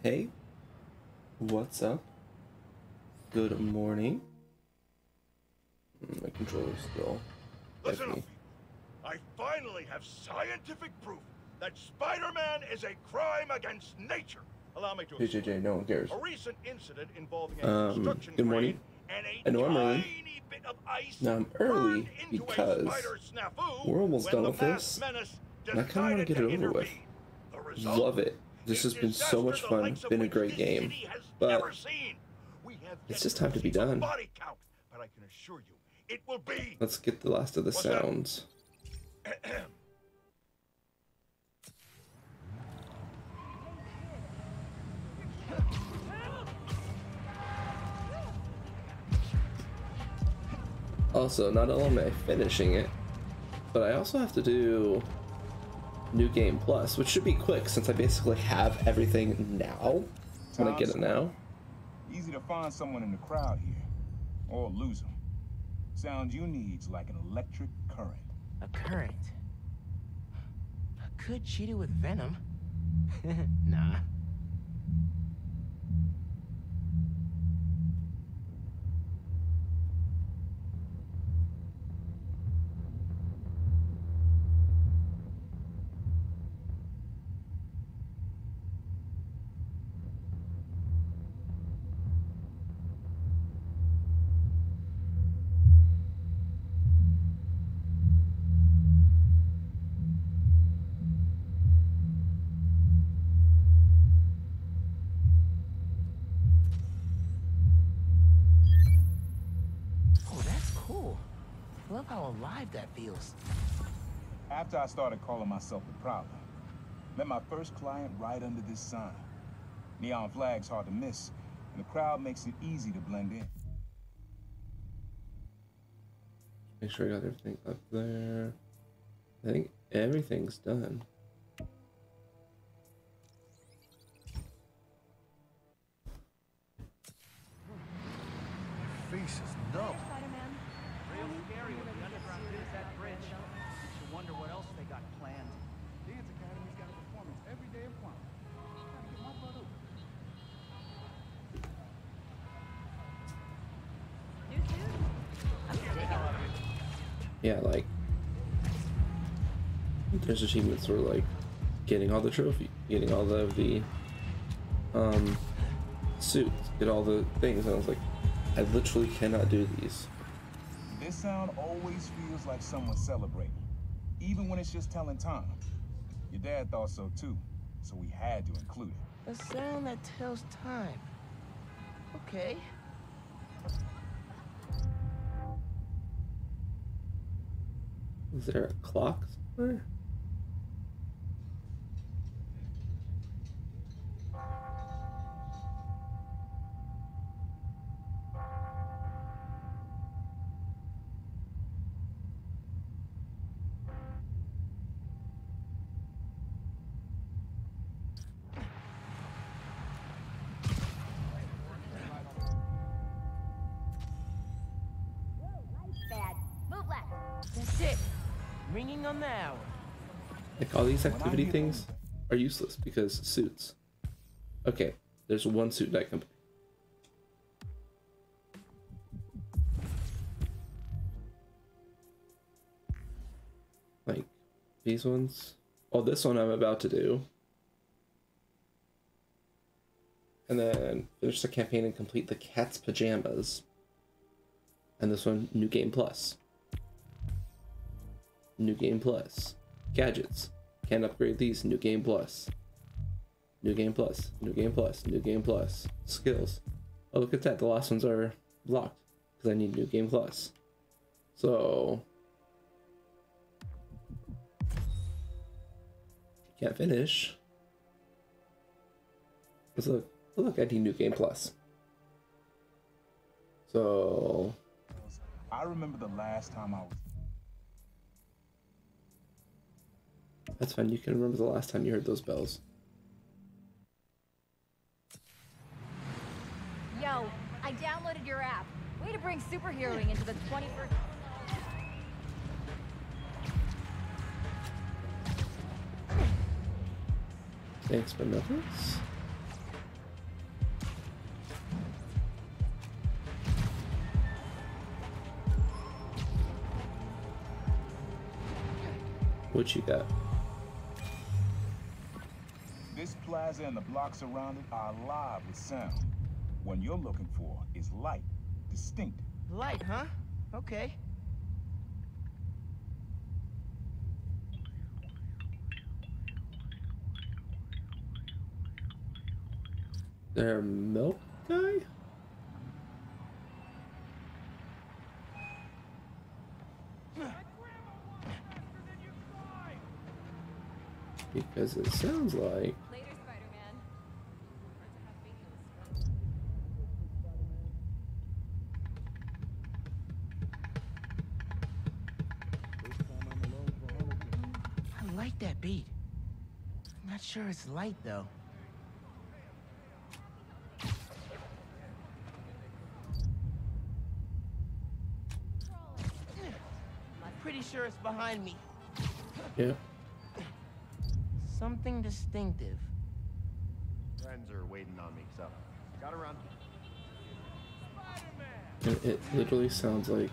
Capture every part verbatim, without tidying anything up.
Hey, what's up? Good morning. My controller's still Listen heavy. up. I finally have scientific proof that Spider-Man is a crime against nature. Allow me to Hey J J, no one cares. A recent incident involving a Um, construction good morning. crane and I a know I'm early. tiny bit of ice Now I'm early burned into because a spider snafu we're almost when done the with masked this, menace and I kind of want to decided get it over intervene. with. The result? Love it. This has been so much The fun. likes of Been a which great this game, city has but never seen. We have it's yet just time to be receive a done. body count, but I can assure you, it will be. Let's get the last of the What's that? sounds. Also, not only am I finishing it, but I also have to do New Game Plus, which should be quick since I basically have everything now. When I get it now. Easy to find someone in the crowd here, or lose them. Sound you need's like an electric current. A current? I could cheat it with venom. Nah. Love how alive that feels. After I started calling myself the problem, met my first client right under this sign. Neon flag's hard to miss, and the crowd makes it easy to blend in. Make sure I got everything up there. I think everything's done. Your face is numb. Real scary what the underground did at that bridge. You wonder what else they got planned. Dance Academy's got a performance every day in Plant. Gotta get my butt over. Yeah, like there's achievements for like getting all the trophy, getting all the the um suits, get all the things, and I was like, I literally cannot do these. This sound always feels like someone celebrating, even when it's just telling time. Your dad thought so too, so we had to include it. A sound that tells time. Okay. Is there a clock somewhere? Bad. Move left. That's it. Ringing on the hour. Like all these activity things are useless because suits. Okay, there's one suit that I can buy. Like these ones. Oh, this one I'm about to do. And then finish the campaign and complete the cat's pajamas. And this one, New Game Plus. New Game Plus. Gadgets. Can't upgrade these. New Game Plus. New Game Plus. New Game Plus. New Game Plus. Skills. Oh, look at that. The last ones are locked because I need New Game Plus. So can't finish. Let's look. Oh, look, I need New Game Plus. So I remember the last time I was. That's fine. You can remember the last time you heard those bells. Yo, I downloaded your app. Way to bring superheroing into the twenty-first. Thanks for nothings. What you got? This plaza and the blocks around it are alive with sound. What you're looking for is light, distinct. Light, huh? Okay. Their milk guy? Because it sounds like Later, Spider-Man. I like that beat. I'm not sure it's light, though. Pretty sure it's behind me. yeah. Something distinctive. Friends are waiting on me, so gotta run. And it literally sounds like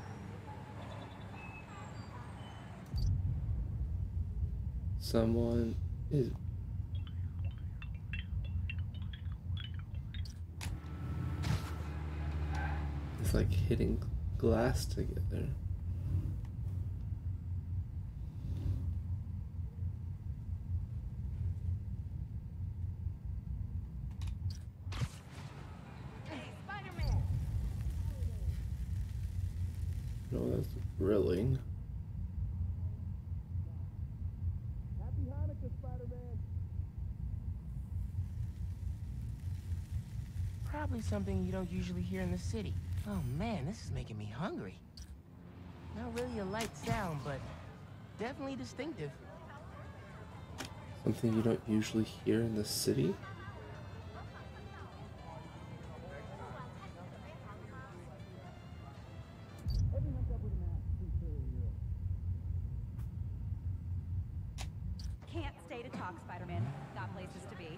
someone is it's like hitting glass together. No, that's grilling. Happy Hanukkah, Spider-Man. Probably something you don't usually hear in the city. Oh man, this is making me hungry. Not really a light sound, but definitely distinctive. Something you don't usually hear in the city? Can't stay to talk, Spider-Man. Got places to be.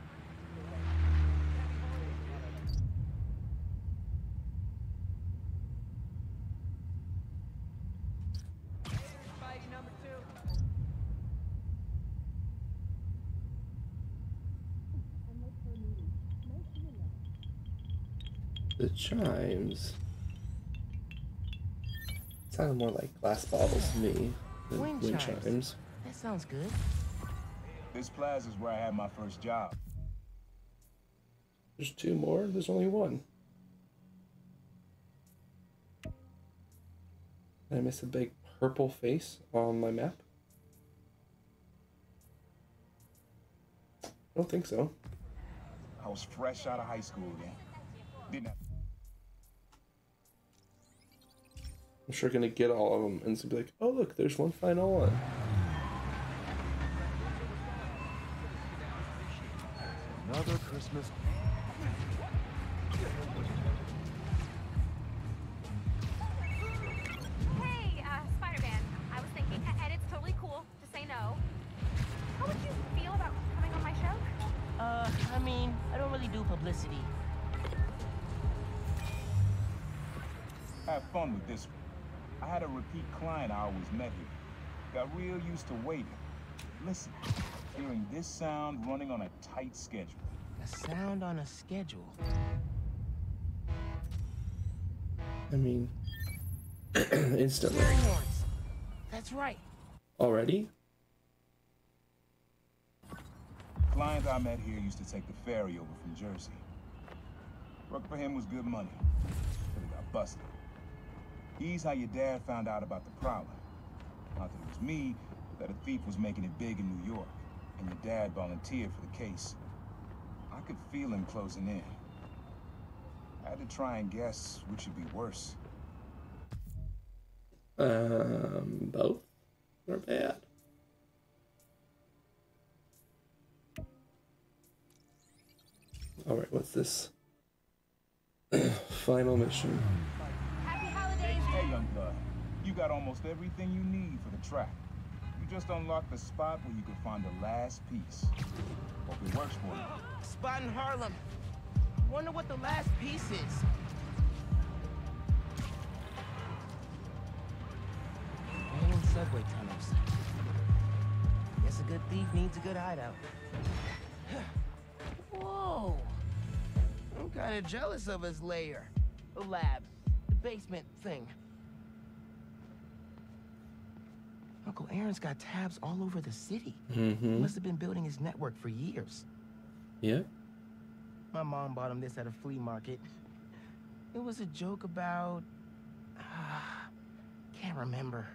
Spidey number two. The chimes sounded more like glass bottles to me than Wind wind chimes. chimes. That sounds good. This plaza is where I had my first job. There's two more? There's only one. Did I miss a big purple face on my map? I don't think so. I was fresh out of high school then. Didn't have I'm sure gonna get all of them and be like, oh look, there's one final one. Another Christmas. Hey, uh, Spider-Man. I was thinking, and it's totally cool to say no. How would you feel about coming on my show? Uh, I mean, I don't really do publicity. Have fun with this one. I had a repeat client I always met here. Got real used to waiting. Listen, hearing this sound running on a tight schedule. A sound on a schedule. I mean, instantly. Scary horns. That's right. The Already? client I met here used to take the ferry over from Jersey. Work for him was good money, but he got busted. He's how your dad found out about the Prowler. Not that it was me, but that a thief was making it big in New York, and your dad volunteered for the case. I could feel him closing in. I had to try and guess which would be worse. Um, both are bad. Alright, what's this? Final mission. Happy holidays! Hey, young blood, you got almost everything you need for the track. You just unlocked the spot where you can find the last piece. Hope it works for you. Spot in Harlem. Wonder what the last piece is. Hanging subway tunnels. Guess a good thief needs a good hideout. Whoa! I'm kind of jealous of his lair. The lab. The basement thing. Uncle Aaron's got tabs all over the city. Mm-hmm. He must have been building his network for years. Yeah. My mom bought him this at a flea market. It was a joke about... Uh, can't remember.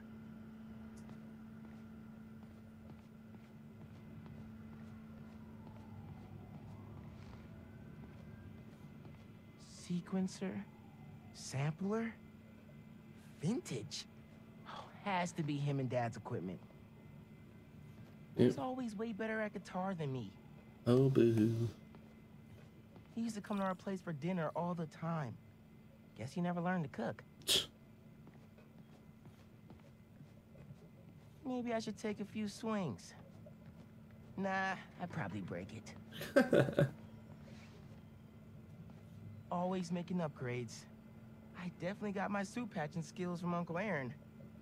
Sequencer? Sampler? Vintage? Oh, has to be him and Dad's equipment. Yep. He's always way better at guitar than me. Oh, boo. He used to come to our place for dinner all the time. Guess he never learned to cook. Maybe I should take a few swings. Nah, I'd probably break it. Always making upgrades. I definitely got my suit patching skills from Uncle Aaron.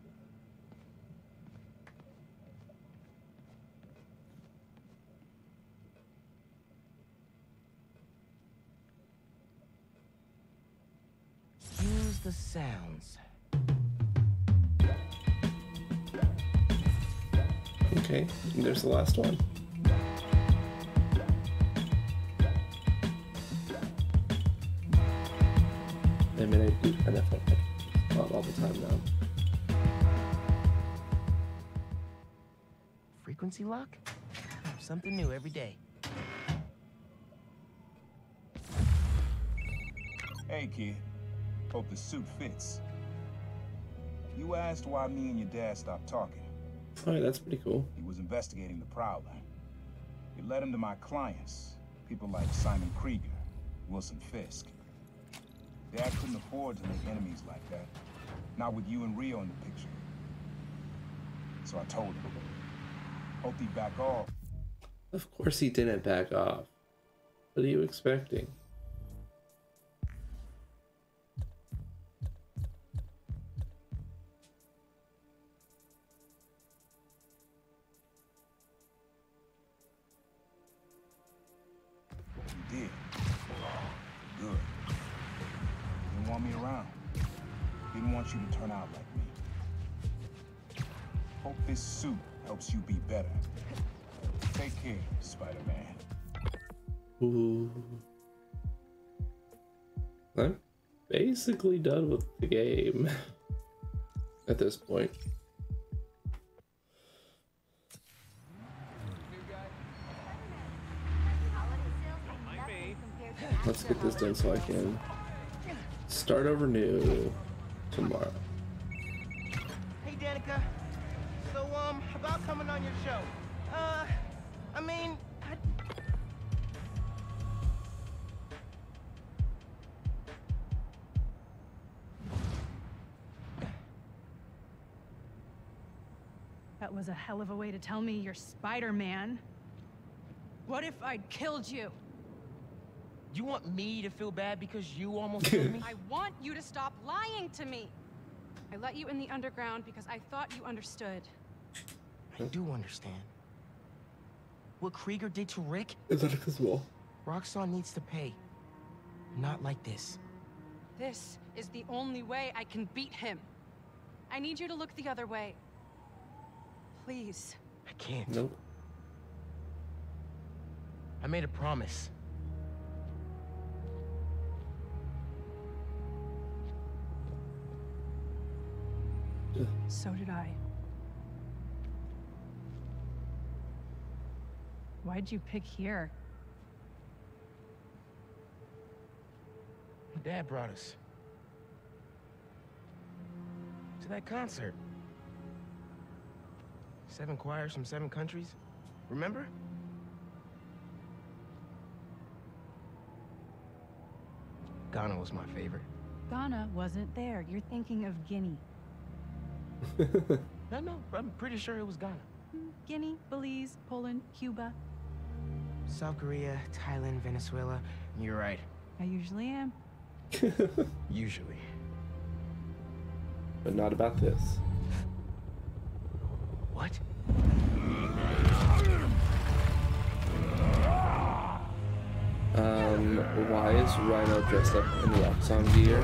Use the sounds. Okay, and there's the last one. I mean, I do kind of feel like not all the time now. Frequency lock? Something new every day. Hey, kid. Hope the suit fits. You asked why me and your dad stopped talking. Alright, that's pretty cool. He was investigating the Prowler. It led him to my clients, people like Simon Krieger, Wilson Fisk. Dad couldn't afford to make enemies like that. Not with you and Rio in the picture. So I told him. Hoped he'd back off. Of course he didn't back off. What are you expecting? He did. Good. Didn't want me around. Didn't want you to turn out like me. Hope this suit helps you be better. Take care, Spider-Man. Ooh. I'm basically done with the game at this point. Let's get this done so I can start over new tomorrow. Hey, Danica. So, um, about coming on your show. Uh, I mean, I... That was a hell of a way to tell me you're Spider-Man. What if I'd killed you? You want me to feel bad because you almost killed me? I want you to stop lying to me. I let you in the underground because I thought you understood. I do understand. What Krieger did to Rick? Is that accessible? Roxxon needs to pay. Not like this. This is the only way I can beat him. I need you to look the other way. Please. I can't. Nope. I made a promise. So did I. Why'd you pick here? Dad brought us to that concert. Seven choirs from seven countries. Remember? Ghana was my favorite. Ghana wasn't there. You're thinking of Guinea. No, no, I'm pretty sure it was Ghana. Guinea, Belize, Poland, Cuba. South Korea, Thailand, Venezuela. You're right. I usually am. Usually. But not about this. What? Why is Rhino dressed up in Roxxon gear?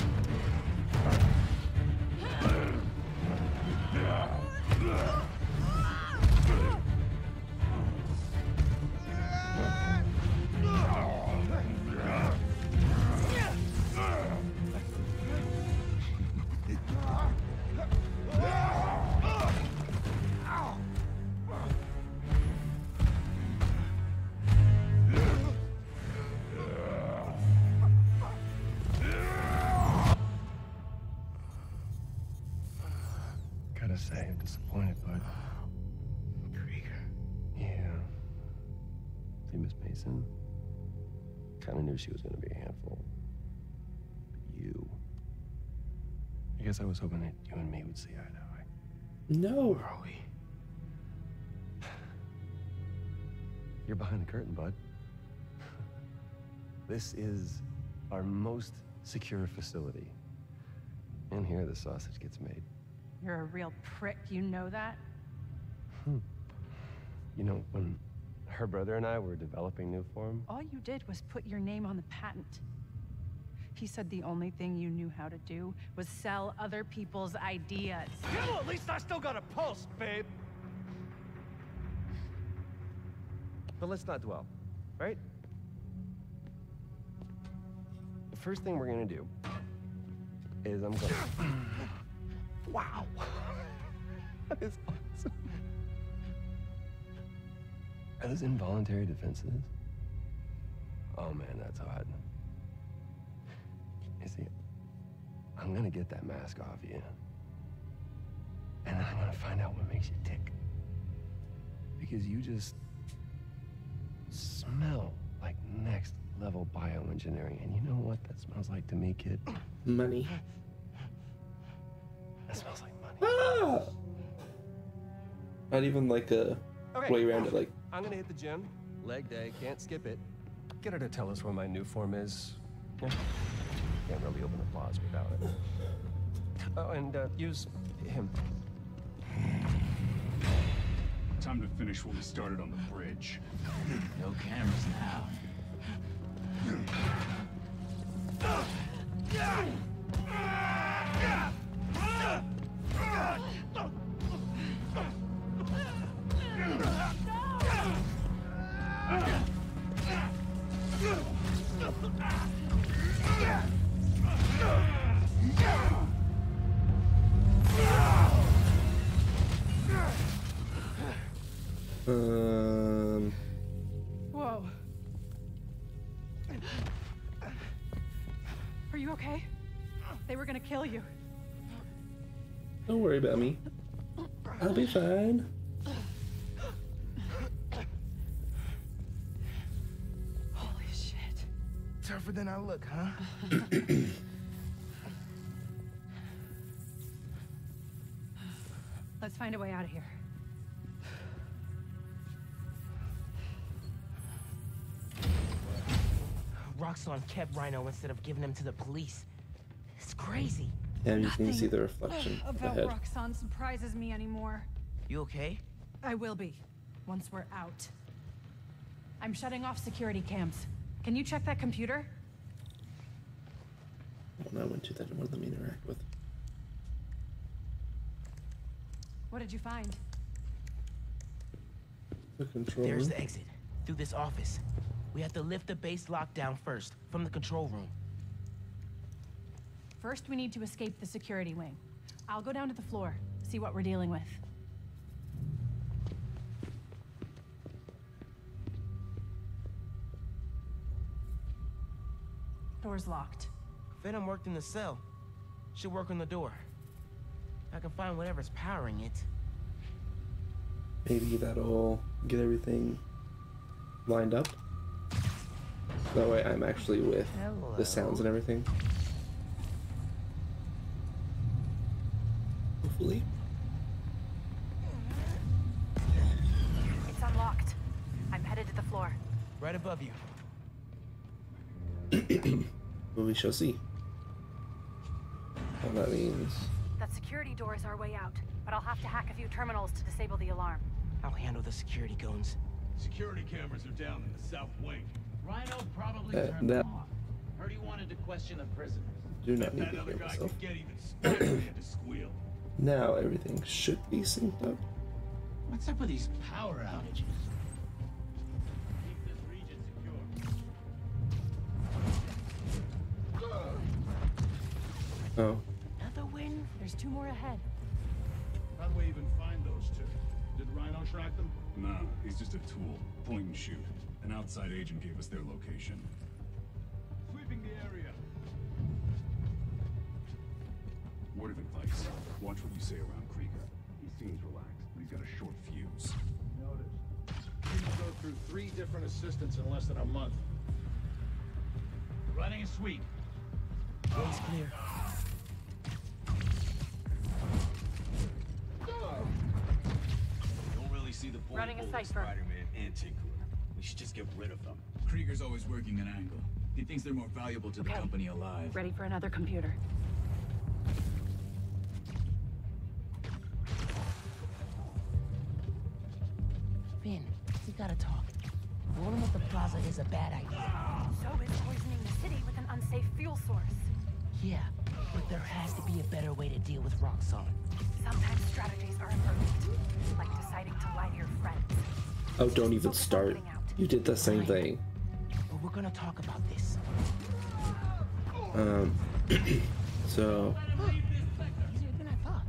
Gotta say, I'm disappointed, bud. Krieger. Yeah. See, Miss Mason? Kinda knew she was gonna be a handful. But you... I guess I was hoping that you and me would see eye to eye. No. Where are we? You're behind the curtain, bud. This is our most secure facility. And here the sausage gets made. You're a real prick, you know that? Hmm. You know, when her brother and I were developing new form, All you did was put your name on the patent. He said the only thing you knew how to do was sell other people's ideas. Yeah, well, at least I still got a pulse, babe. but let's not dwell, right? The first thing we're gonna do is I'm gonna... Wow. That is awesome. Are those involuntary defenses? Oh man, that's hot. You see, I'm gonna get that mask off you. And then I'm gonna find out what makes you tick. Because you just smell like next level bioengineering. And you know what that smells like to me, kid? Money. That smells like money. Ah! Not even like a Okay. way around it, like. I'm gonna hit the gym. Leg day, can't skip it. Get her to tell us where my new form is. Yeah. Can't really open a plaza without it. Oh, and uh, use him. Time to finish what we started on the bridge. No cameras now. Um. Whoa. Are you okay? They were gonna kill you. Don't worry about me. I'll be fine. Holy shit. Tougher than I look, huh? Let's find a way out of here. Roxxon kept Rhino instead of giving him to the police. It's crazy. And you can Nothing see the reflection about ahead. Roxxon surprises me anymore. You okay? I will be, once we're out. I'm shutting off security cams. Can you check that computer? When I went to that, I wanted them to interact with. What did you find? The control There's room. the exit. Through this office. We have to lift the base lockdown first, from the control room. First, we need to escape the security wing. I'll go down to the floor, see what we're dealing with. Door's locked. Venom worked in the cell. Should work on the door. I can find whatever's powering it. Maybe that'll get everything lined up. That way I'm actually with Hello. the sounds and everything. Hopefully. It's unlocked. I'm headed to the floor. Right above you. But we shall see. All that means. That security door is our way out, but I'll have to hack a few terminals to disable the alarm. I'll handle the security goons. Security cameras are down in the south wing. Rhino probably That, turned that them off. Heard he wanted to question the prisoners. do not need That to other hear guy myself. could get even Spider-Man to squeal. Now everything should be synced up. What's up with these power outages? Keep this region secure. Oh, Another win? There's two more ahead. How do we even find those two? Did Rhino track them? Nah, he's just a tool. Point and shoot. An outside agent gave us their location. Sweeping the area. Word of advice. Watch what you say around Krieger. He seems relaxed, but he's got a short fuse. Noted. Teams go through three different assistants in less than a month. Running a sweep. Way's clear. Don't really see the point Running a of holding cipher. Spider-Man and Tinkerer. We should just get rid of them. Krieger's always working an angle. He thinks they're more valuable to the Okay. company alive. Ready for another computer. Finn, we gotta talk. Blowing up the plaza is a bad idea. So is poisoning the city with an unsafe fuel source. Yeah, but there has to be a better way to deal with Roxxon. Sometimes strategies are imperfect, like deciding to lie to your friends. oh, don't even start. You did the same thing. But we're gonna talk about this. Um, so Easier than I thought.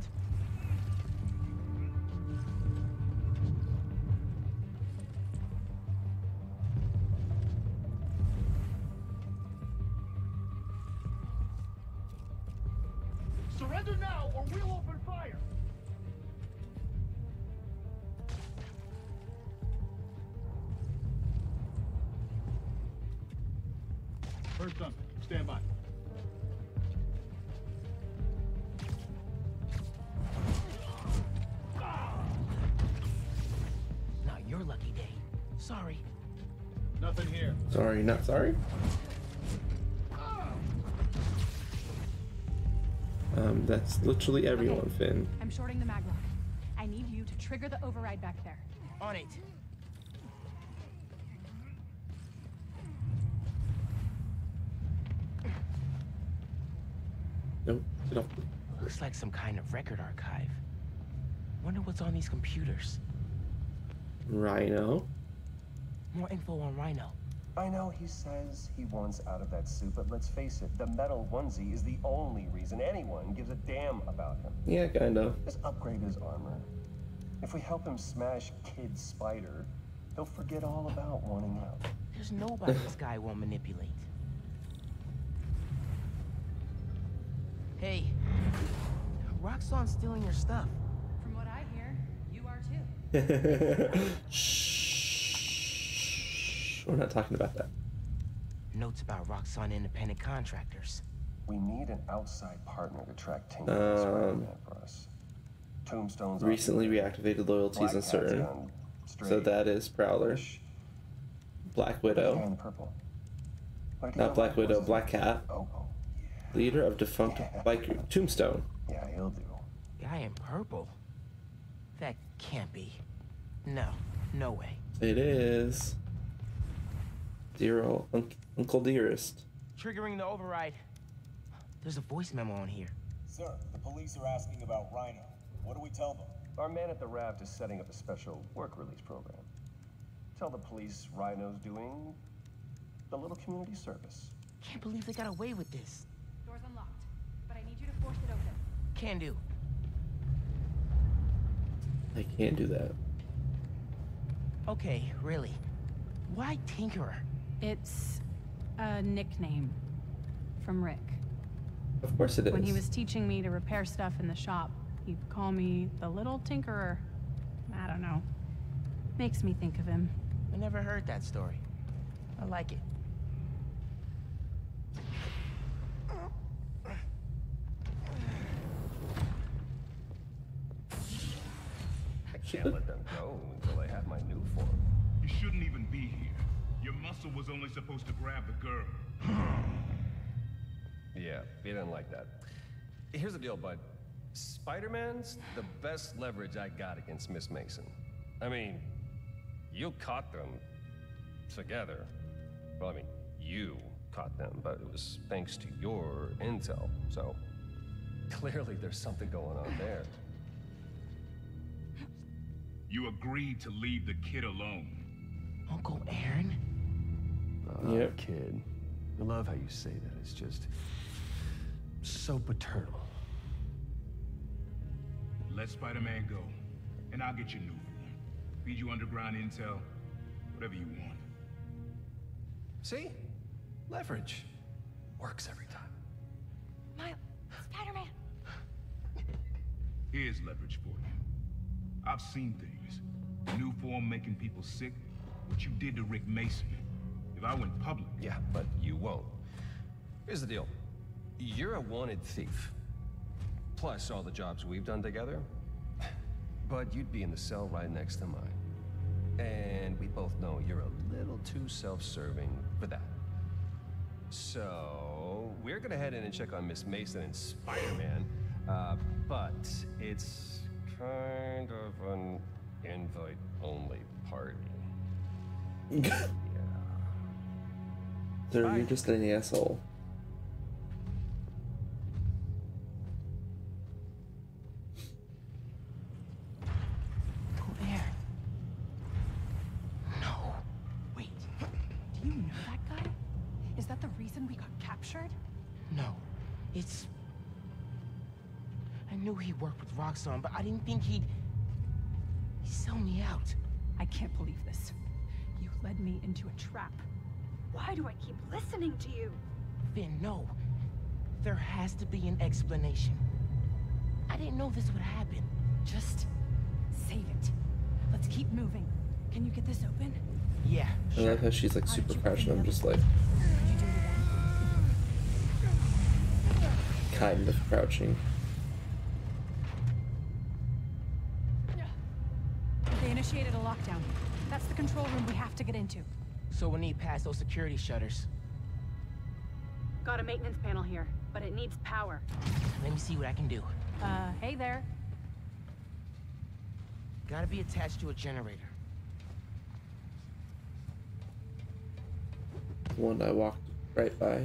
Surrender now, or we'll open fire! First up, stand by. Not your lucky day. Sorry. Nothing here. sorry, not sorry. Um, that's literally everyone, Finn. I'm shorting the mag lock. I need you to trigger the override back there. On it. Nope, get off. Looks like some kind of record archive. Wonder what's on these computers. Rhino. More info on Rhino. I know he says he wants out of that suit, but let's face it, the metal onesie is the only reason anyone gives a damn about him. Yeah, kind of. Just upgrade his armor. If we help him smash Kid Spider, he'll forget all about wanting out. There's nobody this guy won't manipulate. Hey, Roxxon's stealing your stuff. From what I hear, you are too. Shh. We're not talking about that. Notes about Roxxon independent contractors. We need an outside partner to track Tinker Um, and Spider-Man for us. Tombstone's Recently reactivated loyalties Black uncertain. Cat's on So straight. that is Prowler, Black Widow, And purple. What did he not go Black by? Widow, What's his Black name? Cat, Oh, oh, leader of defunct biker Tombstone. yeah, he'll do. Guy in purple? That can't be. No, no way. It is. Dear old Unc Uncle Dearest. Triggering the override. There's a voice memo on here. Sir, the police are asking about Rhino. What do we tell them? Our man at the raft is setting up a special work release program. Tell the police Rhino's doing a little community service. Can't believe they got away with this. Door's unlocked, but I need you to force it open. Can do. I can't do that. Okay, really. Why Tinkerer? It's a nickname from Rick. Of course it is. When he was teaching me to repair stuff in the shop, he'd call me the little tinkerer. I don't know. Makes me think of him. I never heard that story. I like it. I can't let them go until I have my new form. You shouldn't even be here. Your muscle was only supposed to grab the girl. Yeah, he didn't like that. Here's the deal, bud. Spider-Man's the best leverage I got against Miss Mason. I mean, you caught them together. Well, I mean, you caught them, but it was thanks to your intel, so clearly there's something going on there. You agreed to leave the kid alone. Uncle Aaron? Uh, Yep. Kid. I love how you say that. It's just so paternal. Let Spider-Man go, and I'll get you new form. Feed you underground intel, whatever you want. See? Leverage. Works every time. Miles, Spider-Man. Here's leverage for you. I've seen things. New form making people sick. What you did to Rick Mason. If I went public... Yeah, but you won't. Here's the deal. You're a wanted thief. Plus all the jobs we've done together. But you'd be in the cell right next to mine. And we both know you're a little too self-serving for that. So, we're gonna head in and check on Miss Mason and Spider-Man. Uh, but it's kind of an invite-only party. Yeah. So you're just an asshole. Uncle Aaron. No. Wait. Do you know that guy? Is that the reason we got captured? No. It's... I knew he worked with Roxxon, but I didn't think he'd... He'd sell me out. I can't believe this. You led me into a trap. Why do I keep listening to you? Finn, no. There has to be an explanation. I didn't know this would happen. Just save it. Let's keep moving. Can you get this open? Yeah, I sure. love how she's like super crouched and I'm just like Could you do it again? kind of crouching. They initiated a lockdown. That's the control room we have to get into. So we need past those security shutters. Got a maintenance panel here, but it needs power. Let me see what I can do. Uh, hey there. Gotta be attached to a generator. One I walked right by.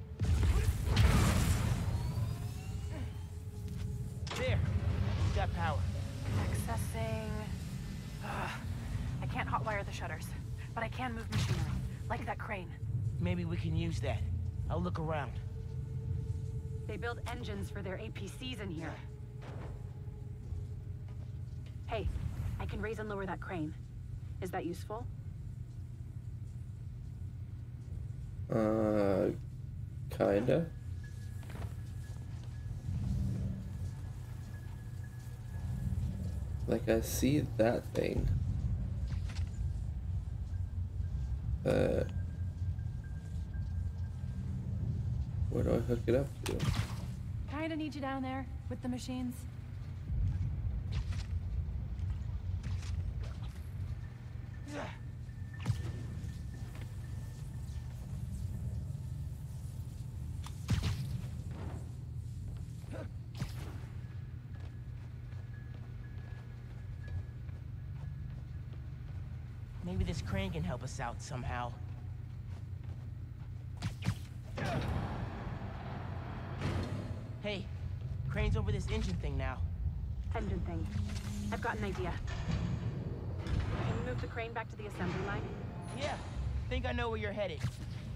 There! Got power. Accessing... Ugh. I can't hotwire the shutters, but I can move machinery, like that crane. Maybe we can use that. I'll look around. They build engines for their A P Cs in here. Hey, I can raise and lower that crane. Is that useful? Uh, kinda. Like I see that thing. Uh, where do I hook it up to? Kinda need you down there with the machines. Maybe this crane can help us out somehow. Hey, crane's over this engine thing now. Engine thing. I've got an idea. Can you move the crane back to the assembly line? Yeah, think I know where you're headed.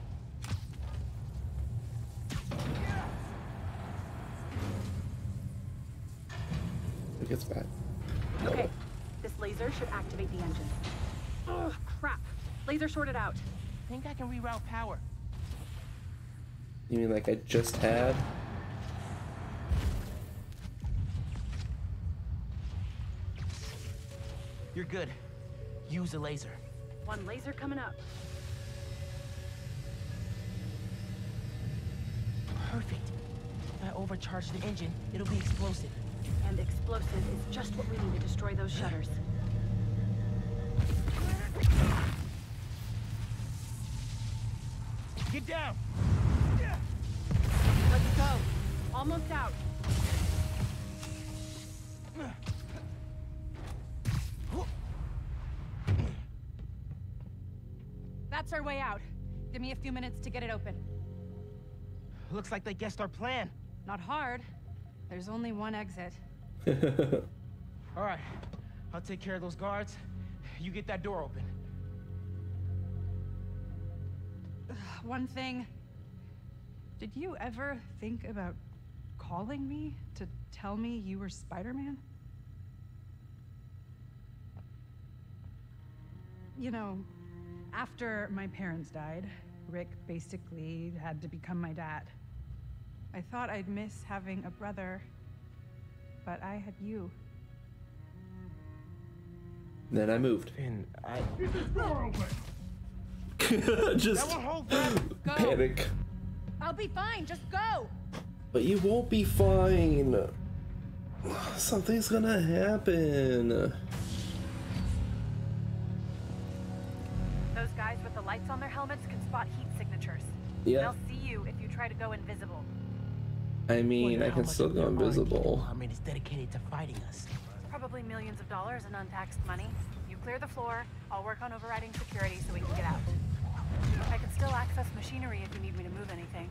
It gets back. Okay, this laser should activate the engine. Oh, crap. Laser shorted out. Think I can reroute power. You mean like I just had? You're good. Use a laser. One laser coming up. Perfect. If I overcharge the engine, it'll be explosive. And explosive is just what we need to destroy those shutters. Get down! Let's go. Almost out. That's our way out. Give me a few minutes to get it open. Looks like they guessed our plan. Not hard. There's only one exit. All right, I'll take care of those guards. You get that door open. One thing. Did you ever think about calling me to tell me you were Spider-Man? You know, after my parents died, Rick basically had to become my dad. I thought I'd miss having a brother, but I had you. Then I moved. And I... Get this door open! Just that won't hold forever. Go. panic. I'll be fine, just go! But you won't be fine. Something's gonna happen. Those guys with the lights on their helmets can spot heat signatures. Yeah. They'll see you if you try to go invisible. I mean, I can still go invisible. Army is dedicated to fighting us. Probably millions of dollars in untaxed money. You clear the floor, I'll work on overriding security so we can get out. I can still access machinery if you need me to move anything.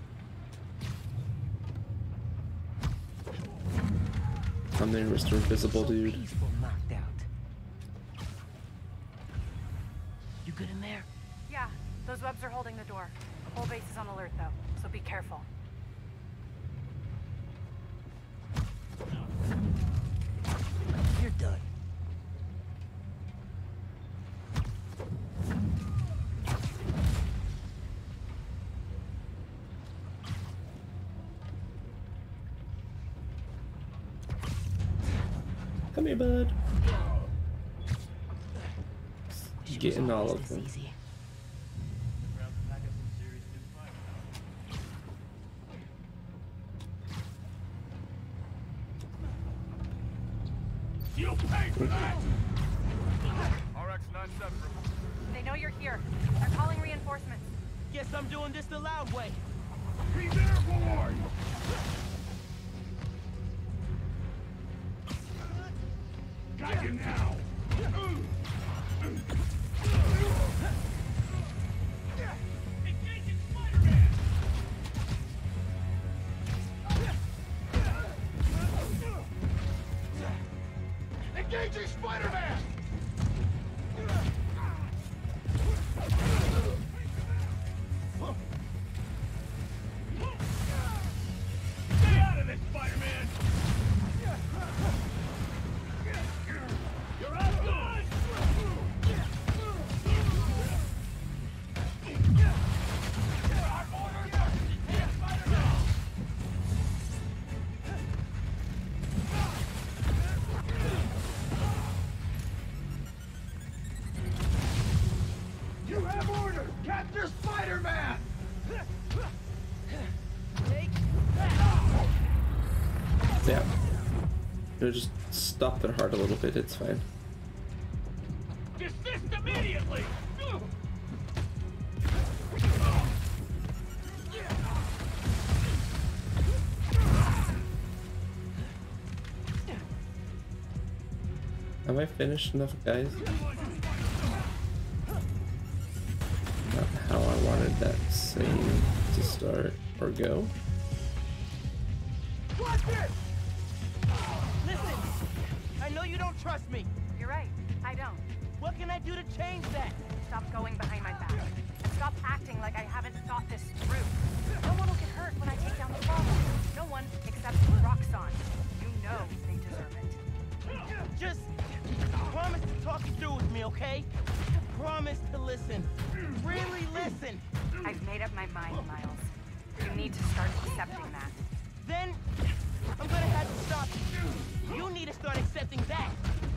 I'm the Mister Invisible dude. Peaceful knocked out. You good in there? Yeah, those webs are holding the door. The whole base is on alert though, so be careful. You're done. Come here, bud. Getting all of them. Easy. You'll pay for that! R X ninety-seven. They know you're here. They're calling reinforcements. Guess I'm doing this the loud way. Be there, boy! Got you now! Engaging Spider-Man! Engaging Spider-Man! Stay out of this, Spider-Man! You're outdone! You have orders! Capture Spider-Man! Yeah. It'll just stop their heart a little bit, it's fine. Desist immediately! Have I finished enough, guys? Not how I wanted that scene to start or go. Watch it! Listen, I know you don't trust me. You're right, I don't. What can I do to change that? Stop going behind my back. And stop acting like I haven't thought this through. No one will get hurt when I take down the problem. No one except Roxxon. You know they deserve it. Just promise to talk it through with me, okay? Promise to listen. Really listen. I've made up my mind, Miles. You need to start accepting that. Then I'm gonna have to stop you. You need to start accepting that.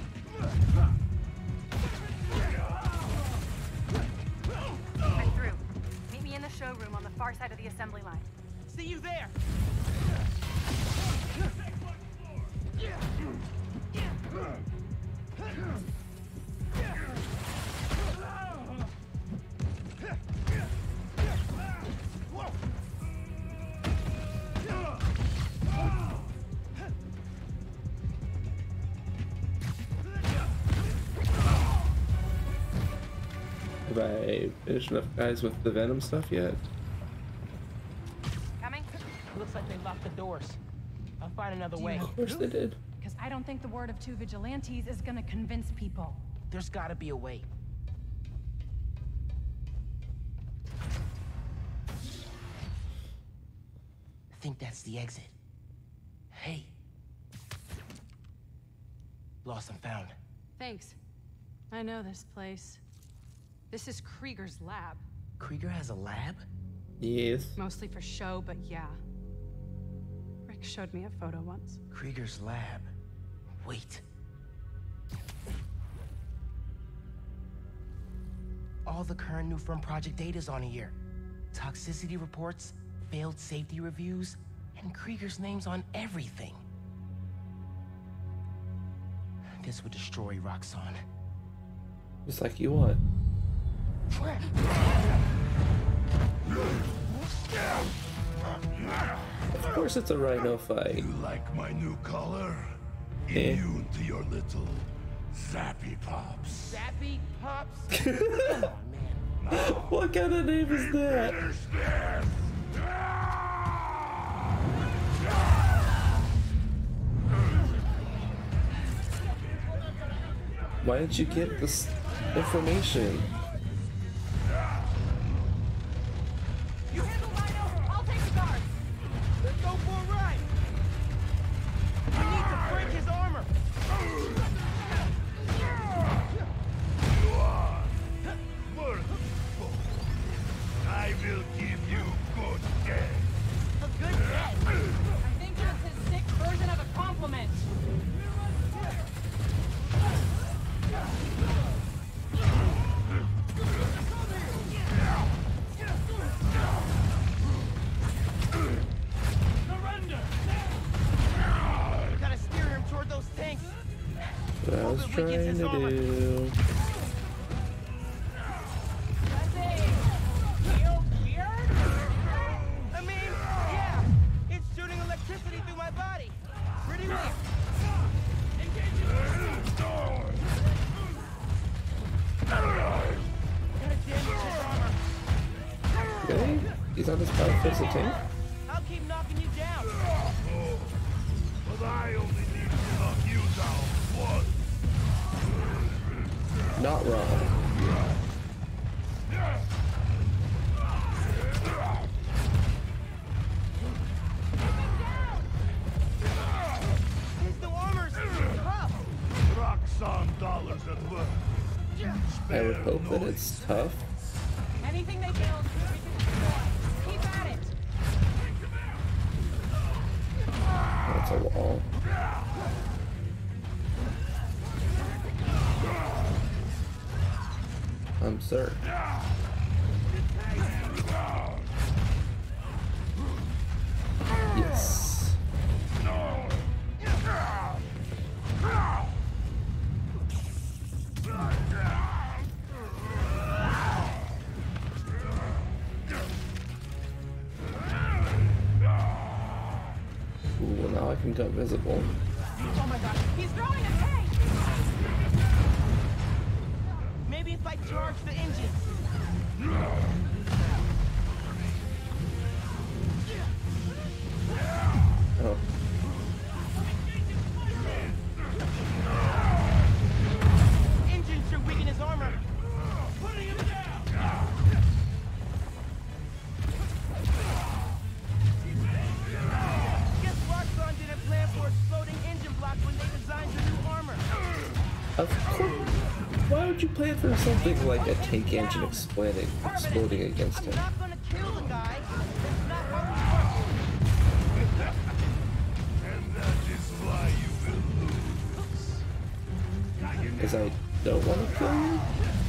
I'm through. Meet me in the showroom on the far side of the assembly line. See you there. Have I finished enough guys with the Venom stuff yet? Coming? Looks like they locked the doors. I'll find another Do you way. have Of course they did. Because I don't think the word of two vigilantes is gonna convince people. There's gotta be a way. I think that's the exit. Hey. Lost and found. Thanks. I know this place. This is Krieger's lab. Krieger has a lab? Yes. Mostly for show, but yeah. Rick showed me a photo once. Krieger's lab. Wait. All the current new firm project data's on here. Toxicity reports, failed safety reviews, and Krieger's name's on everything. This would destroy Roxxon. Just like you want. Of course it's a rhino fight. You like my new color? Eh. Immune to your little zappy pops. Zappy Pops? Come on, man. What kind of name is that? Finish this! Why didn't you get this information? You handle Rhino, I'll take the guards. Let's go for a ride. We need to break his armor. You are merciful. I will give you good death. A good death. I think that's his sick version of a compliment. Gotta steer him toward those tanks. What I was Hope it weakens trying his to armor. do. I mean, yeah, it's shooting electricity through my body. Pretty weird. Gotta damage his armor. Okay, he's on his five fist tank. I'll keep knocking you down. But I only need to knock you down once. Not wrong. His new armor's tough. Roxxon dollars at work. I would hope that it's tough. Anything they build, we can destroy. Keep at it. That's a wall. Um, sir. Yes. Ooh, well now I can go visible. Oh my god, He's throwing a tank. maybe if I charge the engine. Oh. Engine should weaken his armor. Putting him down. Guess Roxxon didn't plan for exploding engine blocks when they designed the new armor. Of course. Why would you plan for something like a tank engine exploding, exploding against him? I'm not gonna kill the guy. That's not how it works. And that is why you will lose. Because I don't want to kill you?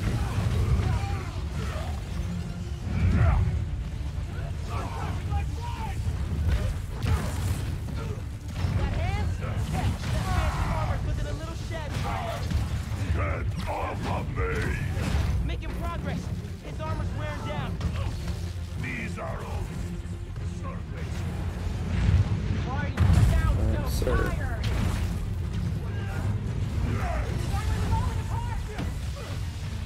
Got hands? That armor's looking a little shabby. Get off of me! Making progress. His armor's wearing down. These are all surface. Why are you down I'm so sorry. tired?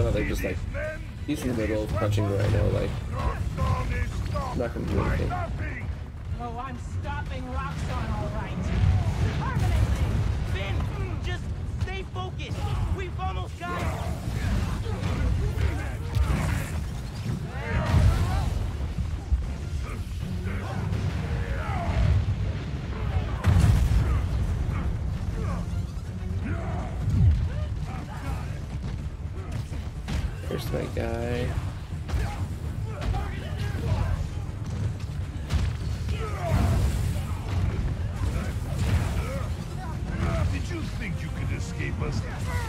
how they're just like, he's in the middle of punching Rhino, like, not gonna do anything. Oh, I'm stopping Roxxon, all right. Permanently! Finn, just stay focused. We've almost got it. There's my guy. Did you think you could escape us?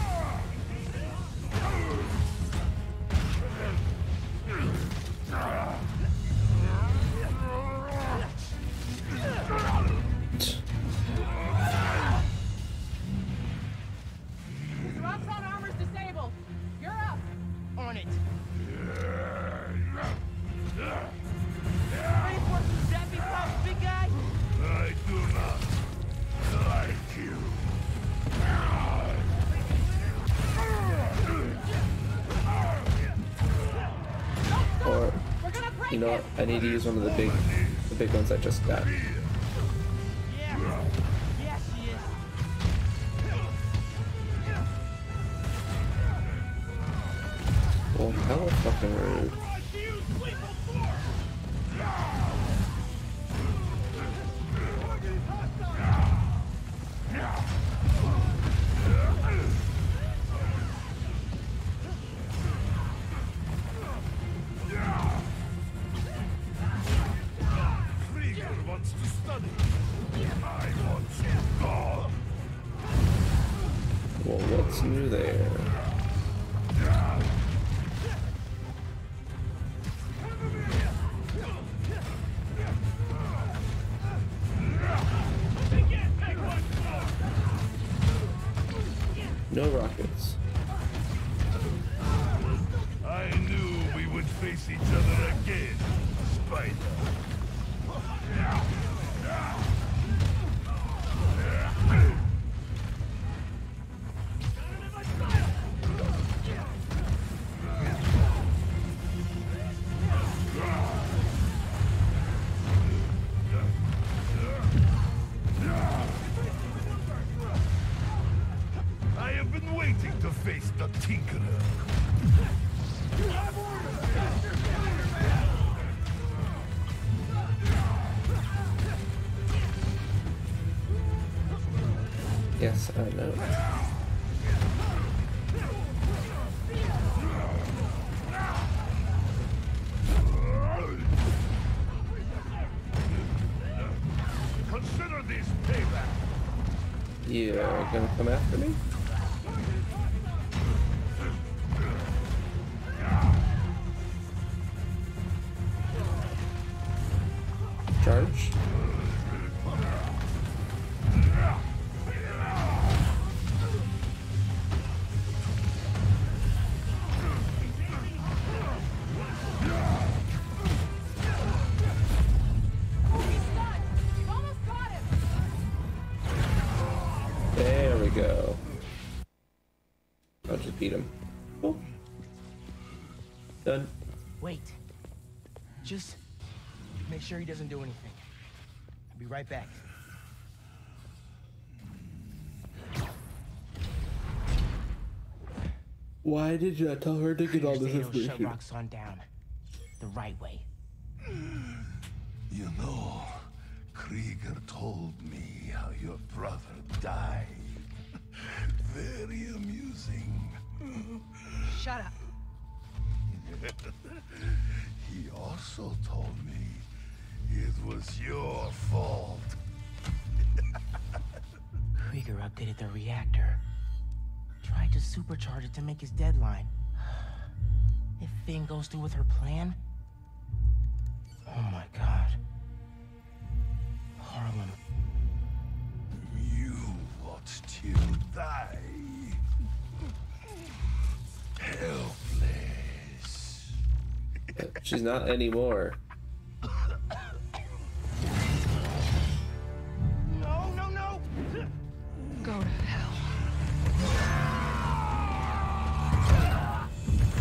Roxxon armor's disabled. You're up. On it. Ready for some zappy pops, big guy? I do not like you. Or, you know what? I need to use one of the big, the big ones I just got. Yeah. Yeah, she is. Well, hella fucking rude. Krieger wants to study. I want you gone. Well, what's new there? No rockets. I knew we would face each other again, Spider. I have been waiting to face the Tinkerer. Yes, I know. Consider this payback. You're gonna come after me? Charge. There we go. I'll just beat him. Cool. Done. Wait. Just make sure he doesn't do anything. I'll be right back. Why did you tell her to get all this Krieger's day to information? shut Roxxon down the right way. You know, Krieger told me how your brother died. Very amusing. Shut up. He also told me it was your fault. Krieger updated the reactor. Tried to supercharge it to make his deadline. If Finn goes through with her plan... Oh my god. Harlem. You want to die. Helpless. She's not anymore. No, no, no! Go to hell.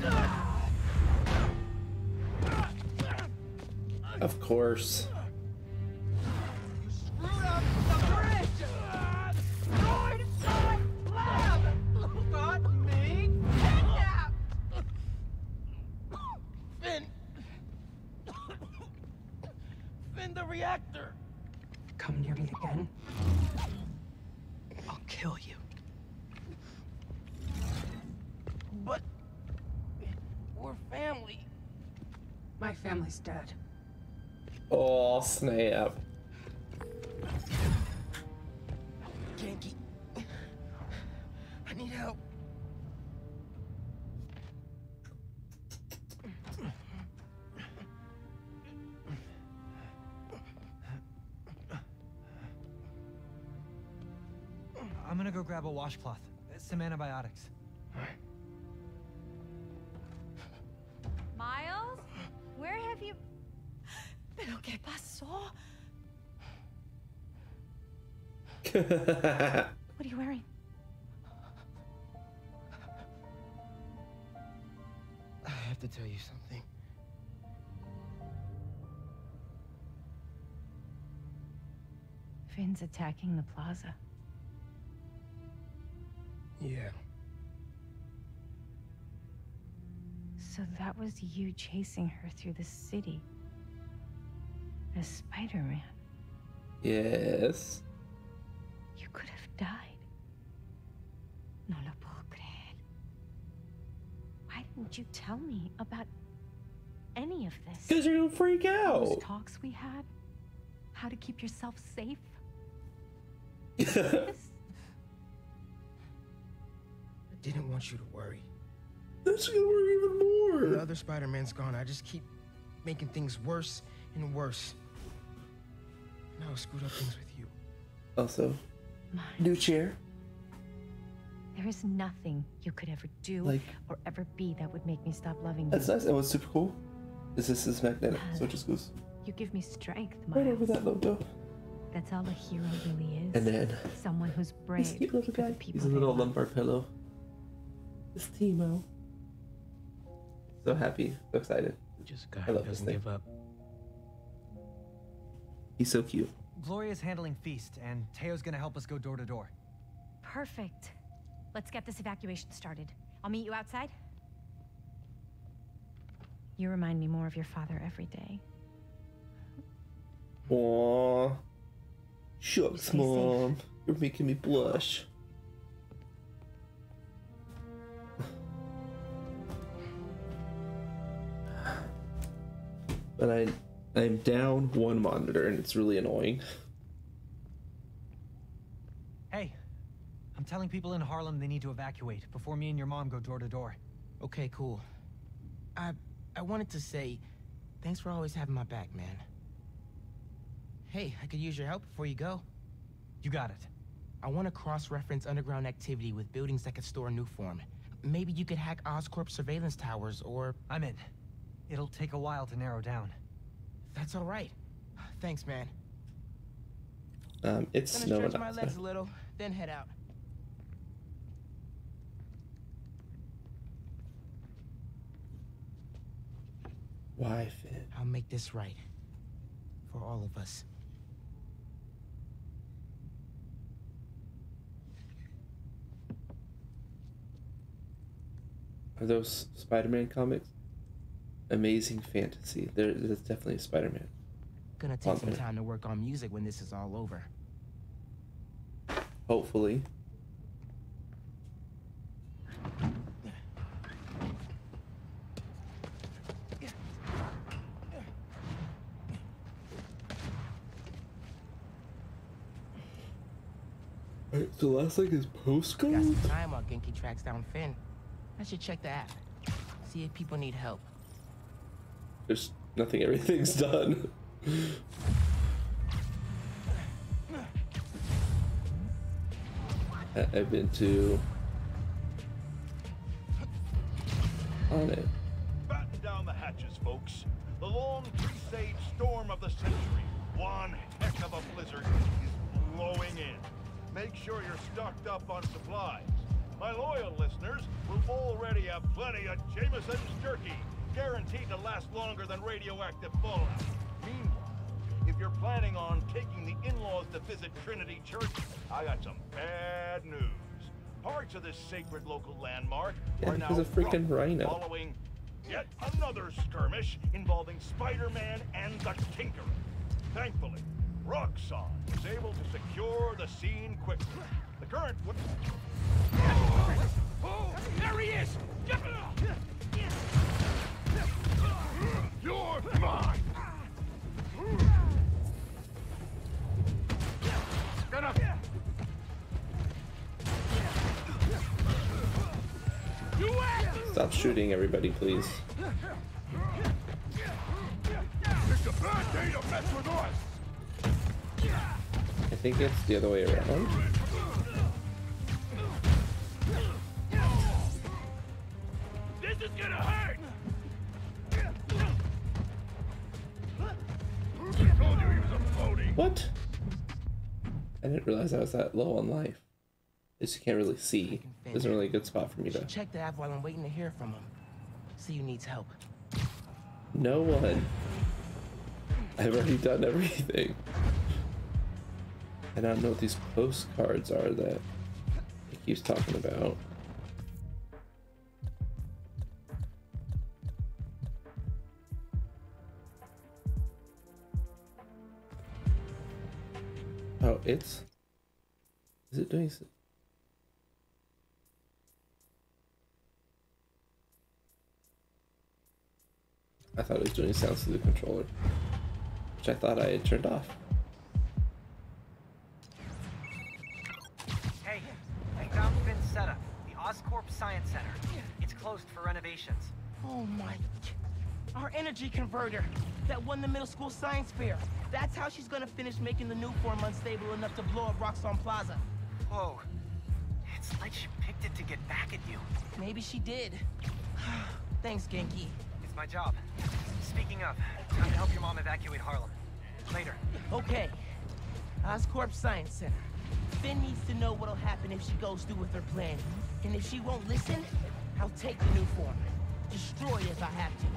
Of course. You screwed up the bridge! Destroyed my lab! Got me kidnapped! Finn! Finn, the reactor! Come near me again, I'll kill you. But we're family. My family's dead. Oh, snap. Genki, I need help. I'm gonna go grab a washcloth, some antibiotics. Miles? Where have you... ¿Pero qué pasó? What are you wearing? I have to tell you something. Finn's attacking the plaza. Yeah. So that was you chasing her through the city. As Spider-Man. Yes. You could have died. No lo puedo creer. Why didn't you tell me about any of this? Because you're gonna freak out. Those talks we had? How to keep yourself safe? I didn't want you to worry. That's gonna worry even more. The other Spider-Man's gone. I just keep making things worse and worse. Now I screwed up things with you. Also, new chair. There is nothing you could ever do Like- or ever be that would make me stop loving you. That's nice. And what's super cool is this is magnetic, so it just goes You give me strength, right Miles. over that logo. That's all a hero really is. And then Someone who's brave this cute little for the guy. people He's a they little love. lumbar pillow. It's Timo. So happy, so excited. Just a guy I who love this doesn't thing. give up. He's so cute. Gloria's handling Feast, and Teo's gonna help us go door to door. Perfect. Let's get this evacuation started. I'll meet you outside. You remind me more of your father every day. Aww. Shucks, stay Mom. You're making me blush. But I, I'm down one monitor and it's really annoying. Hey, I'm telling people in Harlem they need to evacuate before me and your mom go door to door. Okay, cool. I I wanted to say, thanks for always having my back, man. Hey, I could use your help before you go. You got it. I want to cross-reference underground activity with buildings that could store Nuform. Maybe you could hack Oscorp's surveillance towers, or... I'm in. It'll take a while to narrow down. That's all right. Thanks, man. Um, it's Gonna snowing stretch my outside. legs a little, then head out. Why, Finn? I'll make this right. For all of us. Are those Spider-Man comics? Amazing fantasy. There, there's definitely a Spider-Man. Gonna take some Okay. time to work on music when this is all over. Hopefully. Alright, so last thing is Got postcard? some time while Genki tracks down Finn. I should check the app. See if people need help. There's nothing, everything's done. I- I've been to on it. Batten down the hatches, folks. The long presaged storm of the century, one heck of a blizzard, is blowing in. Make sure you're stocked up on supplies. My loyal listeners will already have plenty of Jameson's jerky, guaranteed to last longer than radioactive fallout. Meanwhile, if you're planning on taking the in-laws to visit Trinity Church, I got some bad news. Parts of this sacred local landmark Yeah, are now he's a freaking rough rhino. following yet another skirmish involving Spider-Man and the Tinkerer. Thankfully, Roxxon was able to secure the scene quickly. The current... Oh, there he is! You're mine! Get up! Stop shooting everybody, please. It's a bad day to mess with us! I think it's the other way around. This is gonna hurt! I told you he was a phony! What? I didn't realize I was that low on life. At least you can't really see. There's a really good spot for me to... Check the app while I'm waiting to hear from him. See who needs help. No one. I've already done everything. And I don't know what these postcards are that he keeps talking about. Oh, it's... Is it doing... I thought it was doing sounds through the controller, which I thought I had turned off. Hey, I found Finn's setup, the Oscorp Science Center. It's closed for renovations. Oh my... Our energy converter that won the middle school science fair. That's how she's gonna finish making the new form unstable enough to blow up Roxxon Plaza. Whoa. It's like she picked it to get back at you. Maybe she did. Thanks, Genki. It's my job. Speaking of, time to help your mom evacuate Harlem. Later. Okay. Oscorp Science Center. Finn needs to know what'll happen if she goes through with her plan. And if she won't listen, I'll take the new form. Destroy it if I have to.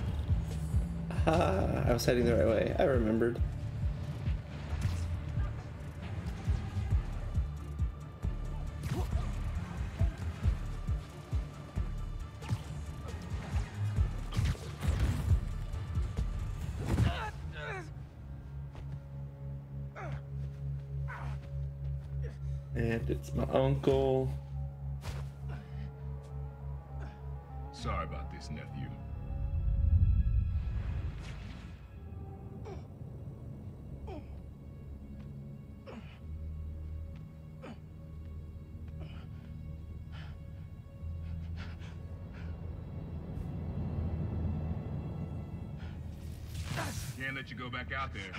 Ah, I was heading the right way. I remembered. And it's my uncle. Sorry about this, nephew. Can't let you go back out there.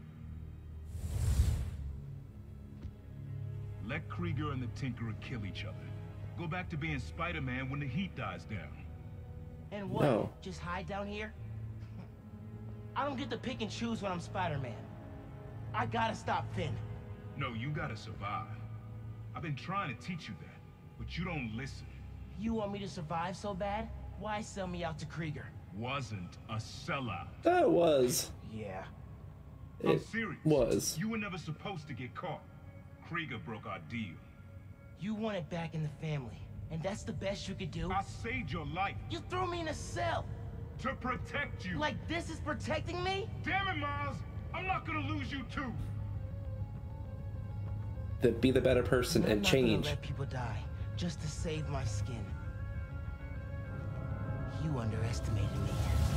Let Krieger and the Tinkerer kill each other. Go back to being Spider-Man when the heat dies down. And what? No. Just hide down here? I don't get to pick and choose when I'm Spider-Man. I gotta stop Finn. No, you gotta survive. I've been trying to teach you that, but you don't listen. You want me to survive so bad? Why sell me out to Krieger? Wasn't a sellout. That was. Yeah. I'm It serious. was. You were never supposed to get caught. Krieger broke our deal. You want it back in the family, and that's the best you could do? I saved your life. You threw me in a cell. To protect you. Like this is protecting me? Damn it, Miles. I'm not gonna lose you too. To be the better person I'm and not change. gonna let people die just to save my skin. You underestimated me.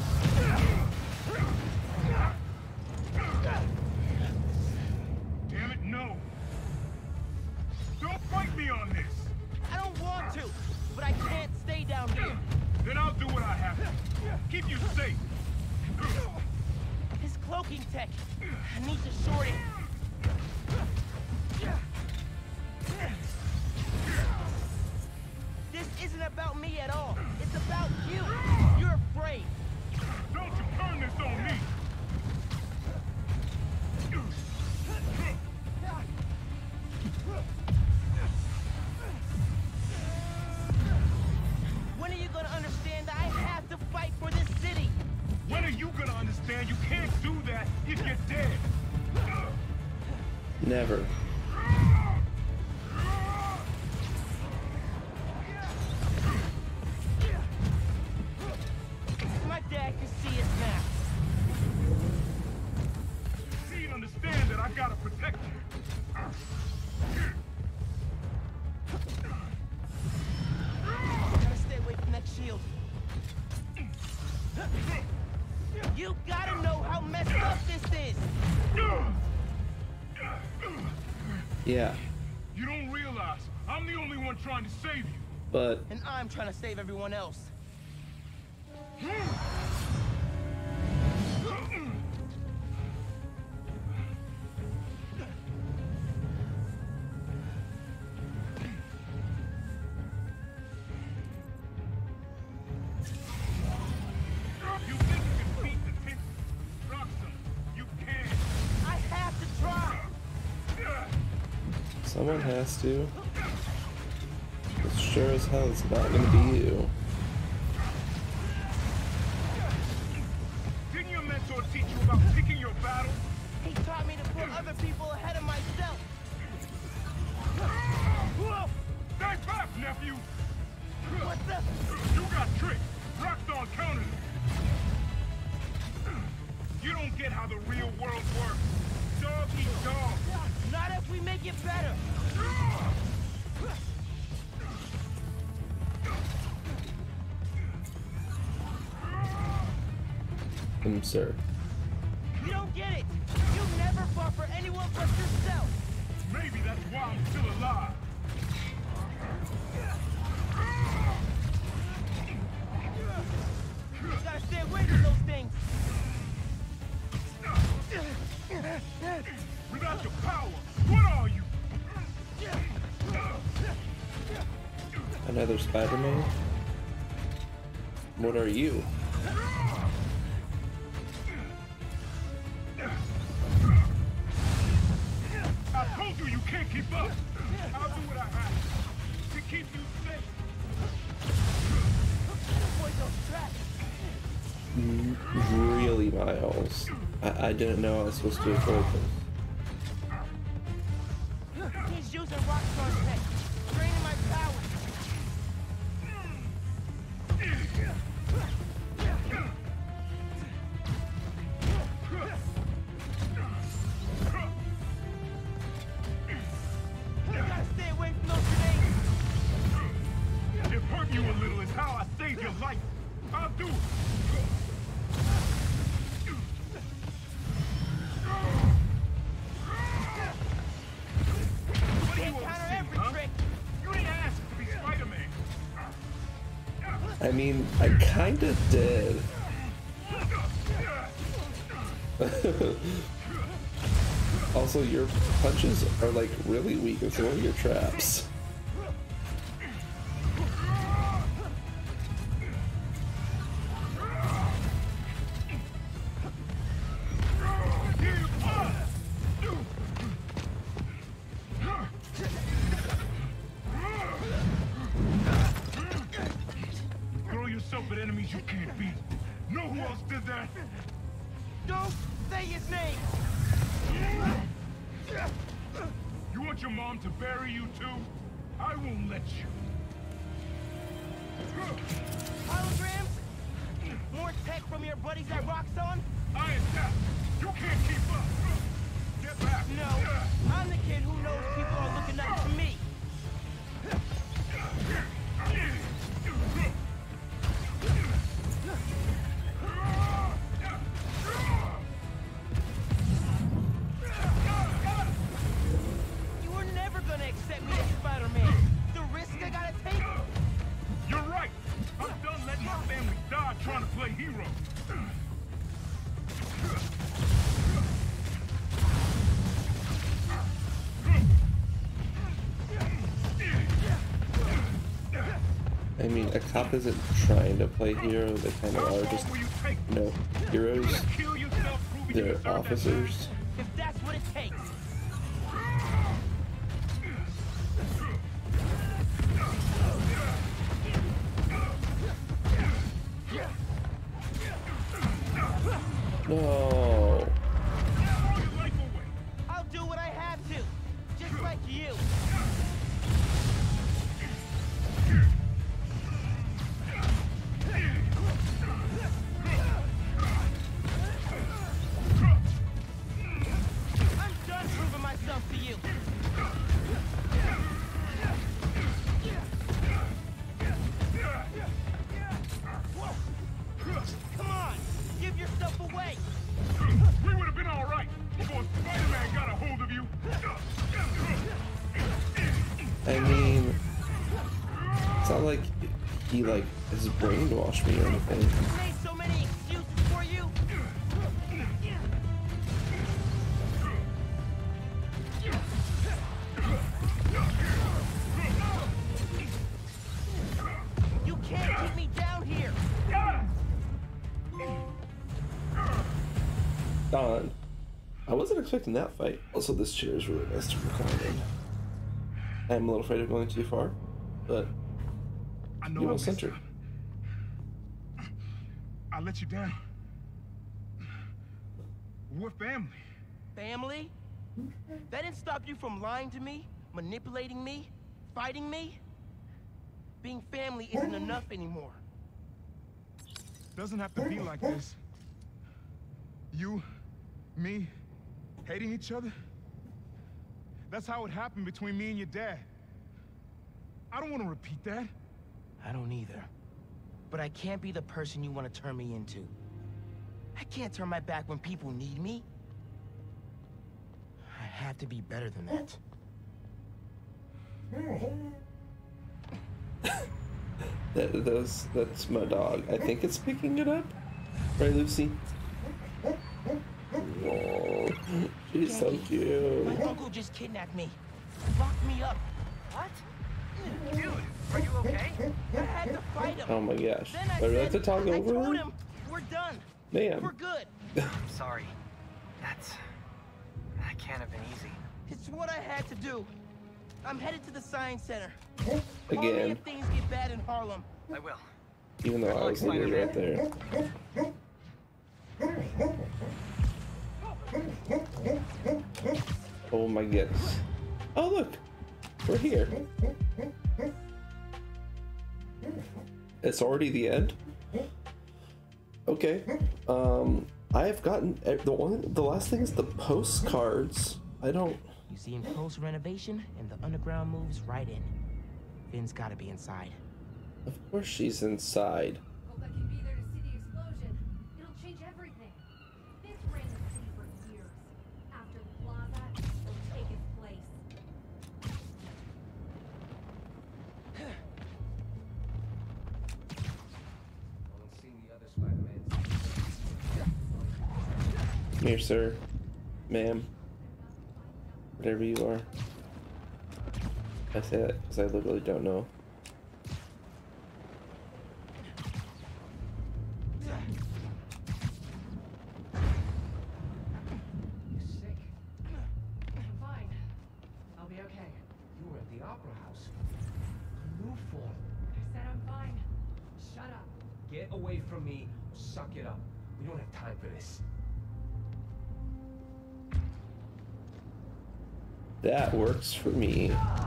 Damn it, no. Don't fight me on this. I don't want to, but I can't stay down here. Then I'll do what I have to. Keep you safe. His cloaking tech. I need to short it. This isn't about me at all. It's about you. You're afraid. Don't you turn this on me. Never. My dad can see us now. See and understand that I gotta protect you. Gotta stay away from that shield. You gotta know how messed up this is. Yeah. You don't realize I'm the only one trying to save you. But And I'm trying to save everyone else. You think you can beat the Pink Roxxon? You can. I have to try. someone has to. It's sure as hell it's not gonna be you. Didn't your mentor teach you about picking your battles? He taught me to put other people ahead of myself. Stay back, nephew! What the? You got tricked! Roxxon countered it! You don't get how the real world works. Dog eat dog. Not if we make it better. Um, sir. You don't get it. You never fought for anyone but yourself. Maybe that's why I'm still alive. You gotta stay away from those things. Without your power, what are you? Another Spider-Man? What are you? I told you you can't keep up. I'll do what I have to keep you safe. Mm, really, Miles? I, I didn't know I was supposed to avoid this. He's using Roxxon's tech, draining my power. You gotta stay away from those grenades. If hurting you a little is how I save your life, I'll do it. What do you want to see, huh? You ain't asked to be Spider-Man. I mean, I kinda did. Also, your punches are like really weak with some of your traps. Throw yourself at enemies you can't beat. Know who else did that? Don't say his name. You want your mom to bury you too? I won't let you. Holograms? More tech from your buddies at Roxxon? I adapt. You can't keep up. Get back. No, I'm the kid who knows people are looking up to me. You were never gonna accept me as Spider-Man. The risk I gotta take? You're right. I'm done letting my family die trying to play hero. I mean, a cop isn't trying to play hero, they kind of are just, you know, heroes. They're officers. If that's what it takes. No. I'll do what I have to. way! We would have been all right before Spider-Man got a hold of you. I mean, it's not like he like has brainwashed me or anything. Made so many excuses for you. You can't keep me down here. Don, I wasn't expecting that fight. Also, this chair is really nice to recline in. I'm a little afraid of going too far, but I know you I will messed center. up. I let you down. We're family. Family? That didn't stop you from lying to me, manipulating me, fighting me? Being family isn't enough anymore. Doesn't have to be like this. You, me, hating each other? That's how it happened between me and your dad. I don't want to repeat that. I don't either. But I can't be the person you want to turn me into. I can't turn my back when people need me. I have to be better than that. That, that's, that's my dog. I think it's picking it up. Right, Lucy? Oh, she's so cute. My uncle just kidnapped me. Locked me up. What? Dude, are you okay? I had to fight him. Oh my gosh. Then I Do I have said, to talk I over told her? him, we're done. Ma'am. We're good. I'm sorry. That's... That can't have been easy. It's what I had to do. I'm headed to the Science Center. Call me Again. if things get bad in Harlem. I will. Even though I was literally right there. Oh my goodness. Oh look! We're here. It's already the end? Okay. Um, I've gotten... The one, the last thing is the postcards. I don't... You see him post renovation, and the underground moves right in. Finn's gotta be inside. Of course she's inside. Hope I can be there to see the explosion. It'll change everything. This ran the city for years. After the plaza, it'll take its place. Come here, sir. Ma'am. Whatever you are. I say that because I literally don't know. Fine. I'll be okay. You were at the Opera House. New form. I said I'm fine. Shut up. Get away from me. Suck it up. We don't have time for this. That works for me.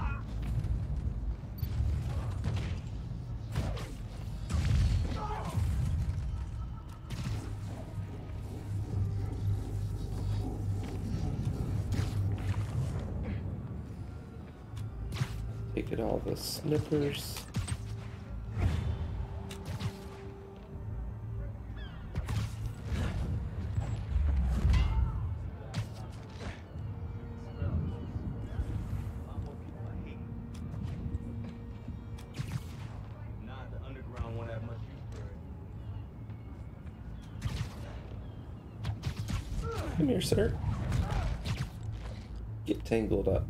Taking all the snippers. Not the underground won't have much use for it. Come here, sir. Get tangled up.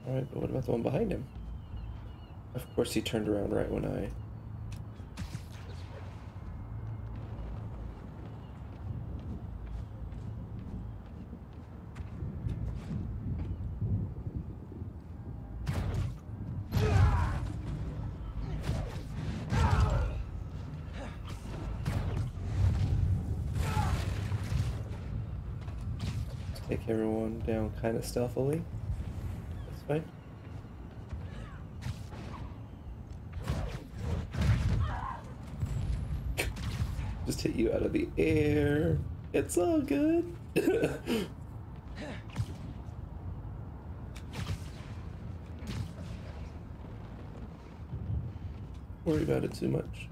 Alright, but what about the one behind him? Of course he turned around right when I... Take everyone down kind of stealthily. That's fine. Just hit you out of the air. It's all good. Worry about it too much.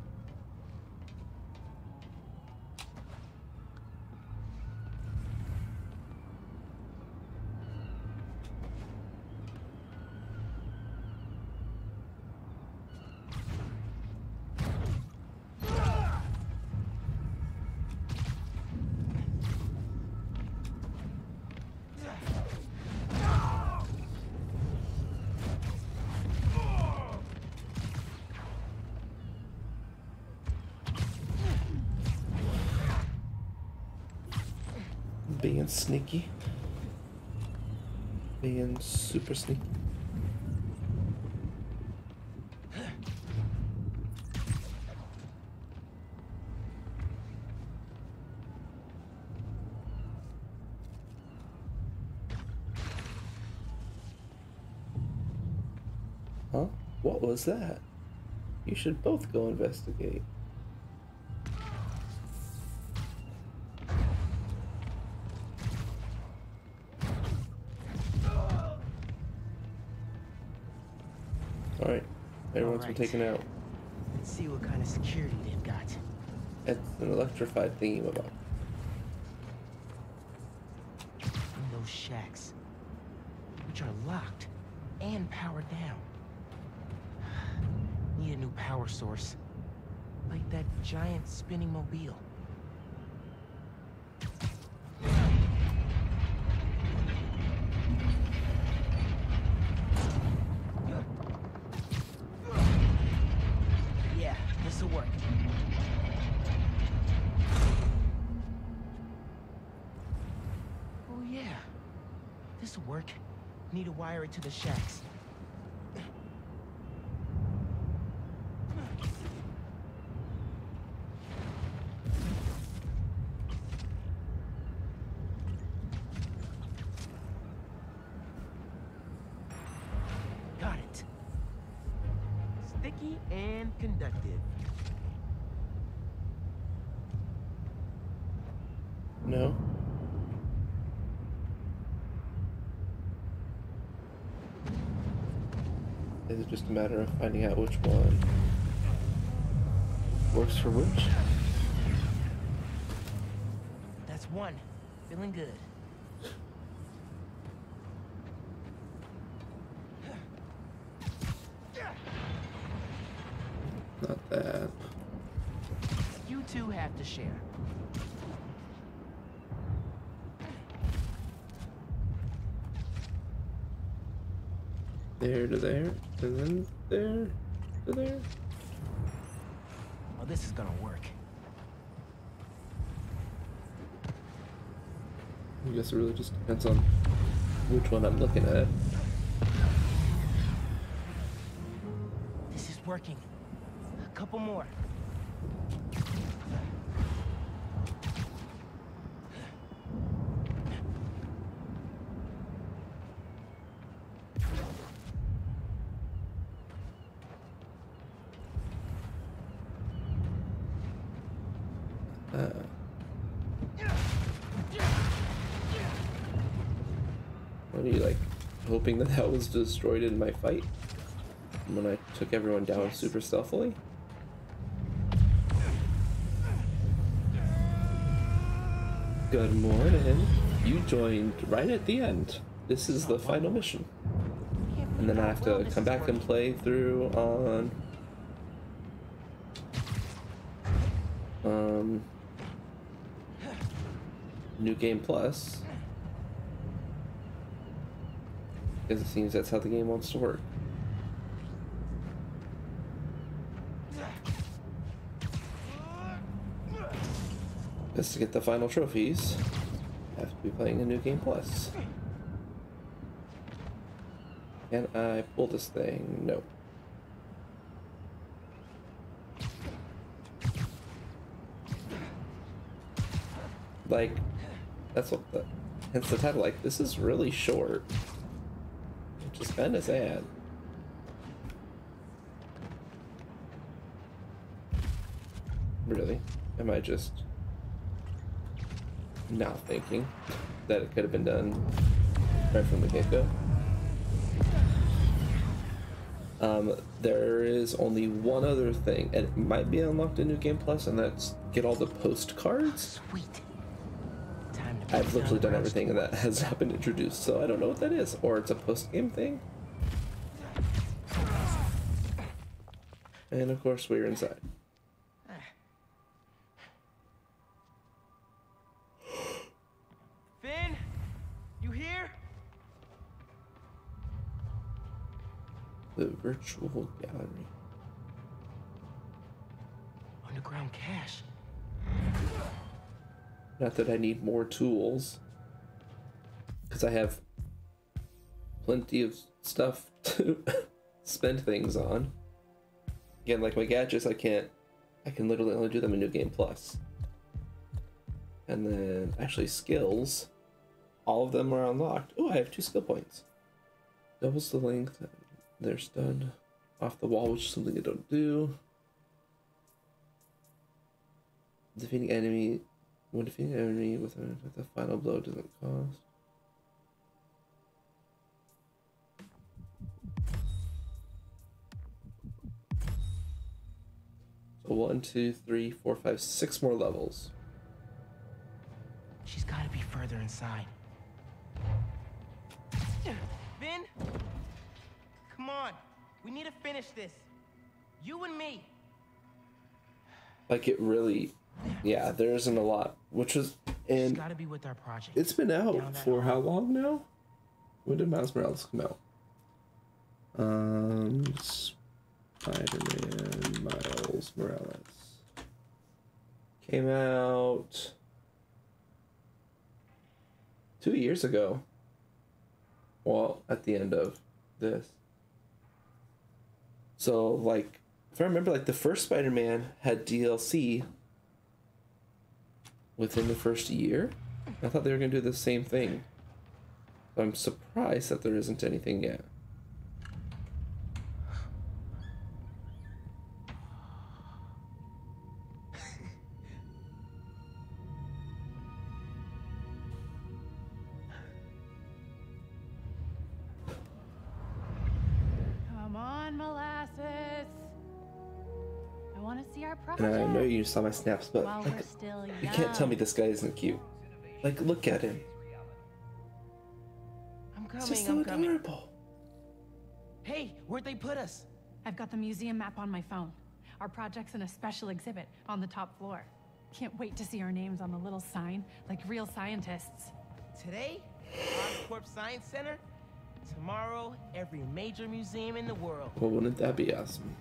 Being sneaky. Being super sneaky. Huh? What was that? You should both go investigate. Alright, everyone's been taken out. Let's see what kind of security they've got. It's an electrified thingamabob. And those shacks, which are locked and powered down. Need a new power source, like that giant spinning mobile. Yeah, this'll work. Oh yeah, this'll work. Need to wire it to the shacks. Got it. Sticky and conductive. No. Is it just a matter of finding out which one works for which? That's one. Feeling good. Not that. You two have to share. There to there, and then there to there. Oh, this is gonna work. I guess it really just depends on which one I'm looking at. This is working. A couple more. Uh, what are you like hoping that that was destroyed in my fight when I took everyone down yes. super stealthily? Good morning. You joined right at the end. This is the final mission. And then I have to come back and play through on um New Game Plus. Because it seems that's how the game wants to work. Just to get the final trophies, I have to be playing a New Game Plus. Can I pull this thing? No. Like, that's what the, hence the title, like, this is really short. Which is kind of sad. Really? Am I just not thinking that it could have been done right from the get-go? Um, there is only one other thing, and it might be unlocked in New Game Plus, and that's get all the postcards. Sweet. I've literally done everything that has not been introduced, so I don't know what that is. Or it's a post-game thing. And of course, we're inside. Finn, you here? The virtual gallery. Underground cache. Not that I need more tools, because I have plenty of stuff to spend things on. Again, like my gadgets, I can't, I can literally only do them in New Game Plus. And then, actually, skills, all of them are unlocked. Oh, I have two skill points. Doubles the length, they're stunned off the wall, which is something I don't do. Defeating enemy. When defeating an enemy with a, with a final blow doesn't cost. So one, two, three, four, five, six more levels. She's got to be further inside. Vin, come on. We need to finish this. You and me. Like it really, yeah. There isn't a lot, which was, and Gotta be with our project. It's been out for how long now? When did Miles Morales come out? Um, Spider-Man Miles Morales came out two years ago. Well, at the end of this. So, like, if I remember, like, the first Spider-Man had D L C within the first year. I thought they were going to do the same thing. I'm surprised that there isn't anything yet. Come on, molasses. I want to see our project. And I know you saw my snaps, but While like, we're still you young. can't tell me this guy isn't cute. Like, look at him. I'm coming, It's just so I'm coming. adorable. Hey, where'd they put us? I've got the museum map on my phone. Our project's in a special exhibit on the top floor. Can't wait to see our names on the little sign, like real scientists. Today, Oscorp Science Center. Tomorrow, every major museum in the world. Well, wouldn't that be awesome?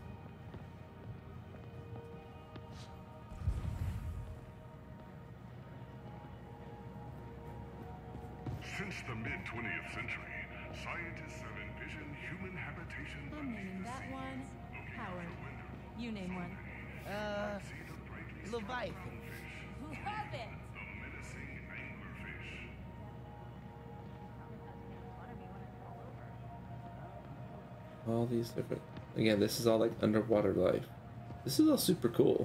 Since the mid-twentieth century, scientists have envisioned human habitation beneath the That one, Howard. You name one. Uh, Leviathan. Love it. All these different... Again, this is all like underwater life. This is all super cool.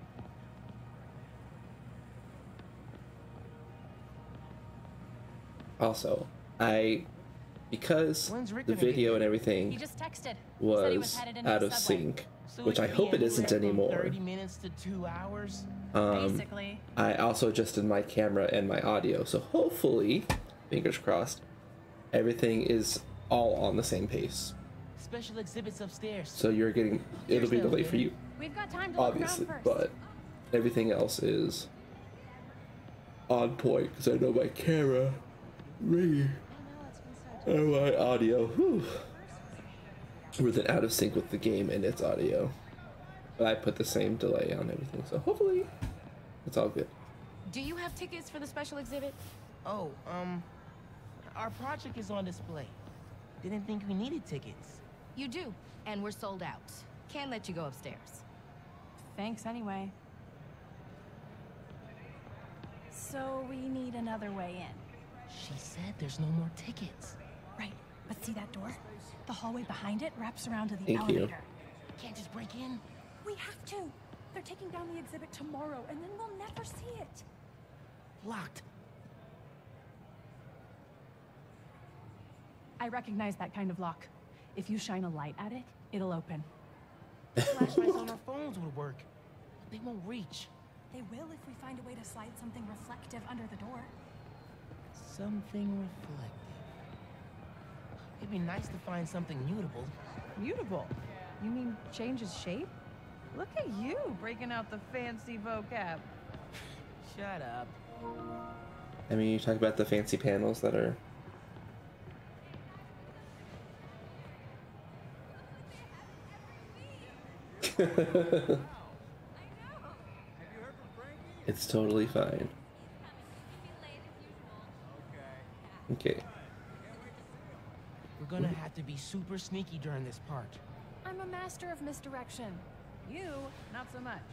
Also, I... Because the video and everything He just texted. Said he was was headed into out the of subway. sync, So which it I could hope be it isn't anywhere from anymore. thirty minutes to two hours. Um, Basically. I also adjusted my camera and my audio, so hopefully, fingers crossed, everything is all on the same pace. Special exhibits upstairs. So you're getting, it'll be delayed for you, We've got time to look obviously, around first. but everything else is on point because I know my camera. Really. Oh, my audio. Whew. We're then out of sync with the game and its audio. But I put the same delay on everything, so hopefully it's all good. Do you have tickets for the special exhibit? Oh, um, our project is on display. Didn't think we needed tickets. You do, and we're sold out. Can't let you go upstairs. Thanks anyway. So we need another way in. She said there's no more tickets. Right, but see that door? The hallway behind it wraps around to the Thank you. elevator. Can't just break in. We have to. They're taking down the exhibit tomorrow, and then we'll never see it. Locked. I recognize that kind of lock. If you shine a light at it, it'll open. Flashlights on our phones would work. They won't reach. They will if we find a way to slide something reflective under the door. Something reflective. It'd be nice to find something mutable. Mutable? You mean changes shape? Look at you, breaking out the fancy vocab. Shut up. I mean, you talk about the fancy panels that are... It's totally fine. Okay. We're gonna have to be super sneaky during this part. I'm a master of misdirection. You, not so much.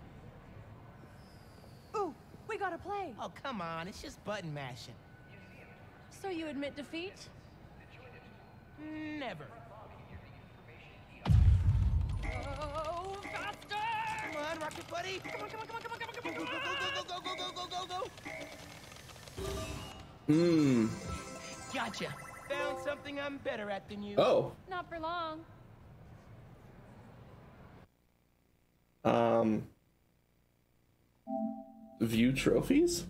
Ooh, we gotta play. Oh, come on, it's just button mashing. So you admit defeat? Never. Oh, faster! Come on, Rocket Buddy! Come on, come on, come on, come on, come on, come on, go, go, go, go, go, go, go, go, go, go! Mmm. Gotcha. Found something I'm better at than you. Oh. Not for long. Um. View trophies?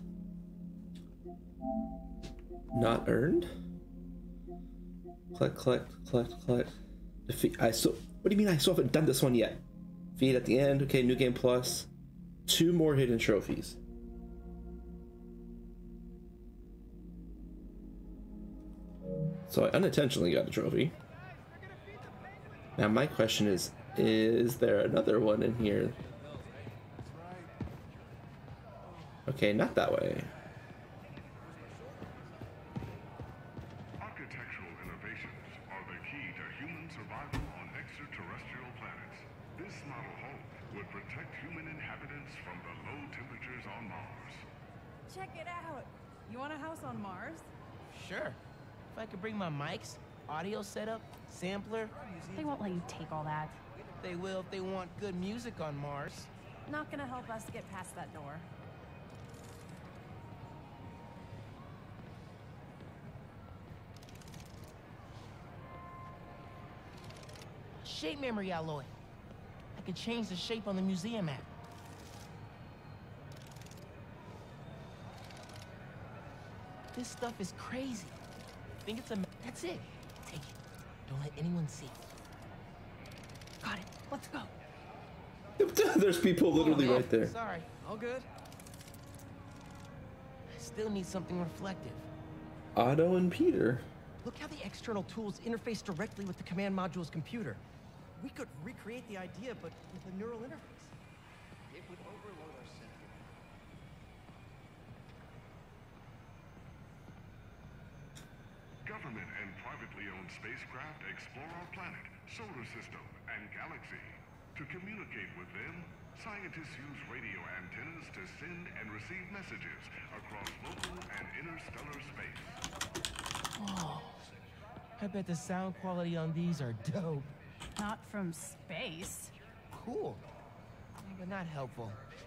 Not earned? Collect, collect, collect, collect. Defeat. I still. What do you mean I still haven't done this one yet? Feed at the end. Okay, new game plus. Two more hidden trophies. So I unintentionally got a trophy. Now my question is, is there another one in here? Okay, not that way. Architectural innovations are the key to human survival on extraterrestrial planets. This model home would protect human inhabitants from the low temperatures on Mars. Check it out. You want a house on Mars? Sure. If I could bring my mics, audio setup, sampler. They won't let you take all that. They will if they want good music on Mars. Not gonna help us get past that door. Shape memory alloy. I could change the shape on the museum map. This stuff is crazy. Think it's a... That's it. Take it. Don't let anyone see. Got it. Let's go. There's people literally oh, right there. Sorry. All good. I still need something reflective. Otto and Peter. Look how the external tools interface directly with the command module's computer. We could recreate the idea, but with a neural interface. It would overload our system. Government and privately owned spacecraft explore our planet, solar system, and galaxy. To communicate with them, scientists use radio antennas to send and receive messages across local and interstellar space. Oh, I bet the sound quality on these are dope. Not from space. Cool, but not helpful.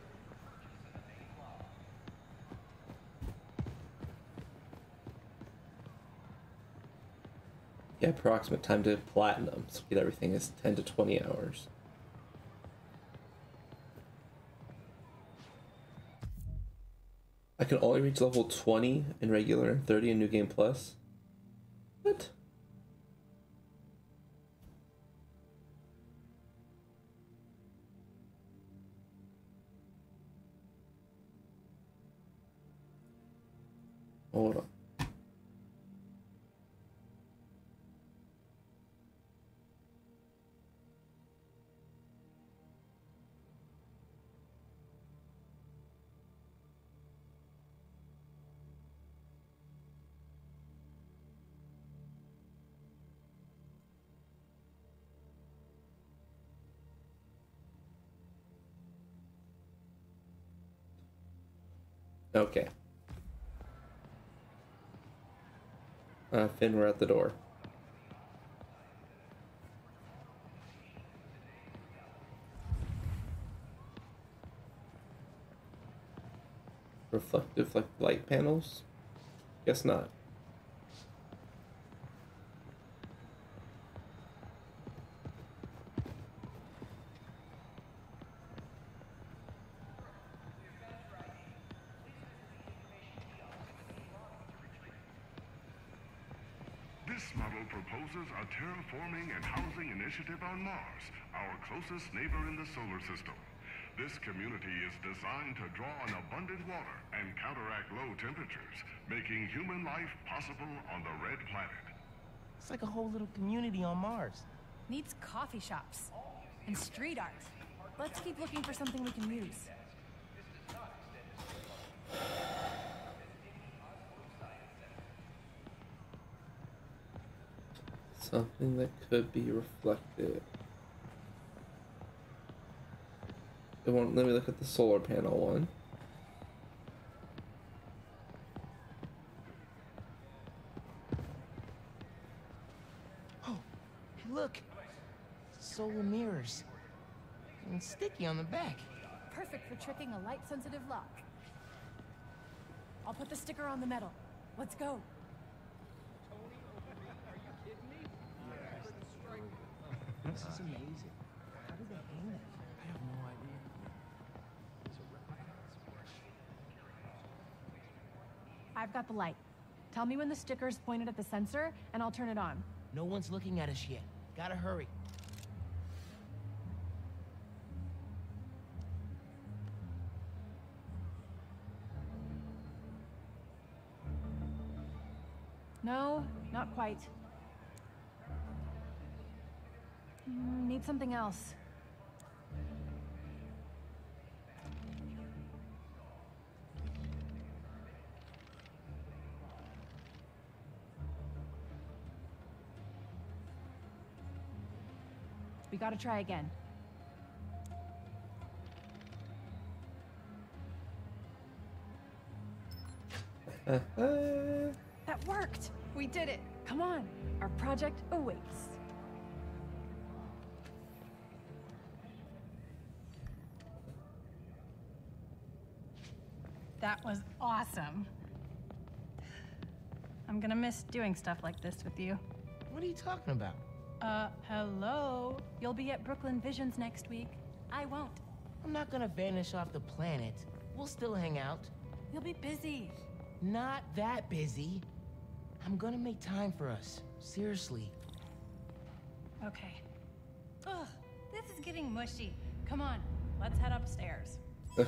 Yeah, approximate time to platinum. So get everything is ten to twenty hours. I can only reach level twenty in regular and thirty in New Game Plus. What? Hold on. Okay. Uh, Finn, we're at the door. Reflective, like light panels? Guess not. This model proposes a terraforming and housing initiative on Mars, our closest neighbor in the solar system. This community is designed to draw on abundant water and counteract low temperatures, making human life possible on the red planet. It's like a whole little community on Mars. Needs coffee shops and street art. Let's keep looking for something we can use. Something that could be reflected. It won't let me look at the solar panel one. Oh, look! Solar mirrors. And sticky on the back. Perfect for tricking a light-sensitive lock. I'll put the sticker on the metal. Let's go. This is amazing. How did they hang that? I have no idea. I've got the light. Tell me when the sticker's pointed at the sensor, and I'll turn it on. No one's looking at us yet. Gotta hurry. No, not quite. Mm, need something else. We gotta try again. That worked! We did it! Come on! Our project awaits. That was awesome. I'm gonna miss doing stuff like this with you. What are you talking about? Uh, hello? You'll be at Brooklyn Visions next week. I won't. I'm not gonna vanish off the planet. We'll still hang out. You'll be busy. Not that busy. I'm gonna make time for us. Seriously. Okay. Ugh, this is getting mushy. Come on, let's head upstairs.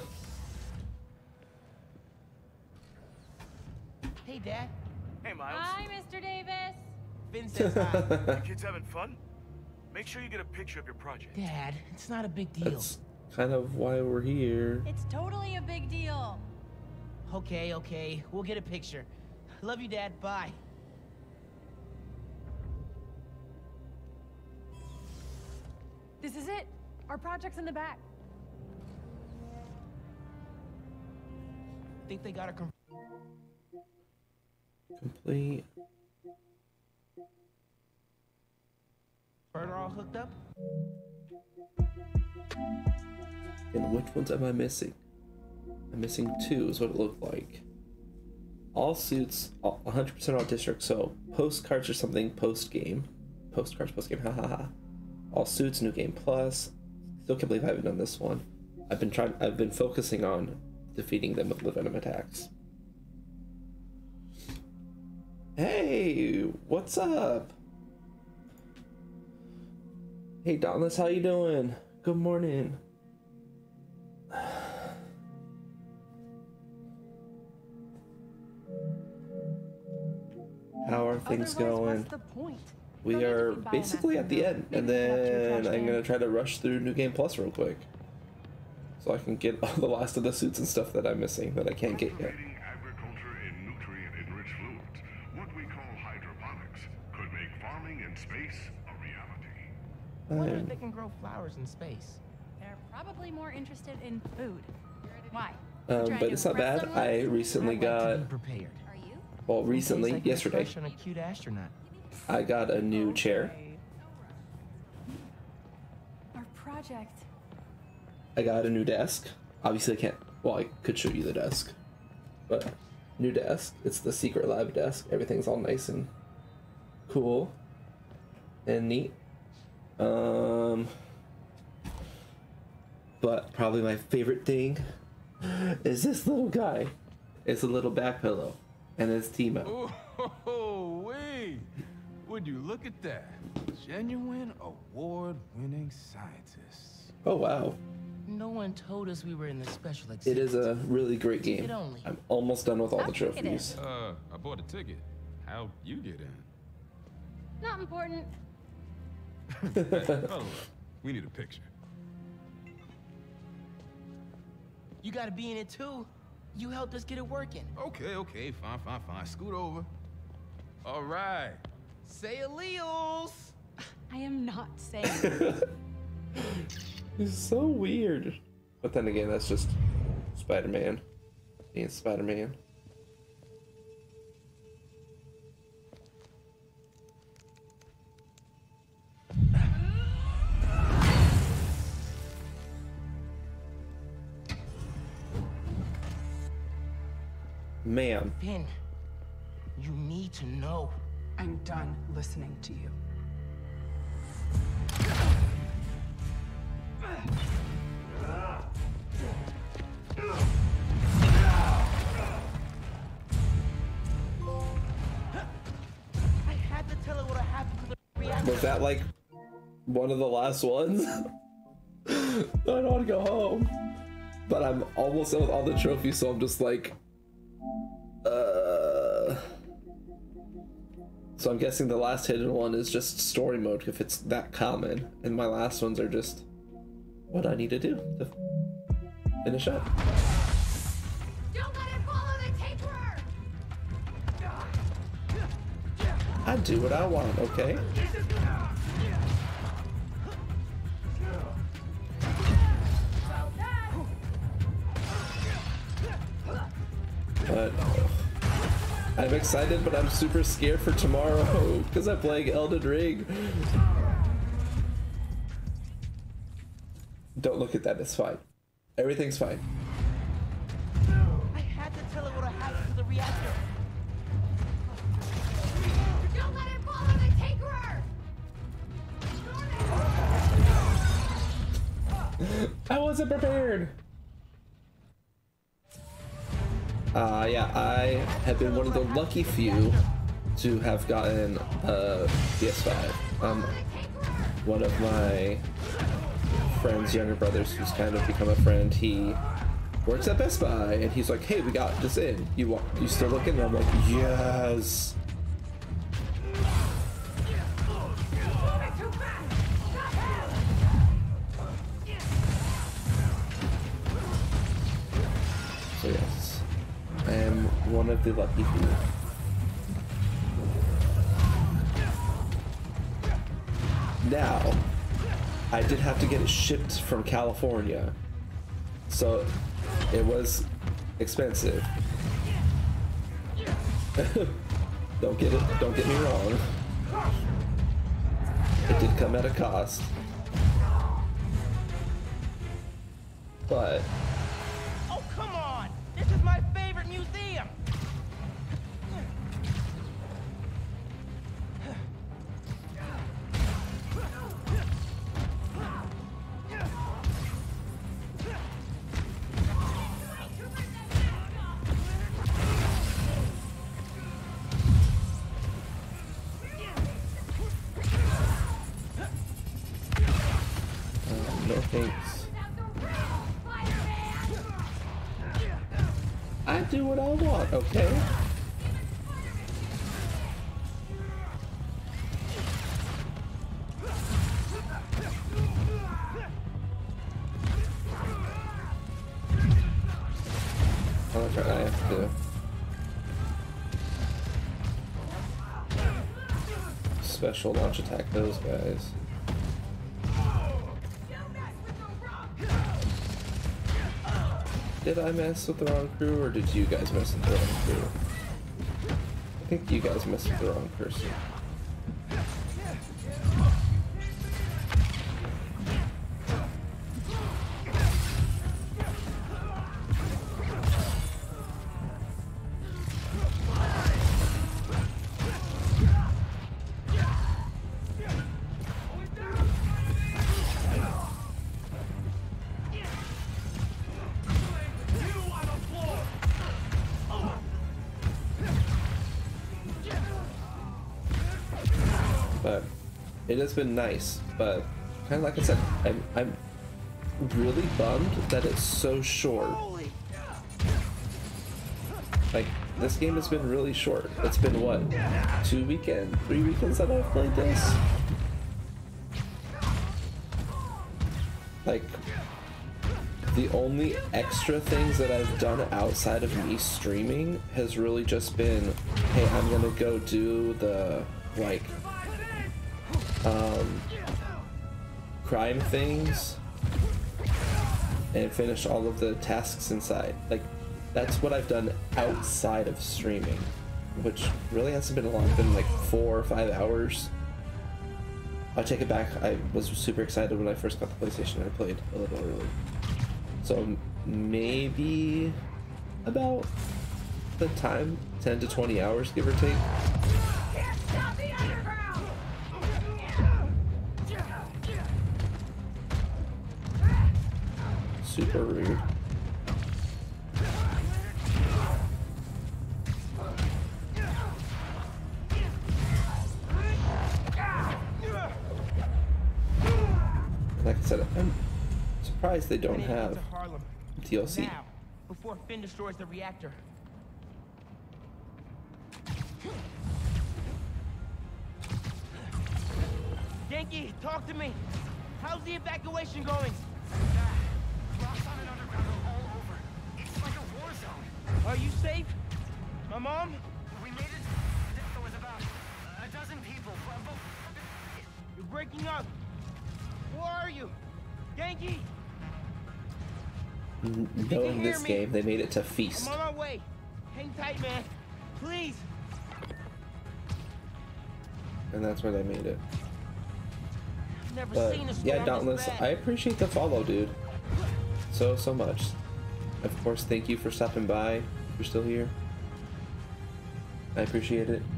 Hey, Dad. Hey, Miles. Hi, Mister Davis. Finn says hi. You kids having fun? Make sure you get a picture of your project. Dad, it's not a big deal. That's kind of why we're here. It's totally a big deal. Okay, okay. We'll get a picture. Love you, Dad. Bye. This is it! Our project's in the back. Think they got a com- Complete. Are all hooked up? And which ones am I missing? I'm missing two is what it looked like. All suits, all, one hundred percent all districts, so postcards or something post-game. Postcards post-game, hahaha. All suits, new game plus. Still can't believe I haven't done this one. I've been trying, I've been focusing on defeating them with venom attacks. Hey, what's up? Hey, Dauntless, how you doing? Good morning. How are things going? What's the point? We are basically at the end, and then I'm gonna try to rush through New Game Plus real quick, so I can get all the last of the suits and stuff that I'm missing that I can't get yet. Agriculture in nutrient-enriched fluids, what we call hydroponics, could make farming in space a reality. I wonder if they can grow flowers in space. They're probably more interested in food. Why? Um, but it's not bad. I recently got, well, recently, yesterday, On a cute astronaut. I got a new chair. Our project. I got a new desk. Obviously, I can't, well, I could show you the desk, but new desk. It's the secret lab desk. Everything's all nice and cool and neat. Um, but probably my favorite thing is this little guy. It's a little back pillow, and it's Timo. Oh, wait! Would you look at that? Genuine award-winning scientists. Oh wow! No one told us we were in the special It is a really great game. Ticket only. I'm almost done with all the trophies. Uh, I bought a ticket. How'd you get in? Not important. Hey, hold on. We need a picture. You gotta be in it too. You helped us get it working. Okay, okay, fine, fine, fine. Scoot over. All right. Say alleles. I am not saying. It's so weird. But then again, that's just Spider-Man being Spider-Man. Ma'am. Finn, you need to know. I'm done listening to you. I had to tell her what happened to the reactor. Was that like one of the last ones? I don't want to go home. But I'm almost done with all the trophies, so I'm just like, uh. So I'm guessing the last hidden one is just story mode if it's that common, and my last ones are just what I need to do to finish up. Don't let it follow the taperer! I do what I want, okay? But I'm excited, but I'm super scared for tomorrow because I'm playing Elden Ring. Don't look at that, it's fine. Everything's fine. I had to tell her what happened to the reactor. Don't let it follow the taperer! I wasn't prepared. Uh, yeah, I have been one of the lucky few to have gotten a P S five. Um, one of my friend's younger brothers, who's kind of become a friend, he works at Best Buy, and he's like, "Hey, we got this in. You want? You still looking?" And I'm like, "Yes." So yes, I am one of the lucky few. Now, I did have to get it shipped from California, so it was expensive. Don't get it, don't get me wrong. It did come at a cost. But Oh, come on! This is my favorite museum! uh, no thanks. I do what I want, okay? Oh, that's right, I have to special launch attack those guys. Did I mess with the wrong crew, or did you guys mess with the wrong crew? I think you guys messed with the wrong person. But it has been nice, but kind of like I said, I'm, I'm really bummed that it's so short. Like, this game has been really short. It's been, what, two weekends, three weekends that I've played this? Like, the only extra things that I've done outside of me streaming has really just been, hey, I'm gonna go do the, like, um, crime things and finish all of the tasks inside. Like, that's what I've done outside of streaming, which really hasn't been a lot. It's been like four or five hours. I'll take it back. I was super excited when I first got the PlayStation. I played a little early. So maybe about the time, ten to twenty hours, give or take. Super rude. Like I said, I'm surprised they don't have D L C. Now, before Finn destroys the reactor. Yankee, talk to me. How's the evacuation going? Roxxon and Underground are all over. It's like a war zone. Are you safe? My mom? We made it. There was about a dozen people. You're breaking up. Where are you? Yankee? Knowing this game, they made it to Feast. I'm on my way. Hang tight, man. Please. And that's where they made it. Never But seen a storm yeah, this Dauntless, bad. I appreciate the follow, dude. So, so much. Of course, thank you for stopping by. If you're still here. I appreciate it.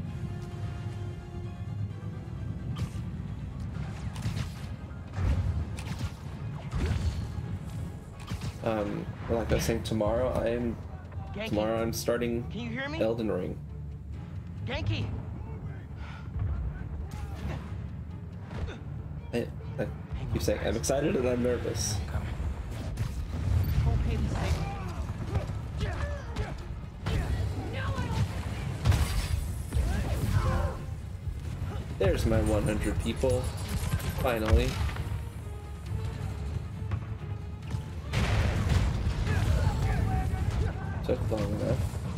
Um, like I was saying, tomorrow I'm Yankee, tomorrow I'm starting can you hear me? Elden Ring. Yankee. I, I keep saying I'm excited and I'm nervous. Okay, be safe. There's my one hundred people. Finally. Took long enough.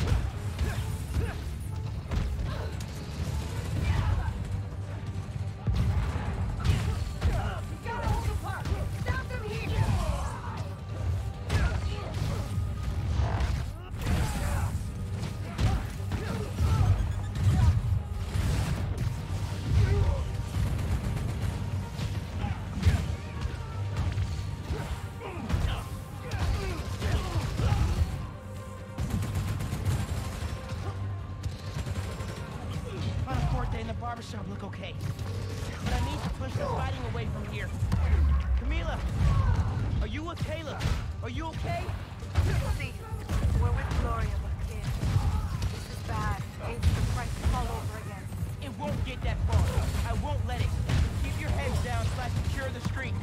On a fourth day in the barbershop look okay. But I need to push the fighting away from here. Camila, are you with Caleb? Are you okay? See, we're with Gloria, but kid. This is bad. It's the price all over again. It won't get that far. I won't let it. Keep your heads down slash secure the street.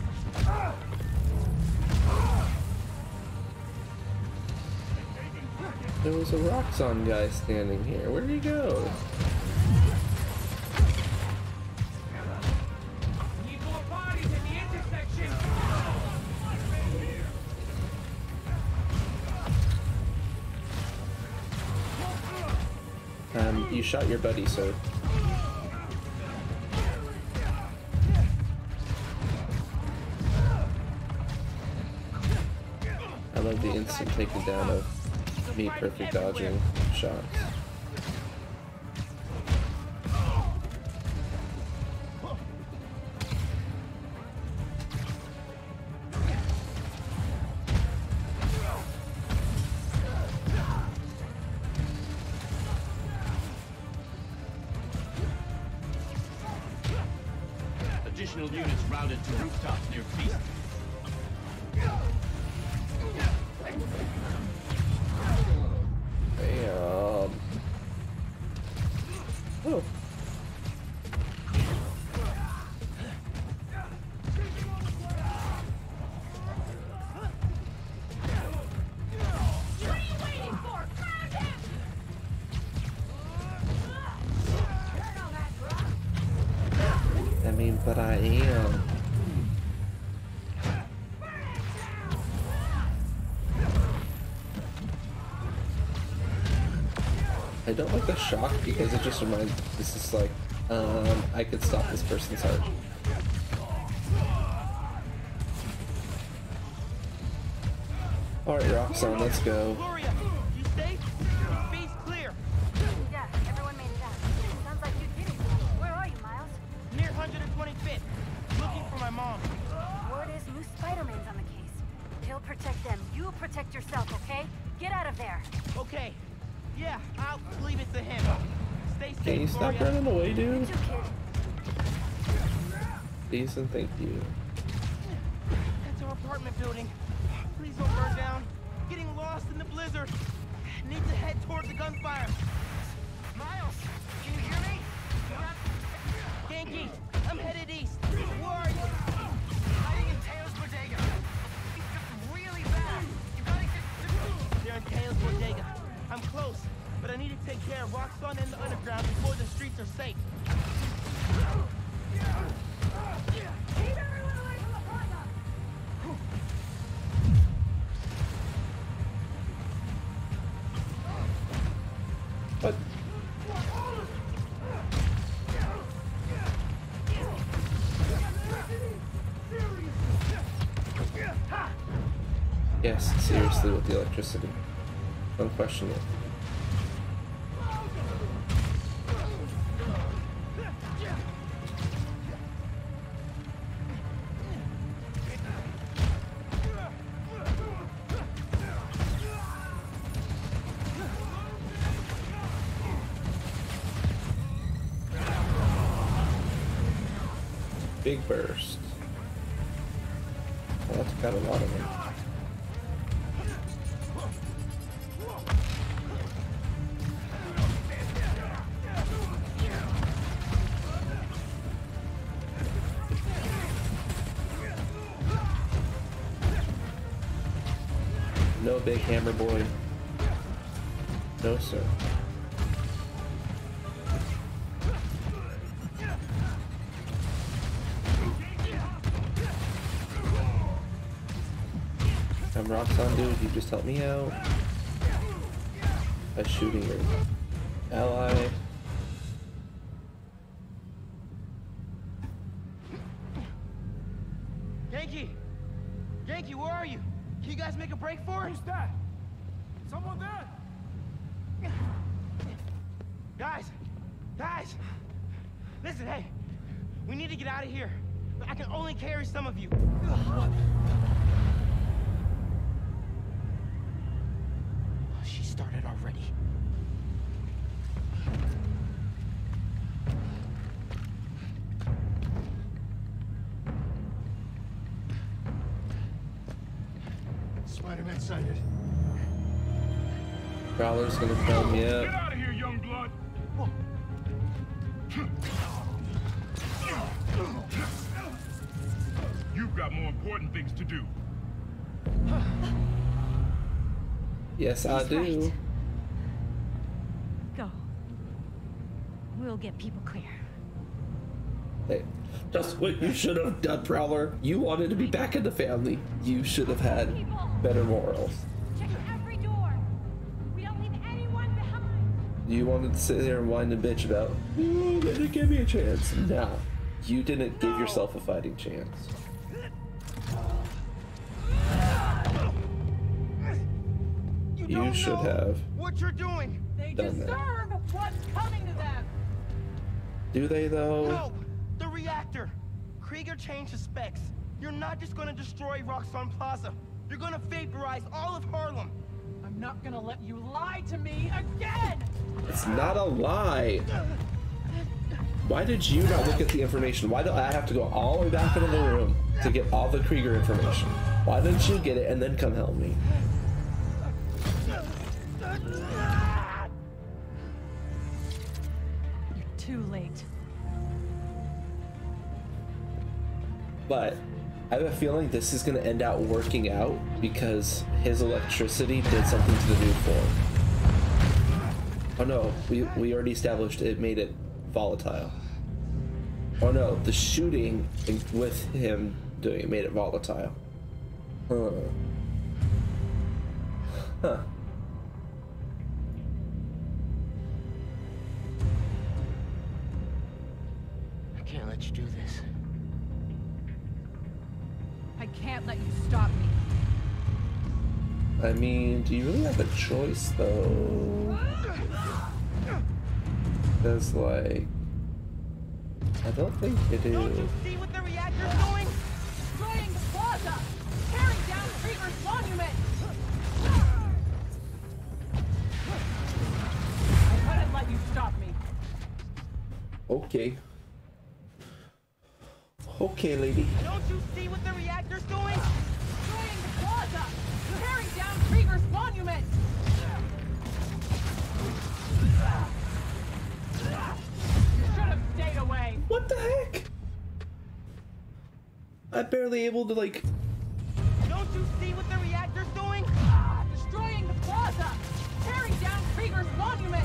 There was a Roxxon guy standing here. Where did he go? Need more bodies at the intersection. Um, you shot your buddy, sir. love the instant taking down of me perfect dodging shots. Additional units routed to rooftops near Feast. Damn. Oh. I mean, but I am. I don't like the shock because it just reminds this is like, um, I could stop this person's heart. Alright, Roxanne, let's go. Gloria, you safe? Base clear. Yeah, everyone made it out. Sounds like you did it. Where are you, Miles? Near one hundred twenty-fifth. Looking for my mom. Word is new Spider-Man's on the case. He'll protect them. You protect yourself, okay? Get out of there. Okay. Yeah, I'll leave it to him. Stay safe, Can you stop Gloria. running away, dude? You too, kid. Please and thank you. That's our apartment building. Please don't burn down. Getting lost in the blizzard. Need to head towards the gunfire. Miles, can you hear me? Yankee, I'm headed east. Where are you? Hiding in Teo's bodega. It's really bad. You gotta get... They're in Teo's bodega. I'm close, but I need to take care of Roxanne and the underground before the streets are safe. Keep everyone away from the plaza! What? Yes, seriously with the electricity. Don't question it. Big burst. Well, that's got a lot of them. No big hammer boy. No, sir. I'm Roxanne, dude. You just helped me out by shooting your ally. Yankee! Yankee, where are you? Can you guys make a break for it? Who's that? Someone there? Guys! Guys! Listen, hey! We need to get out of here. I can only carry some of you. What? She started already. Spider-Man sighted. Prowler's gonna come, Get yeah. out of here, young blood! You've got more important things to do. Yes, I do. Right. Go. We'll get people clear. Hey, that's what you should have done, Prowler. You wanted to be back in the family. You should have had better morals. Check every door. We don't leave anyone behind. You wanted to sit there and whine and bitch about, ooh, they didn't give me a chance. Nah, you didn't give yourself a fighting chance. You don't should know have what you're doing. They done deserve that. what's coming to them. Do they though? No, the reactor. Krieger changed his specs. You're not just gonna destroy Roxxon Plaza. You're gonna vaporize all of Harlem. I'm not gonna let you lie to me again. It's not a lie. Why did you not look at the information? Why do I have to go all the way back into the room to get all the Krieger information? Why didn't you get it and then come help me? You're too late. But I have a feeling this is going to end out working out because his electricity did something to the new form. Oh no, we, we already established it made it volatile. Oh no, the shooting with him doing it made it volatile. Huh. Huh. I can't let you do this. I can't let you stop me. I mean, do you really have a choice though? Because like, I don't think you do. Don't you see what the reactor's doing? Destroying the plaza. Tearing down Krieger's monument. I couldn't let you stop me. Okay. Okay, lady. Don't you see what the reactor's doing? Destroying the plaza. Tearing down Krieger's monument. You should have stayed away. What the heck? I'm barely able to like. Don't you see what the reactor's doing? Destroying the plaza. Tearing down Krieger's monument.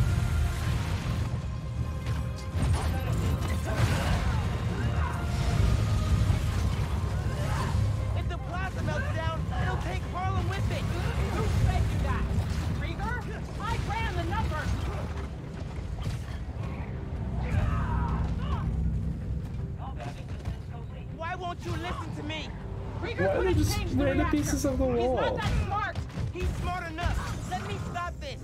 If the plaza melts down, it'll take Harlem with it. Who fed you that? Krieger? I ran the numbers. Why won't you listen to me? Krieger Why are could they have just changed the random reactor. pieces of the He's wall? not that smart. He's smart enough. Let me stop this.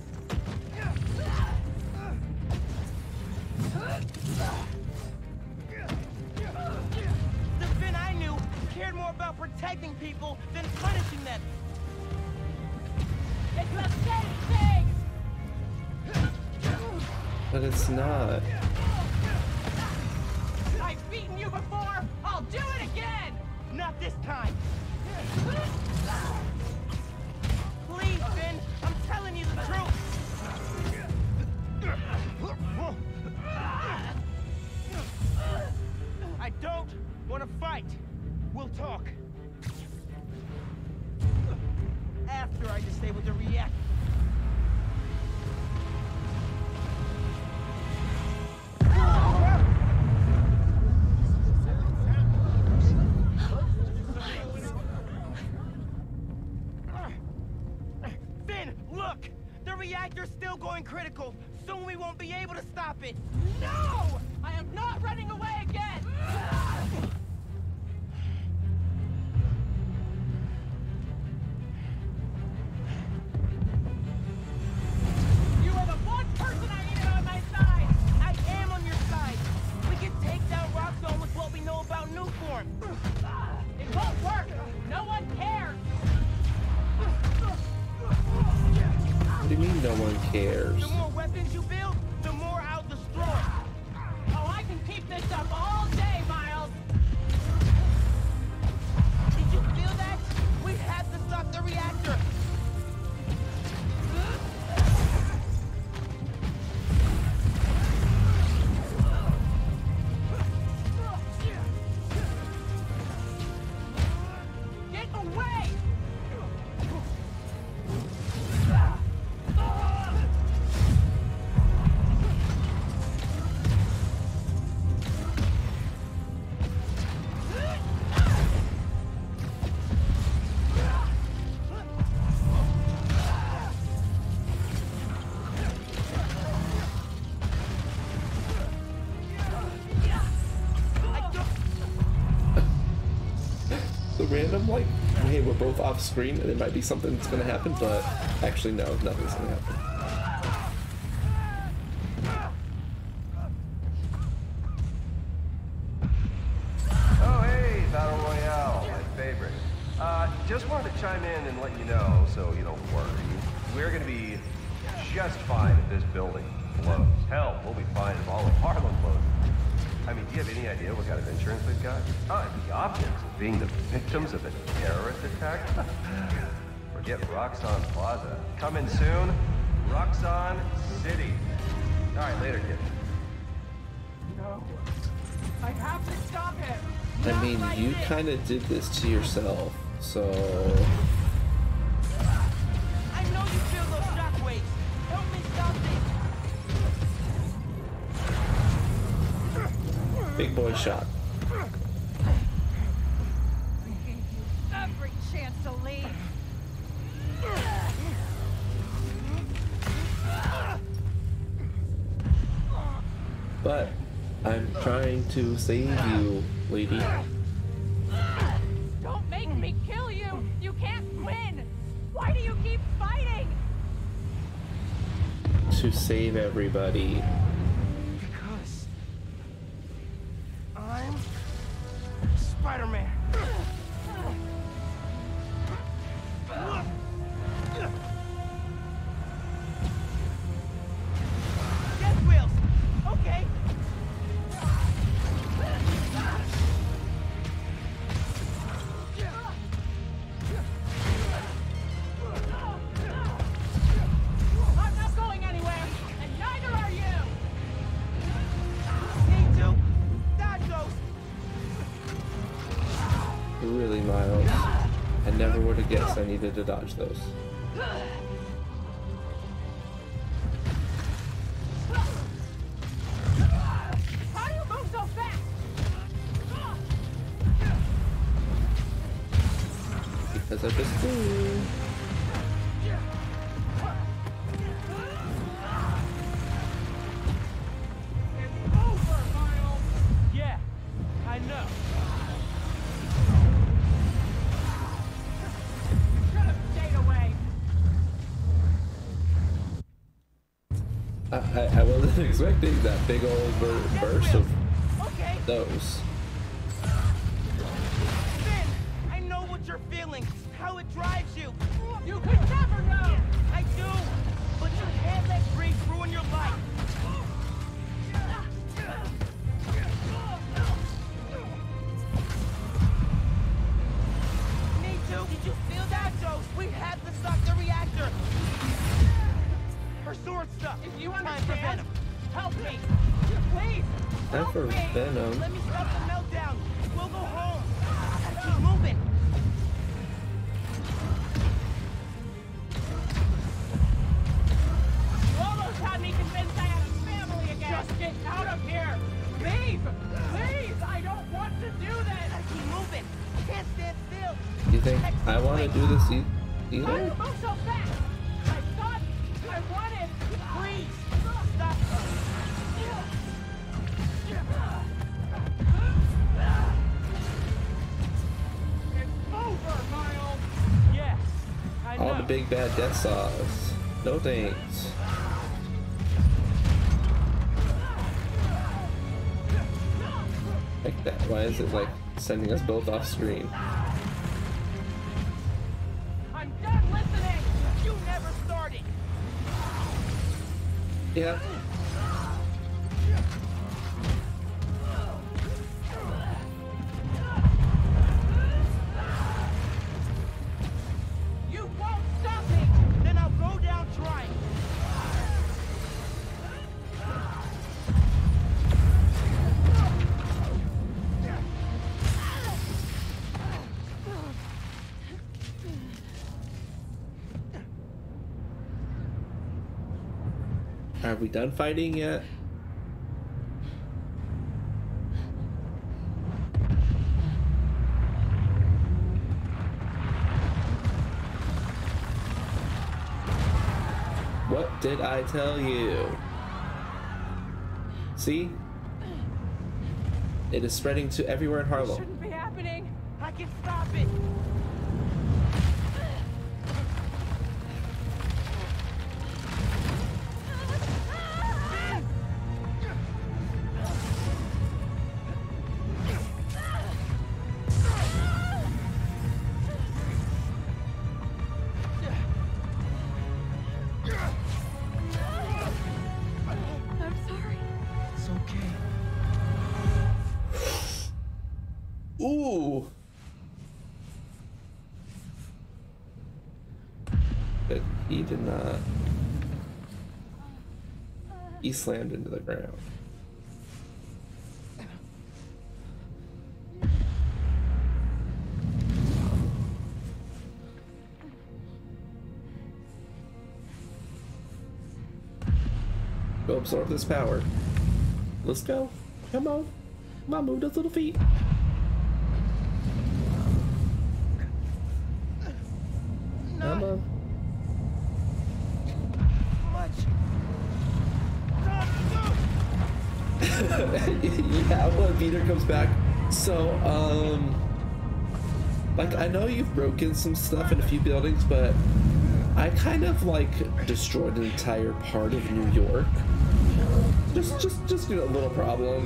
The Finn I knew cared more about protecting people than punishing them. It's the same thing. But it's not. I've beaten you before. I'll do it again. Not this time. Please, Finn, I'm telling you the truth. I don't want to fight. We'll talk. After I disable the reactor. Finn, look! The reactor's still going critical. Soon we won't be able to stop it. No! I am not running away again. You are the one person I needed on my side. I am on your side. We can take down Roxxon with what we know about Newform. It won't work. No one cares. What do you mean no one cares? The more weapons you build, the more I'll destroy. Oh, I can keep this up all day, Miles. Did you feel that? We have to stop the reactor. Get away! random, like, hey, we're both off screen and there might be something that's gonna happen, but actually no, nothing's gonna happen. Oh, hey, Battle Royale, my favorite. Uh, just wanted to chime in and let you know, so you don't worry. We're gonna be just fine if this building blows. Hell, we'll be fine if all of Harlem blows. I mean, do you have any idea what kind of insurance we've got? Oh, the optics of being the victims of a terrorist attack? Forget Roxxon Plaza. Coming soon, Roxxon City. All right, later, kid. No. I have to stop him. I mean, you kind of did this to yourself, so... I know you feel those shockwaves. Help me stop this. Big boy shot. Every chance to leave. But I'm trying to save you, lady. Don't make me kill you. You can't win. Why do you keep fighting? To save everybody. Because I'm Spider-Man. Death wheels. Okay. I'm not going anywhere, and neither are you. Me too. Dodge those. Really, Miles. I never would have guessed I needed to dodge those. How do you move so fast? Because I just do. Yeah, I know. Should have stayed away. I, I, I wasn't expecting that big old bur burst of Okay. those. Finn, I know what you're feeling. How it drives you. You could never know. I do. But you can't let grief ruin your life. Me too. Did you feel that, Joe? We have to stop the reactor. Her sword stuck. If you Time for understand, Venom. help me. Please. Time for Venom. Let me stop the meltdown. We'll go home. Keep moving. You almost had me convinced I had a family again. Just get out of here. Leave. Please. I don't want to do this. Keep moving. Can't stand still. Do you think I want to do this e How do you either? move so fast? I thought I wanted. Freeze. Stop. It's over, Miles. Yeah, I know. All the big bad death saws. No thanks. Like that. Why is it like sending us both off screen? I'm done listening. You never started. Yeah. You won't stop me. Then I'll go down trying. Are we done fighting yet? What did I tell you? See? It is spreading to everywhere in Harlem. Shouldn't be happening. I can stop it! I'm sorry. It's okay. Ooh. But he did not. He slammed into the ground. Go absorb this power. Let's go. Come on. Come on, move those little feet. Come on. Yeah, when Peter comes back. So, um, like, I know you've broken some stuff in a few buildings, but I kind of like destroyed an entire part of New York. Just, just, just you know, a little problem.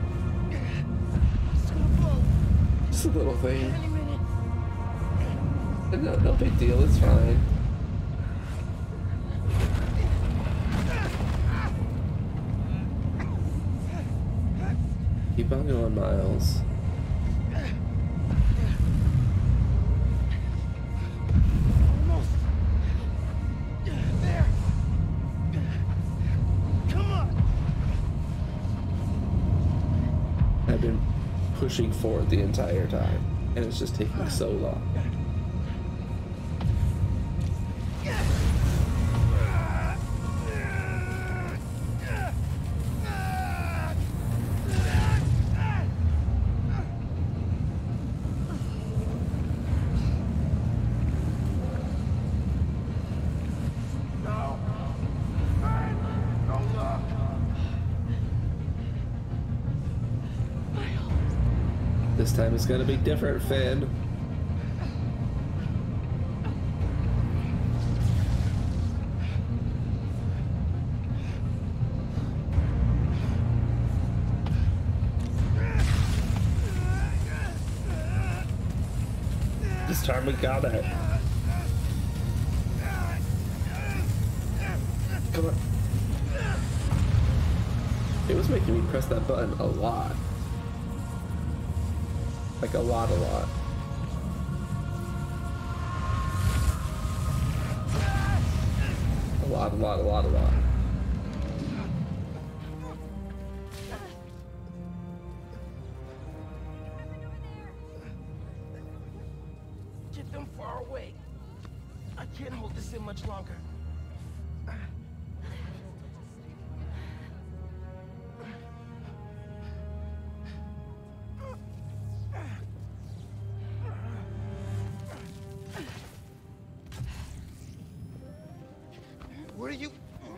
Just a little thing. No, no big deal. It's fine. Keep on going, Miles. Almost. There. Come on. I've been pushing forward the entire time, and it's just taking so long. This time it's gonna be different, Finn. This time we got it. Come on. It was making me press that button a lot. Like a lot, a lot. A lot, a lot, a lot, a lot. Get them far away. I can't hold this in much longer. What are you?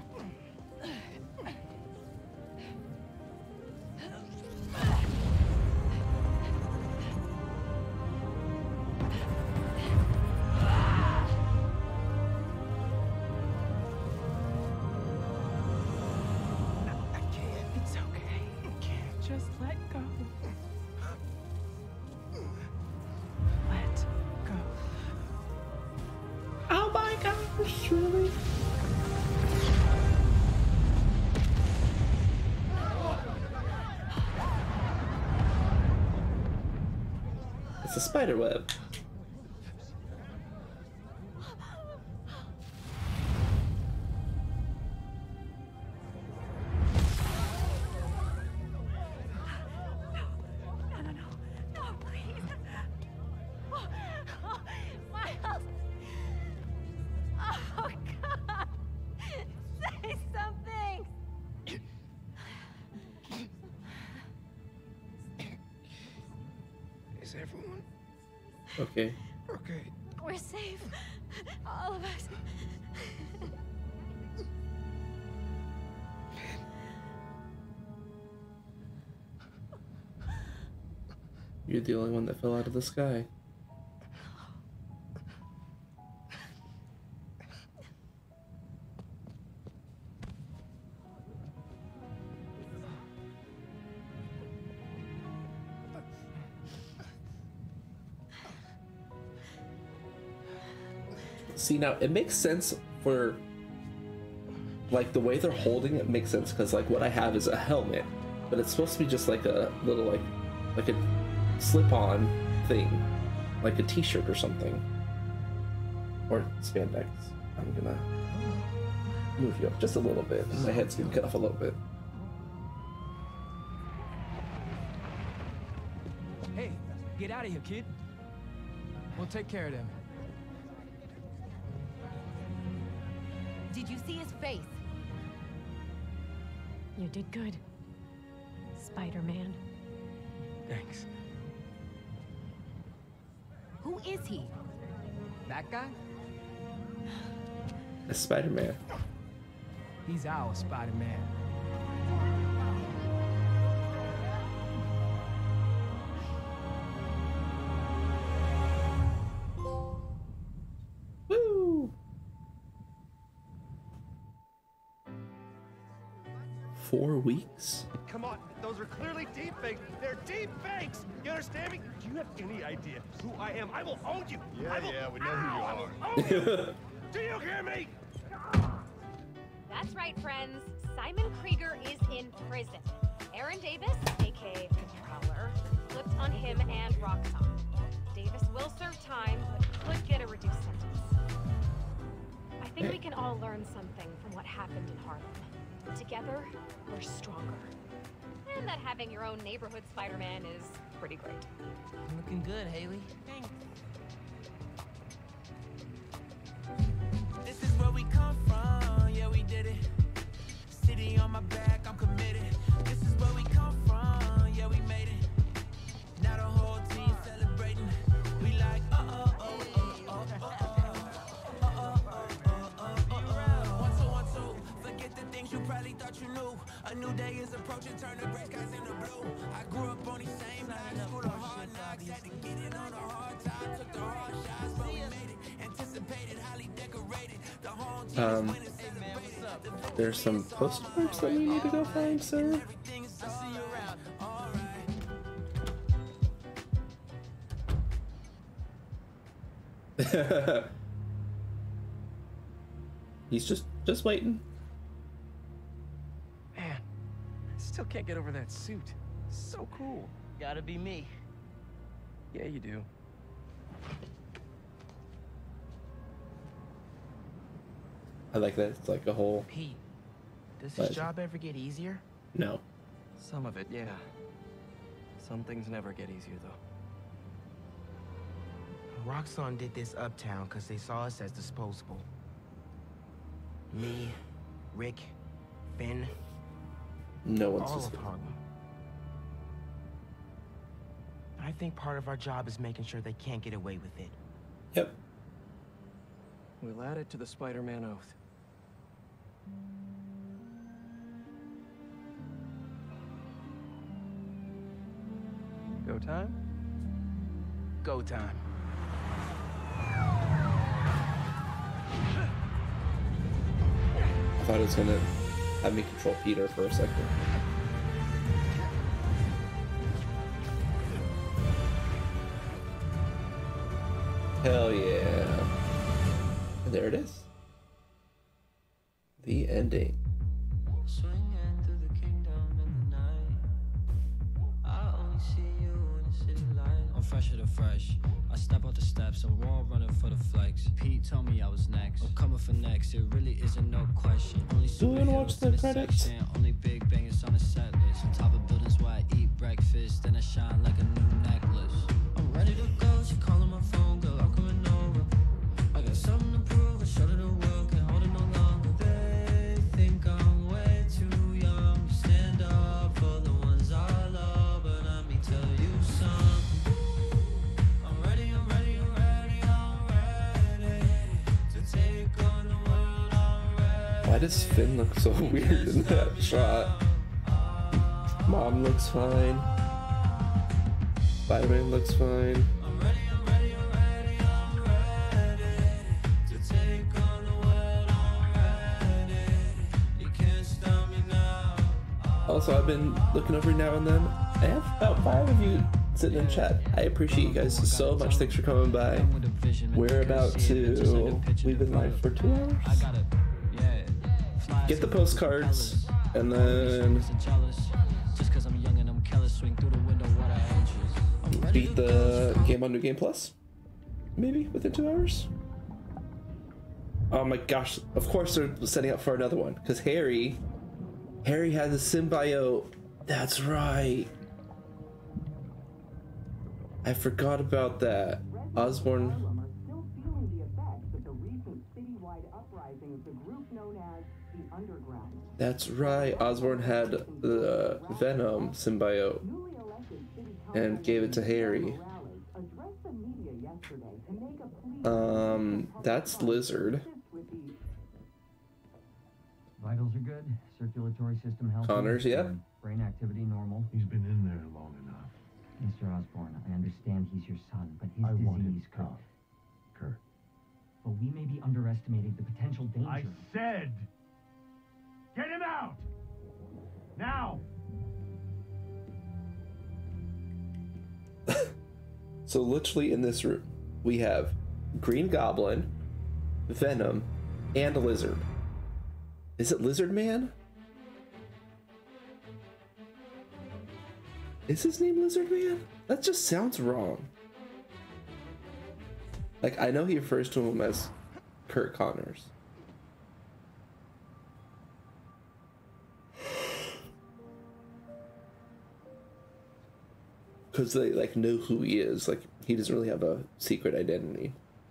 It's okay. You can't just let go. Let go. Oh my gosh, really? It's a spider web. No, no, no. No, please. Oh, oh, Miles. Oh, God. Say something. Is everyone Okay. okay? We're safe. All of us. You're the only one that fell out of the sky. See, now it makes sense for like the way they're holding it makes sense because like what I have is a helmet, but it's supposed to be just like a little like like a slip-on thing, like a t-shirt or something, or spandex. I'm gonna move you up just a little bit. My head's getting cut off a little bit. Hey, get out of here, kid. We'll take care of them. Did you see his face? You did good, Spider-Man. Thanks. Who is he? That guy? A Spider-Man. He's our Spider-Man. Woo! Four weeks? Come on, those are clearly deep fakes. They're deep fakes. You understand me? Do you have any idea who I am? I will own you. Yeah, I will, yeah, we know who you Ow, I are. will own you. Do you hear me? That's right, friends. Simon Krieger is in prison. Aaron Davis, aka the Prowler, flipped on him and Roxxon. Davis will serve time, but could get a reduced sentence. I think we can all learn something from what happened in Harlem. Together, we're stronger. And that having your own neighborhood Spider-Man is pretty great. Looking good, Haley. Thanks. This is where we come from, yeah, we did it. City on my back, I'm committed. This is where we come from, yeah, we made it. Now the whole team celebrating. We like, uh oh, oh, oh, oh, oh, oh. One, two, one, two. Forget the things you probably thought you knew. A new day is approaching, turn the gray skies into blue. I grew up on these same nights, school of hard knocks. Had to get it on a hard time, took the hard shots, but we made it. Anticipated, highly decorated. The whole team Um, is winning, celebrated. there's some postcards that we need to go find, sir. He's just just waiting. Man, I still can't get over that suit. So cool. Gotta be me. Yeah, you do. I like that. It's like a whole. Pete, does his What? job ever get easier? No. Some of it, yeah. Some things never get easier, though. Roxxon did this uptown because they saw us as disposable. Me, Rick, Finn. No one's all just. of Harlem. I think part of our job is making sure they can't get away with it. Yep. We'll add it to the Spider-Man oath. Go time? Go time. I thought it was gonna have me control Peter for a second. Hell yeah. And there it is. The ending. I'm fresher than fresh. I step out the steps and we're all running for the flex. Pete told me I was next. I'm coming for next. It really isn't no question. Only Do you wanna watch the credits? section. Only big bangers on the set list. On top of buildings where I eat breakfast, then I shine like a new necklace. I'm ready to go. She calling my phone, girl. I'm coming over. I got something to prove. I showed her the world. Can't hold it no longer. They think I'm way too young to stand up for the ones I love, but let me tell you something. I'm ready, I'm ready, I'm ready, I'm ready to take on the world. I'm ready. Why does Finn look so weird in that shot? Mom looks fine. Spider-Man looks fine. I'm ready, I'm ready, I'm ready, I'm ready to take on the world. I'm ready. You can't stop me now. Oh, Also, I've been looking over now and then. I have about five of you sitting in chat. I appreciate you guys so much. Thanks for coming by. We're about to... We've been live for two hours. Get the postcards, and then... beat the game on New Game Plus? Maybe within two hours? Oh my gosh, of course they're setting up for another one, because Harry... Harry has a symbiote. That's right. I forgot about that. Osborn. That's right. Osborn had the Venom symbiote and gave it to Harry. Um, that's Lizard. Vitals are good. Circulatory system healthy. Connors, yeah. Brain activity normal. He's been in there long enough. Mister Osborn, I understand he's your son, but his I wanted disease could... Kurt. But we may be underestimating the potential danger. I said, get him out! Now! So literally in this room, we have Green Goblin, Venom, and a Lizard. Is it Lizard Man? Is his name Lizard Man? That just sounds wrong. Like, I know he refers to him as Kurt Connors. Because they, like, know who he is. Like, he doesn't really have a secret identity.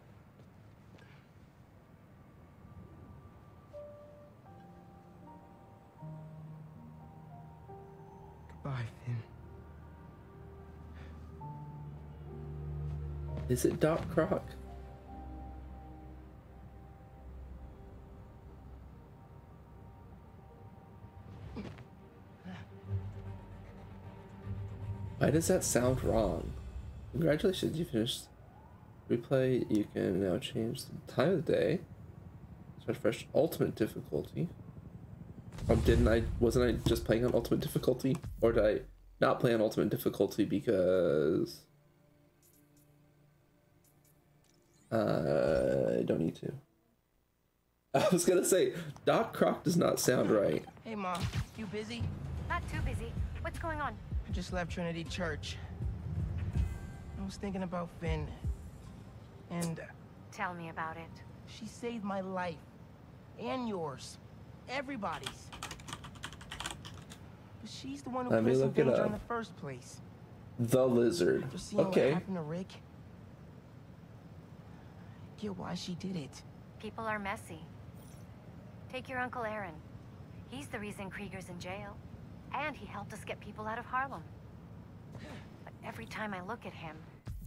Goodbye, Finn. Is it Doc Croc? Why does that sound wrong? Congratulations, you finished replay. You can now change the time of the day. Start fresh ultimate difficulty. Um, didn't I, wasn't I just playing on ultimate difficulty? Or did I not play on ultimate difficulty because... Uh, I don't need to. I was gonna say, Doc Croc does not sound right. Hey, Mom. You busy? Not too busy. What's going on? I just left Trinity Church. I was thinking about Finn. And... Tell me about it. She saved my life. And yours. Everybody's. But she's the one who Let put me us in look it danger up. in the first place. The Lizard. Just seeing Okay. what happened to Rick. I get why she did it. People are messy. Take your Uncle Aaron. He's the reason Krieger's in jail. And he helped us get people out of Harlem. But every time I look at him,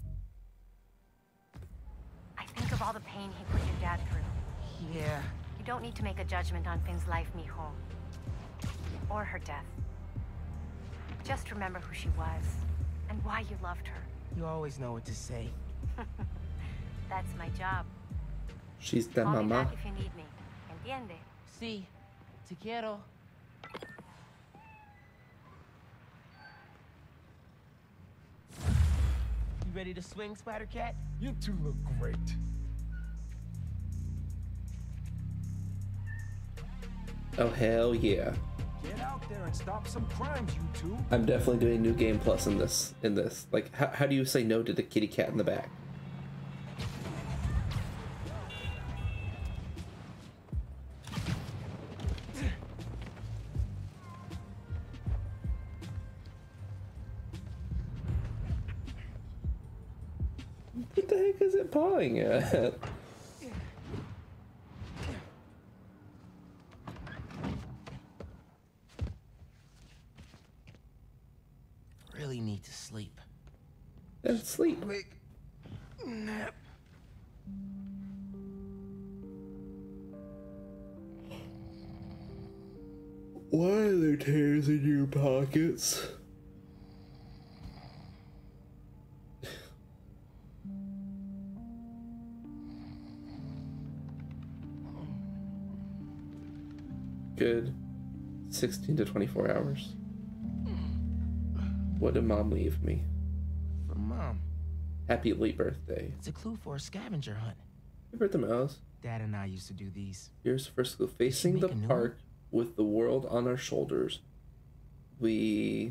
I think of all the pain he put your dad through. Yeah. You don't need to make a judgment on Finn's life, mijo. Or her death. Just remember who she was, and why you loved her. You always know what to say. That's my job. She's the Call me mama. back if you need me. Entiende? Si. Te quiero. You ready to swing, Spider-Cat? You two look great. Oh, hell yeah. Get out there and stop some crimes, you two. I'm definitely doing New Game Plus in this. In this, like, how, how do you say no to the kitty cat in the back? What the heck is it pawing at? Really need to sleep. Then sleep. Quick nap. Why are there tears in your pockets? Good. sixteen to twenty-four hours. What did Mom leave me? From Mom. Happy late birthday. It's a clue for a scavenger hunt. Happy birthday, Miles. Dad and I used to do these. Here's the first clue. Facing the park with the world on our shoulders. We...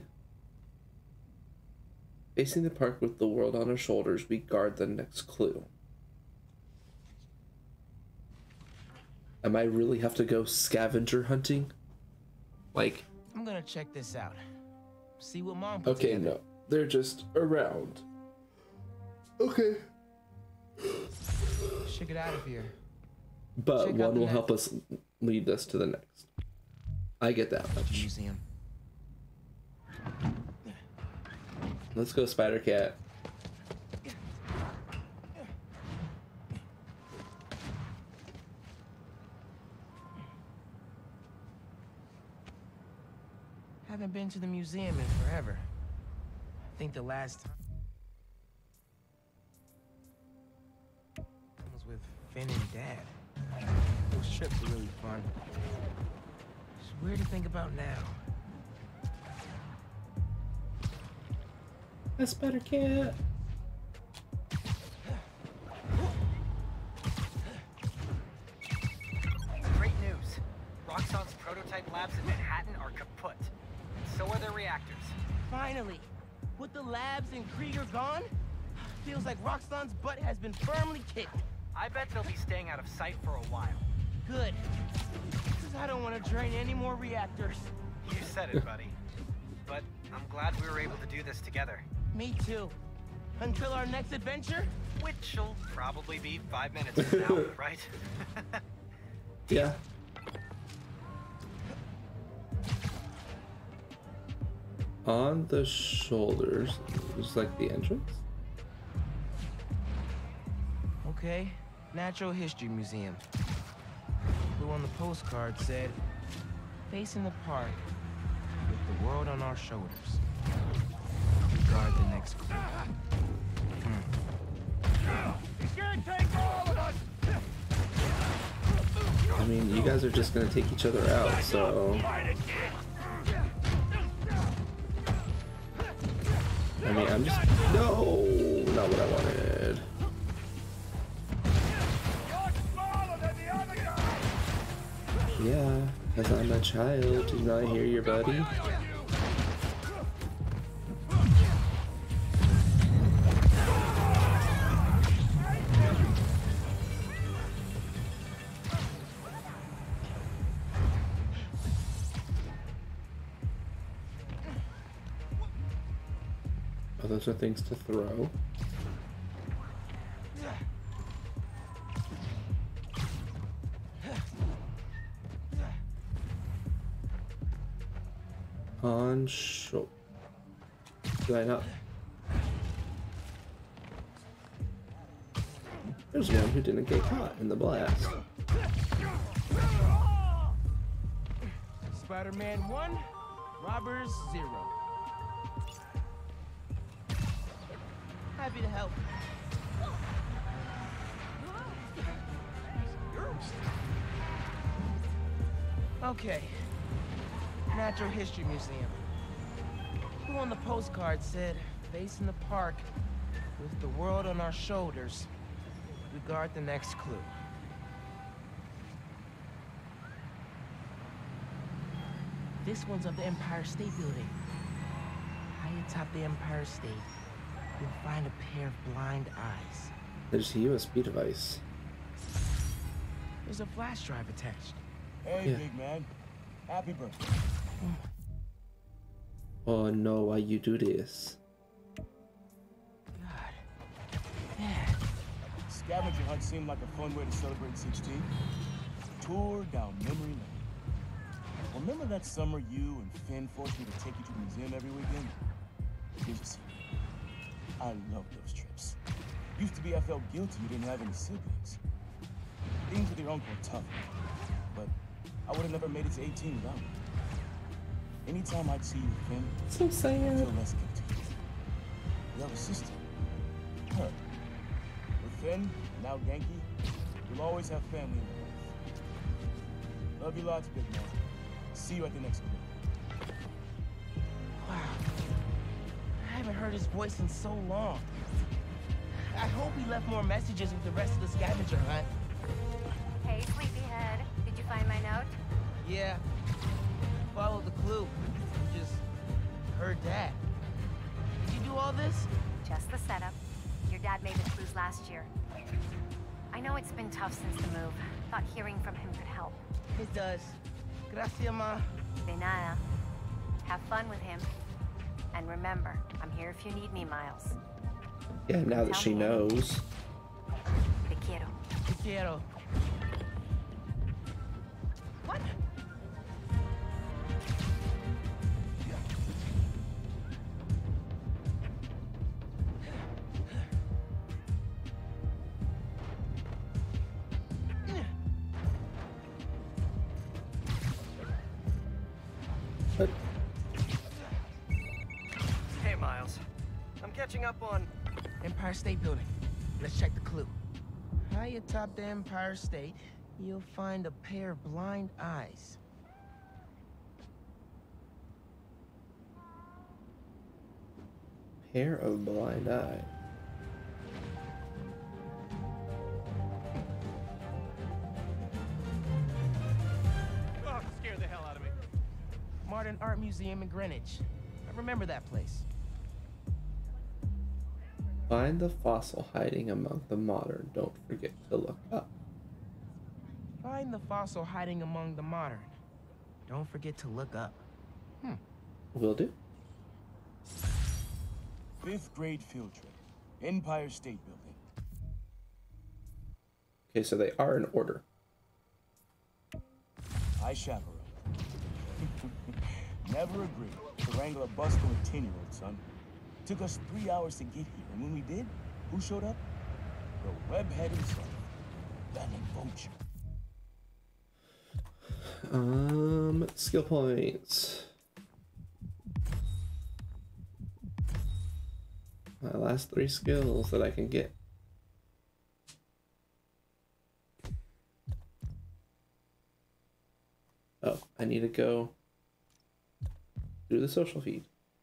Facing the park with the world on our shoulders, we guard the next clue. Am I really have to go scavenger hunting? Like... I'm gonna check this out. See what Mom put Okay, together. no. They're just around. Okay. Should get out of here. But Check out one the will next- help us lead us to the next. I get that much. Museum. Let's go, Spider Cat. Haven't been to the museum in forever. I think the last time was with Finn and Dad. Those trips were really fun. It's weird to think about now. A Spider Cat. Great news. Roxxon's prototype labs in Manhattan are kaput. And so are their reactors. Finally! With the labs and Krieger gone, feels like Roxxon's butt has been firmly kicked. I bet they'll be staying out of sight for a while. Good. Because I don't want to drain any more reactors. You said it, buddy. But I'm glad we were able to do this together. Me too. Until our next adventure? Which'll probably be five minutes from now, right? Yeah. On the shoulders, just like the entrance. Okay, Natural History Museum. Who on the postcard said, facing the park with the world on our shoulders. Guard the next clue. He's gonna take all of us! I mean, you guys are just gonna take each other out, so. I mean, I'm just. No! Not what I wanted. Yeah, because I'm a child. Did not hear your buddy? Oh, those are things to throw. On show. Did I not? There's one who didn't get caught in the blast. Spider-Man one, Robbers zero. Happy to help. Okay. Natural History Museum. Who on the postcard said, facing the park, with the world on our shoulders, we guard the next clue. This one's of the Empire State Building. High atop the Empire State, you'll find a pair of blind eyes. There's a U S B device. There's a flash drive attached. Hey, Yeah. big man. Happy birthday. Oh no, why you do this? Scavenger hunt seemed like a fun way to celebrate sixteen. Tour down memory lane. Remember that summer you and Finn forced me to take you to the museum every weekend? Here's the secret. I love those trips. Used to be I felt guilty you didn't have any siblings. Things with your uncle are tough, but I would have never made it to eighteen without you. Anytime I'd see you with Finn, So sad. I feel less guilty. You have a sister. Her. With Finn, now Yankee, you'll always have family in your life. Love you lots, big man. See you at the next one. haven't heard his voice in so long. I hope he left more messages with the rest of the scavenger hunt. Hey, sleepyhead. Did you find my note? Yeah. Follow the clue. Just heard that. Did you do all this? Just the setup. Your dad made us lose last year. I know it's been tough since the move. Thought hearing from him could help. It does. Gracias, ma. De nada. Have fun with him. And remember, I'm here if you need me, Miles. Yeah, now that Tell she me knows. Te quiero. Te quiero. What? Hey, Miles. I'm catching up on... Empire State Building. Let's check the clue. High atop the Empire State, you'll find a pair of blind eyes. Pair of blind eye. Oh, scared the hell out of me. Modern Art Museum in Greenwich. I remember that place. Find the fossil hiding among the modern. Don't forget to look up. Find the fossil hiding among the modern. Don't forget to look up. Hmm. Will do. Fifth grade field trip. Empire State Building. Okay, so they are in order. I chaperone. Never agreed to wrangle a bus full of ten-year-olds, son. Took us three hours to get here, and when we did, who showed up? The webhead himself, that vulture. Um, skill points. My last three skills that I can get. Oh, I need to go through the social feed.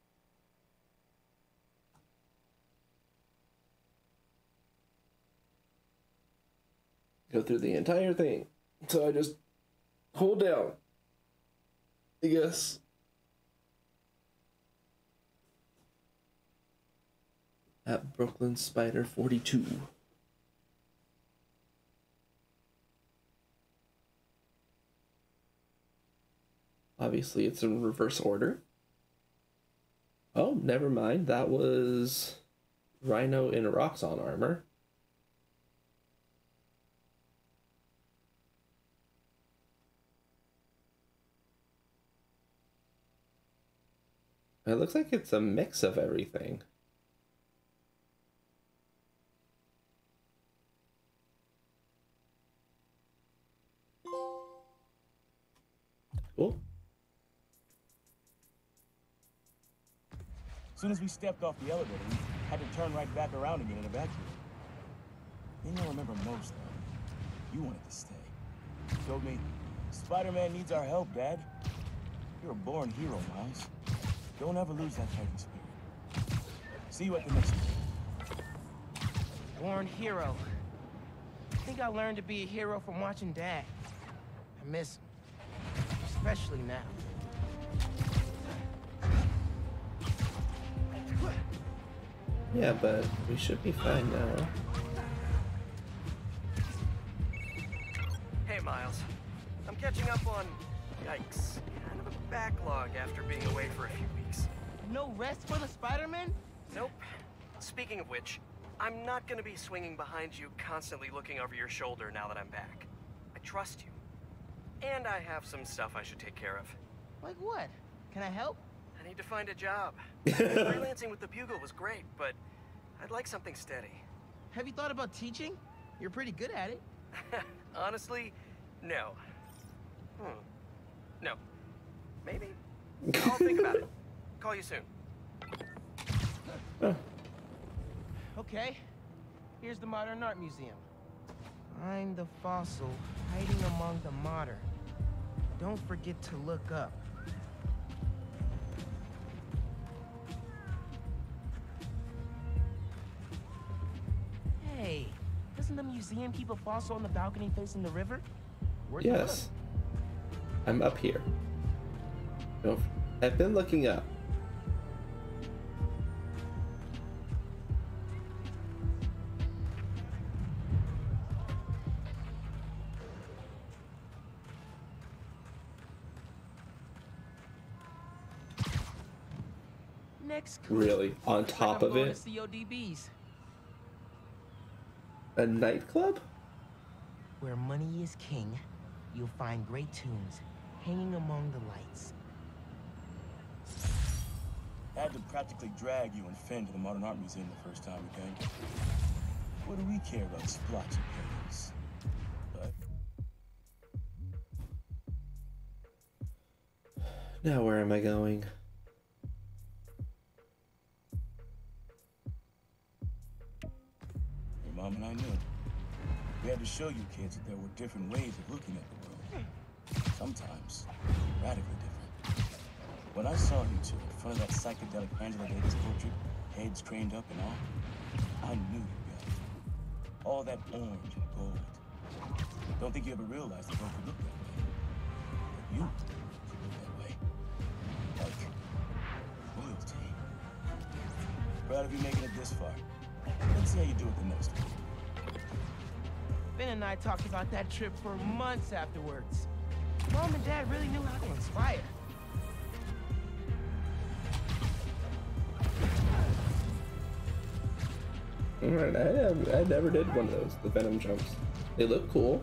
Go through the entire thing. So I just hold down, I guess. At Brooklyn Spider forty-two. Obviously, it's in reverse order. Oh, never mind. That was Rhino in Roxxon armor. It looks like it's a mix of everything. Cool. As soon as we stepped off the elevator, we had to turn right back around again and evacuate. Thing I remember most, though, you wanted to stay. You told me, Spider-Man needs our help, Dad. You're a born hero, Miles. Don't ever lose that fighting spirit. See you at the next one. Born hero. I think I learned to be a hero from watching Dad. I miss him. Especially now. Yeah, but we should be fine now. Hey, Miles. I'm catching up on... Yikes. Kind of a backlog after being away for a few weeks. No rest for the Spider-Man? Nope. Speaking of which, I'm not gonna be swinging behind you, constantly looking over your shoulder now that I'm back. I trust you. And I have some stuff I should take care of. Like what? Can I help? I need to find a job. Freelancing with the Bugle was great, but I'd like something steady. Have you thought about teaching? You're pretty good at it. Honestly, no. Hmm. No. Maybe. I'll think about it. Call you soon. Okay. Here's the Modern Art Museum. Find the fossil hiding among the modern. Don't forget to look up. Doesn't the museum keep a fossil on the balcony facing the river? Where's Yes. I'm up here. No, I've been looking up. Next. Really? On top like of it? C O D Bs. A nightclub? Where money is king, you'll find great tunes hanging among the lights. I had to practically drag you and Finn to the Modern Art Museum the first time we came. What do we care about splotchy paintings? But now where am I going? Your mom and I knew. We had to show you kids that there were different ways of looking at the world. Sometimes radically different. When I saw you two in front of that psychedelic Angela Davis portrait, heads craned up and all, I knew you got it. All that orange and gold. Don't think you ever realized the world could look that way. But you could look that way. Like royalty. Proud of you making it this far. Let's see how you do it the next one. Ben and I talked about that trip for months afterwards. Mom and Dad really knew how to inspire. Alright, I, have, I never did one of those, the Venom jumps. They look cool.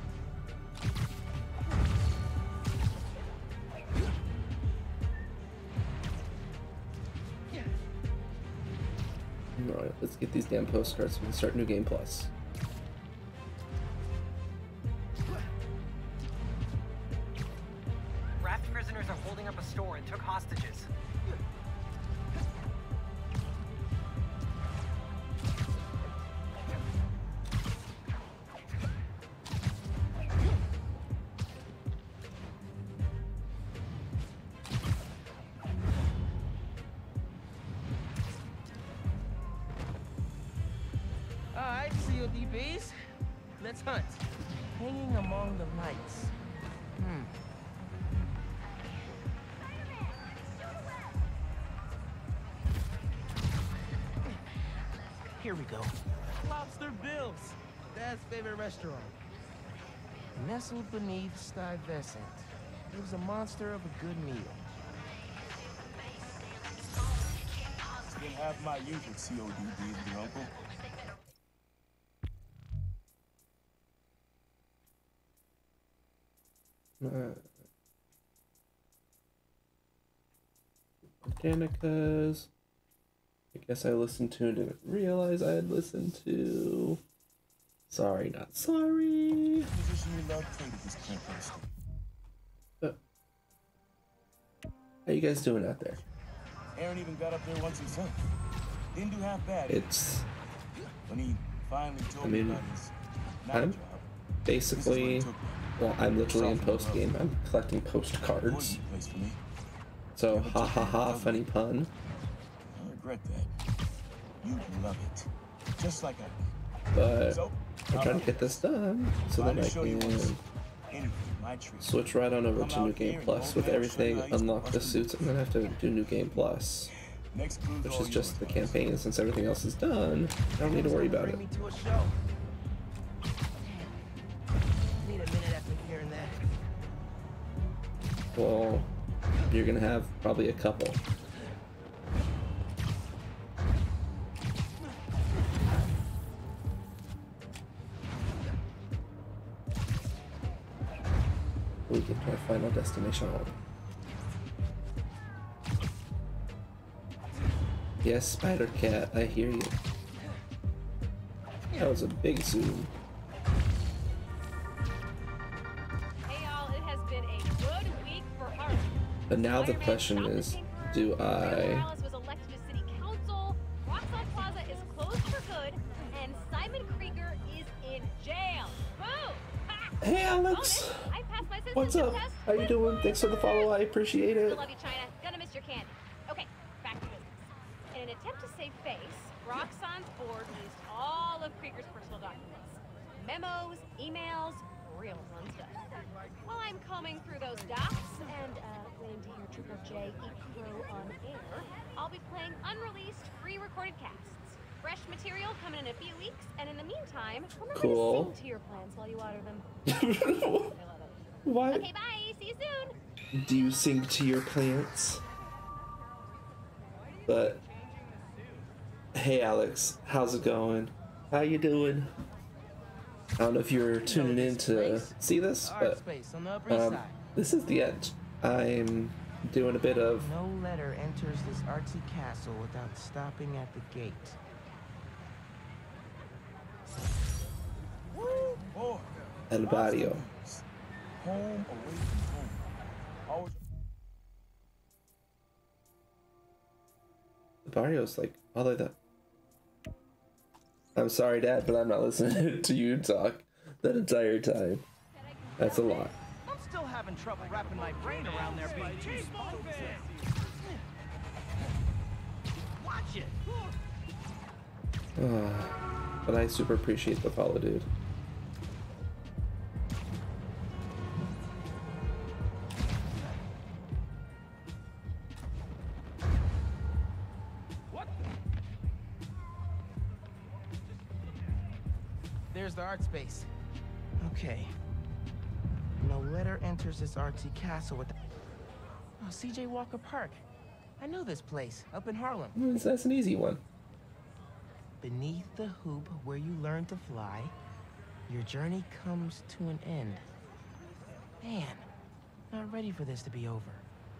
Alright, let's get these damn postcards so we can start New Game Plus. Raft prisoners are holding up a store and took hostages. Alright, C O D Bs. Let's hunt. Hanging among the lights. Hmm. Here we go. Lobster Bill's, Dad's favorite restaurant. Nestled beneath Stuyvesant lives a monster of a good meal. Didn't have my usual C O D Bs with your uncle. Uh, Organicas. I guess I listened to and didn't realize I had listened to. Sorry, not sorry. Musician you love played at this camp last week. Uh, how you guys doing out there? Aaron even got up there once himself. Didn't do half bad. It's. When he finally told I mean, me about his I'm job, basically. Well, I'm literally in post game. I'm collecting postcards. So, ha ha ha, funny pun. I regret that. You love it. Just like I did. But So, I'm trying to get this done so that I can switch right on over to New Game Plus with everything, unlock the suits, and then I have to do New Game Plus, which is just the campaign. Since everything else is done, I don't need to worry about it. Need a minute after hearing that. Well, you're gonna have probably a couple. We get to our final destination. Yes, Spider Cat, I hear you. That was a big zoom. Hey y'all, it has been a good week for Harley. But now the question is, do I... Morales was elected to city council, Roxxon Plaza is closed for good, and Simon Krieger is in jail. Boom! Ha! Hey Alex! I passed my What's up? citizenship test. How you doing? Thanks for the follow, I appreciate I it. love you, China. Gonna miss your candy. Okay, back to business. In an attempt to save face, Roxxon's board used all of Krieger's personal documents. Memos, emails, real fun stuff. While I'm combing through those docs and uh, waiting to hear Triple J eat crow on air, I'll be playing unreleased, pre-recorded casts. Fresh material coming in a few weeks, and in the meantime, remember Cool. to sing to your plants while you water them. I love it. What? Okay, bye. See you soon. Do you sing to your plants? But hey, Alex, how's it going? How you doing? I don't know if you're tuning in to see this, but um, this is the end. I'm doing a bit of. No letter enters this artsy castle without stopping at the gate. El barrio. Home away from home. Always. The barrio's like all like that. I'm sorry, Dad, but I'm not listening to you talk that entire time. That's a lot. I'm still having trouble wrapping my brain around there being two spikes. Watch it. Ah, but I super appreciate the follow, dude. There's the art space. Okay. No letter enters this artsy castle with. Oh, C J Walker Park. I know this place, up in Harlem. Mm, That's an easy one. Beneath the hoop where you learn to fly, your journey comes to an end. Man, not ready for this to be over.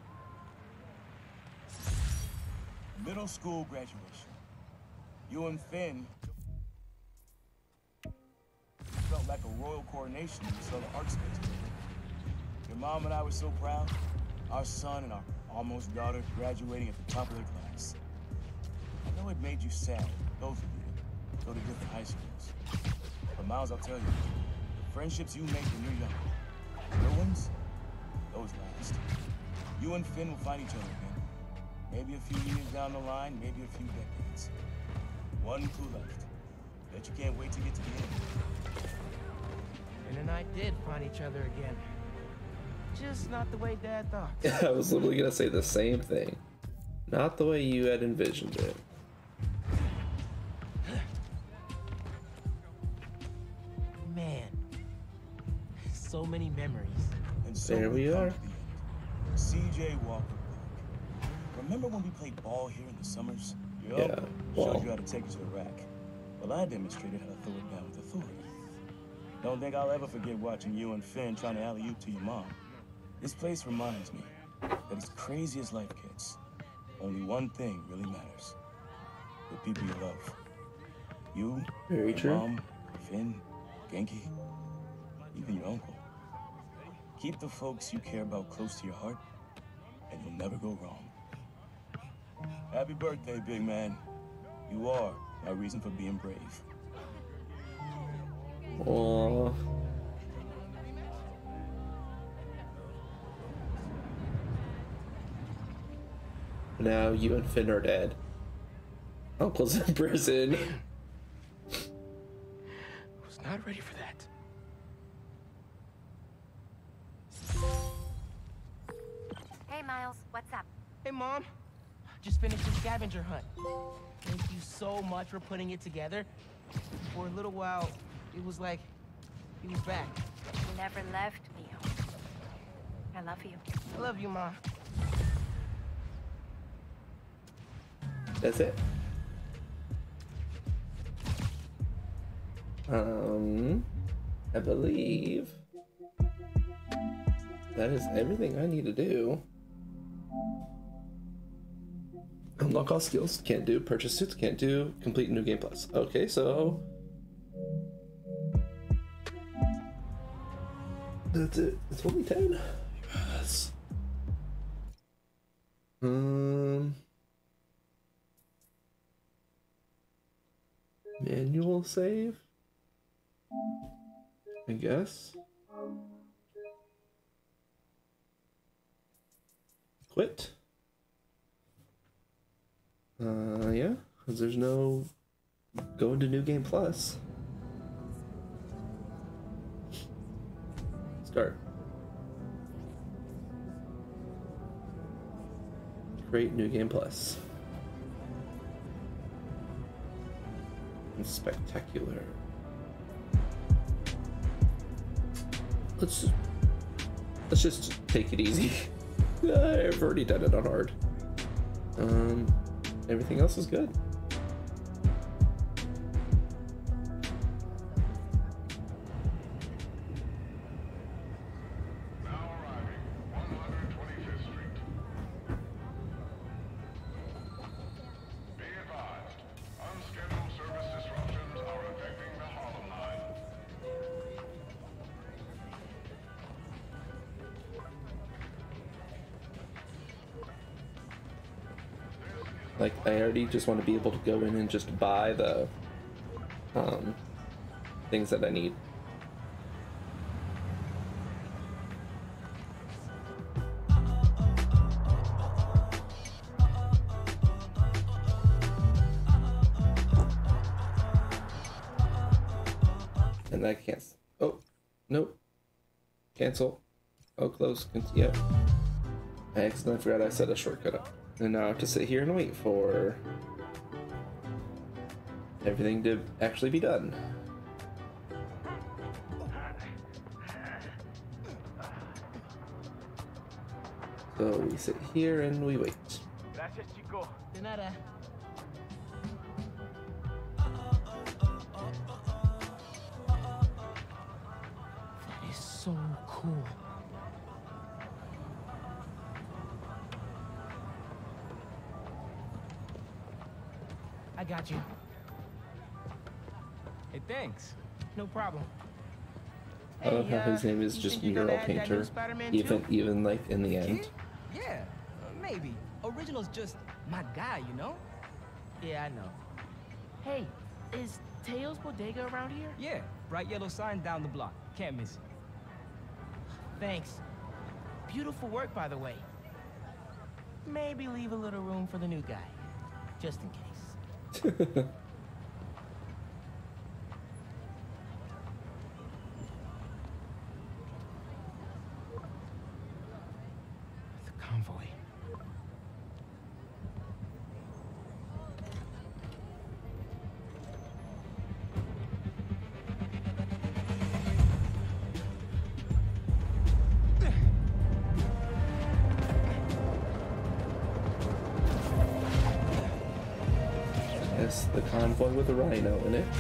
Middle school graduation. You and Finn felt like a royal coronation when you saw the art space. Your mom and I were so proud. Our son and our almost daughter graduating at the top of their class. I know it made you sad, both of you, go to different high schools. But Miles, I'll tell you, the friendships you make when you're young, real ones, those last. You and Finn will find each other again. Maybe a few years down the line, maybe a few decades. One clue left. Bet you can't wait to get to the end. Finn and I did find each other again. Just not the way Dad thought. I was literally gonna say the same thing. Not the way you had envisioned it. Man, so many memories. And so There we are. C J Walker Park. Remember when we played ball here in the summers? Yup. Yeah, ball. Showed you how to take it to the rack. Well, I demonstrated how to throw it down with authority. Don't think I'll ever forget watching you and Finn trying to alley-oop to your mom. This place reminds me that as crazy as life gets, only one thing really matters. The people you love. You, Very your true. mom, Finn, Genki, even your uncle. Keep the folks you care about close to your heart, and you'll never go wrong. Happy birthday, big man. You are my reason for being brave. Aww. Now you and Finn are dead. Uncle's in prison. Was not ready for that. Hey, Miles, what's up? Hey, Mom. Just finished the scavenger hunt. Thank you so much for putting it together. For a little while, it was like he was back. You never left me. I love you. I love you, Mom. That's it. Um, I believe that is everything I need to do. Unlock all skills, can't do. Purchase suits, can't do. Complete new game plus. Okay, so that's it. It's only ten. Yes. Um. Manual save, I guess. Quit. Uh, yeah, because there's no going to New Game Plus. Start. Create new game plus. And spectacular. Let's let's just take it easy. I've already done it on hard. Um, everything else is good. Like, I already just want to be able to go in and just buy the um, things that I need. And I can't. Oh, nope. Cancel. Oh, close. Yeah. I accidentally forgot I set a shortcut up. And now I have to sit here and wait for everything to actually be done. So we sit here and we wait. Gracias, chico. De nada. That is so cool. I got you. Hey, thanks. No problem. I love Hey, how his uh, name is you just think you're mural gonna add that new painter, Spider-Man even too? even like in the end. Yeah, uh, maybe. Original's just my guy, you know? Yeah, I know. Hey, is Teo's Bodega around here? Yeah, bright yellow sign down the block. Can't miss it. Thanks. Beautiful work, by the way. Maybe leave a little room for the new guy, just in case. The convoy. Yes, the convoy with a rhino in it.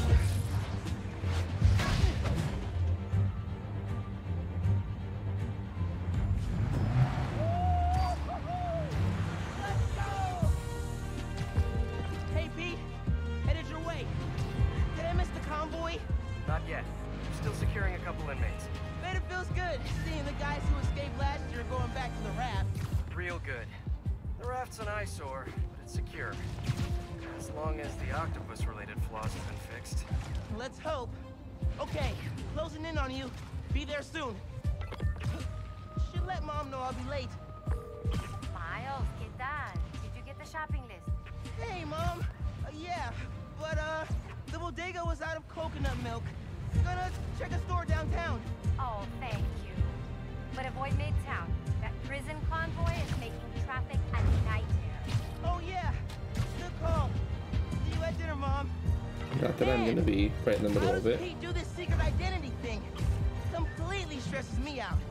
Hey, Pete. Headed your way. Did I miss the convoy? Not yet. Still securing a couple inmates. Bet it feels good seeing the guys who escaped last year going back to the raft. Real good. The raft's an eyesore, but it's secure. As long as the octopus-related flaws have been fixed. Let's hope. Okay, closing in on you. Be there soon. Should let Mom know I'll be late. Miles, ¿qué tal? Did you get the shopping list? Hey, Mom. Uh, yeah, but, uh, the bodega was out of coconut milk. Gonna check a store downtown. Oh, thank you. But avoid Midtown. That prison convoy is making traffic a nightmare. Oh, yeah. Good call. See you at dinner, Mom. Not that I'm gonna be right in the middle How of does it. Pete do this secret identity thing? Completely stresses me out.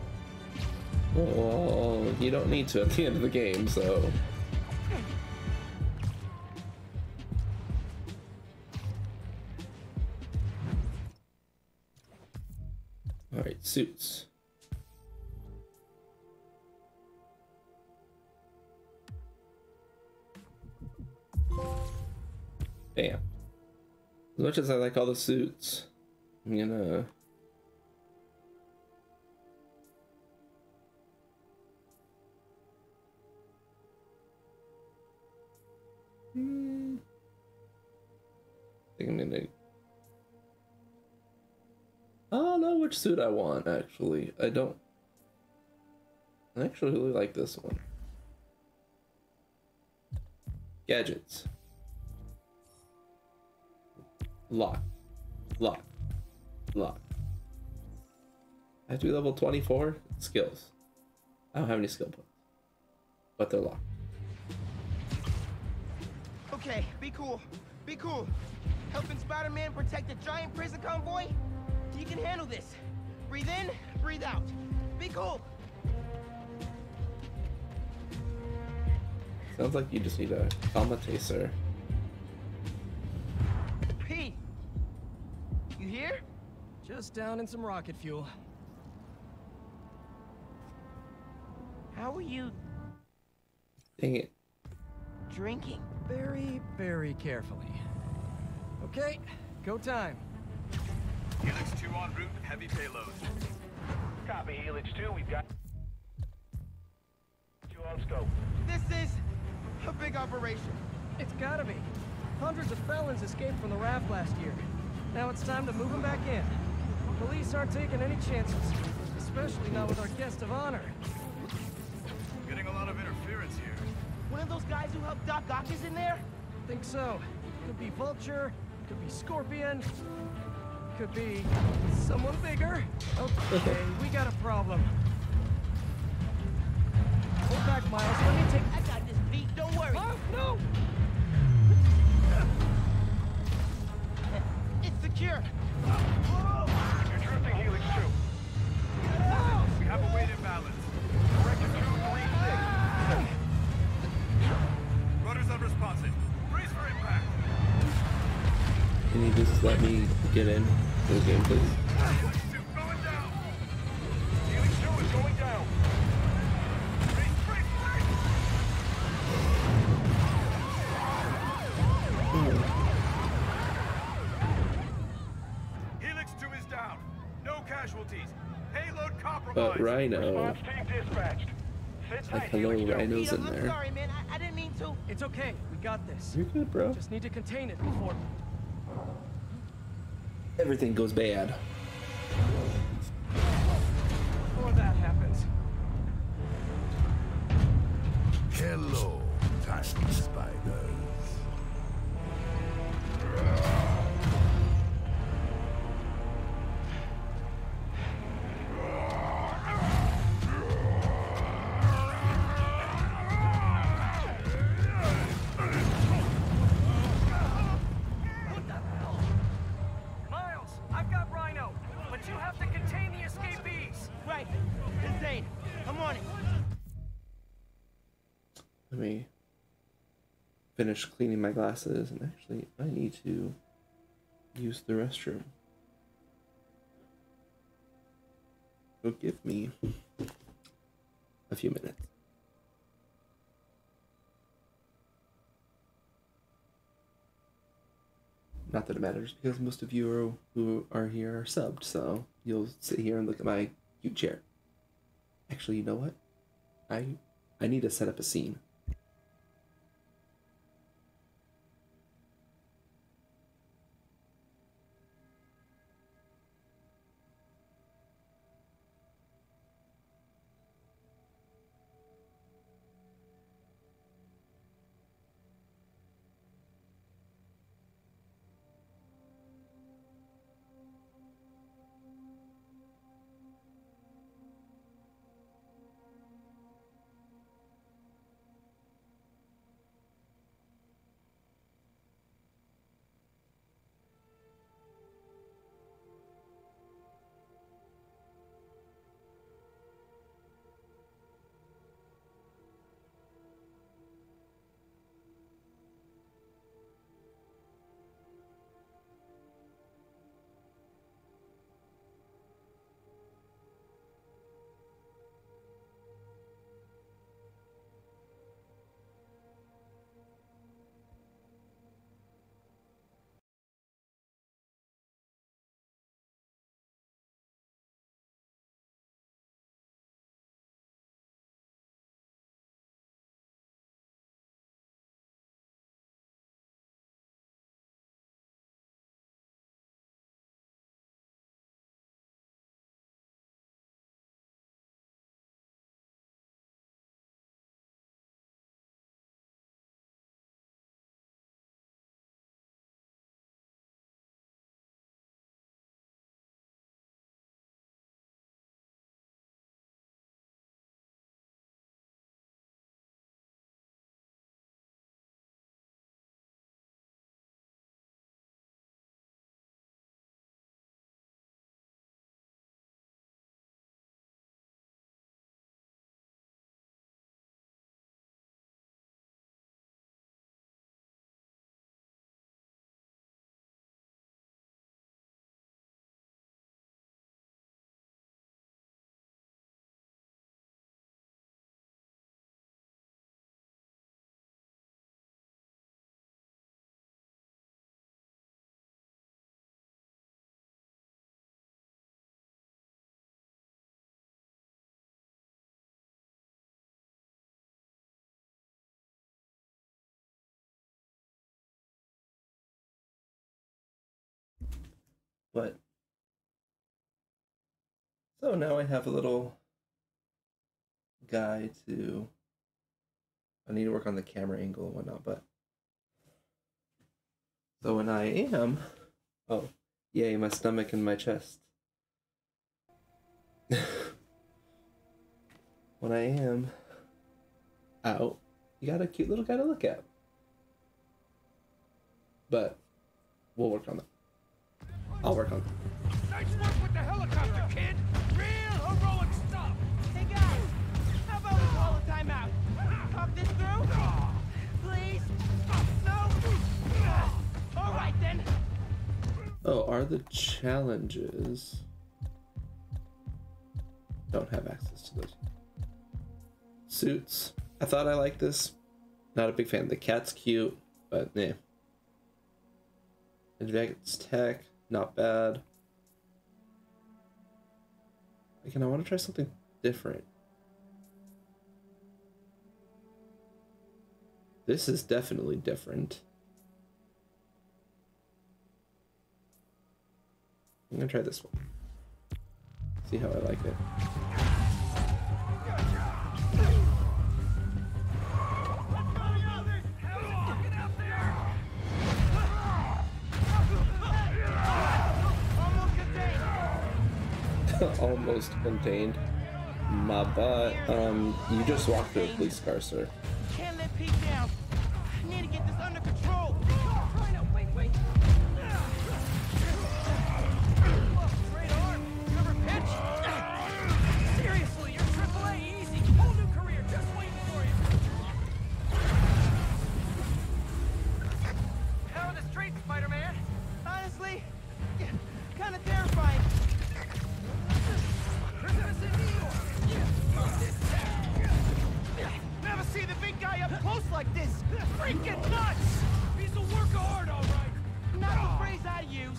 Well, you don't need to at the end of the game, so. Alright, suits. Bam. As much as I like all the suits, I'm gonna... Hmm. I think I'm gonna... I don't know which suit I want, actually. I don't... I actually really like this one. Gadgets. Lock. Lock. Lock. I have to be level twenty-four. Skills. I don't have any skill points. But they're locked. Okay, be cool. Be cool. Helping Spider-Man protect a giant prison convoy? You can handle this. Breathe in, breathe out. Be cool. Sounds like you just need a comma taser. Pete! You here? Just down in some rocket fuel. How are you Dang it. drinking? Very, very carefully. Okay, go time. Helix two en route, heavy payload. Copy, Helix two, we've got you on scope. This is a big operation. It's gotta be. Hundreds of felons escaped from the raft last year. Now it's time to move them back in. Police aren't taking any chances, especially not with our guest of honor. Getting a lot of interference here. One of those guys who helped Doc Ock is in there? Think so. Could be Vulture, could be Scorpion, could be someone bigger. Okay, we got a problem. Hold back, Miles. Let me take... I got this beat, don't worry. Oh, no! It's secure. You're drifting, Helix two. We have a weight imbalance. Correction two three six. Rudder's unresponsive. Brace for impact. Can you just let me get in to the game, please? Helix two going down. Helix two is going down. Brace, brace, brace. Helix two is down. No casualties. Payload compromised. But Rhino. Response team dispatched. Sit Like, tight, hello, Helix two. Rhino's in I'm there. sorry, man. I, I didn't mean to. It's okay. We got this. You're good, bro. Just need to contain it before... Everything goes bad. Before that happens. Hello, tiny spiders. Miles, I've got Rhino, but you have to contain the escapees. Right. Insane. I'm on it. Let me finish cleaning my glasses, and actually I need to use the restroom. So give me a few minutes. Not that it matters, because most of you are, who are here are subbed, so you'll sit here and look at my cute chair. Actually, you know what? I I need to set up a scene. But so now I have a little guy to. I need to work on the camera angle and whatnot, but so when I am, oh, yay, my stomach and my chest. When I am out, you got a cute little guy to look at. But we'll work on that. I'll work on that. Nice work with the helicopter, kid! Real heroic stuff! Hey guys, how about we call a timeout? Talk this through? Please? No? Alright then. Oh, are the challenges... Don't have access to those. Suits. I thought I liked this. Not a big fan. The cat's cute, but nah. Advanced tech, not bad. Again, I want to try something different. This is definitely different. I'm gonna try this one. See how I like it. Almost contained. My butt. Um, you just walked through a police car, sir. Can't let Pete down. I need to get this under control. Wait, wait. Straight arm. You ever pitch? Seriously, you're triple A easy. Whole new career just waiting for you. How are the streets, Spider-Man? Honestly, kind of terrifying. Never see the big guy up close like this. Freaking nuts! He's a work of art, all right. Not the phrase I use.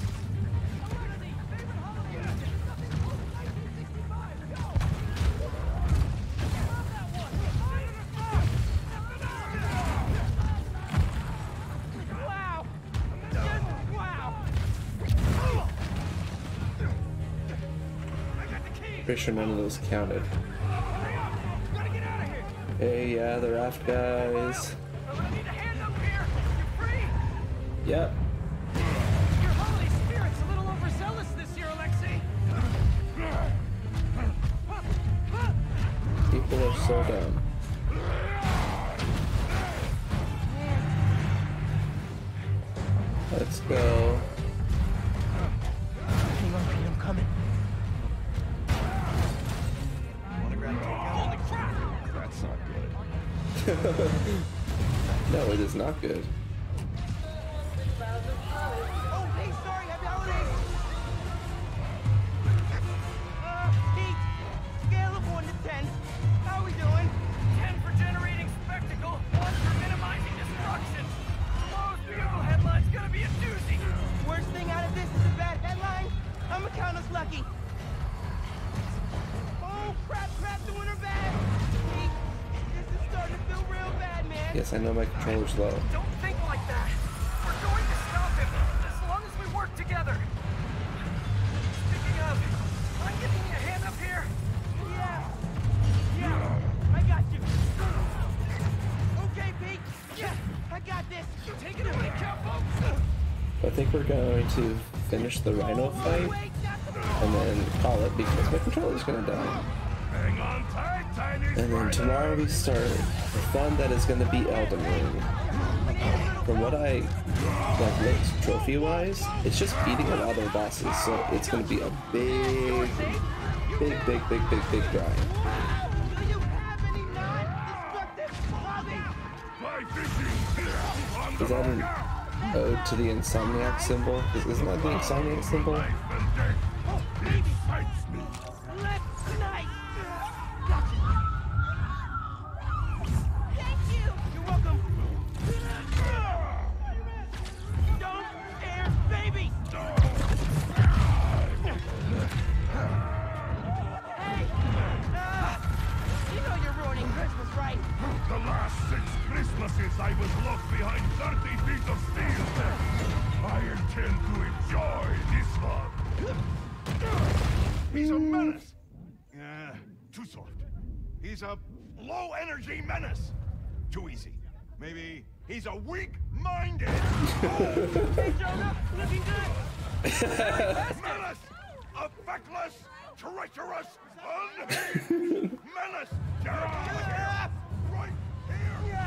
Wow! Just wow! Pretty sure none of those counted. Hey, yeah, the raft guys. Yep. Your holiday spirit's a little overzealous this year, Alexei. People are so dumb. Let's go. Hang on, Pete, I'm coming. Holy crap! That's not good. No, it is not good. Oh, hey, sorry, happy holidays. Uh, Pete, scale of one to ten. How are we doing? ten for generating spectacle, one for minimizing destruction. Tomorrow's beautiful headline's gonna be a doozy. Worst thing out of this is a bad headline. I'ma count us lucky. Oh, crap, crap, doing her bad. Pete, this is starting to feel real bad, man. Yes, I know my controller's low. Don't think like that. We're going to stop him, as long as we work together. Speaking of, I'm giving you a hand up here. Yeah. Yeah, I got you. Okay, Pete. Yeah, I got this. Take it away, cowpoke. I think we're going to finish the rhino fight and then call it because my controller's gonna die. Hang on tight, tiny And then tomorrow we start the fun that is gonna be Elden Ring. From what I like looked trophy wise, it's just beating a lot of the bosses, so it's gonna be a big, big, big, big, big, big grind. Is that an ode to the Insomniac symbol? Isn't that the Insomniac symbol? The last six Christmases I was locked behind thirty feet of steel. I intend to enjoy this one. a menace. Yeah, too soft. He's a low-energy menace. Too easy. Maybe he's a weak-minded. Hey, Jonah, looking good. Menace! A feckless, treacherous, unhinged menace! Right here!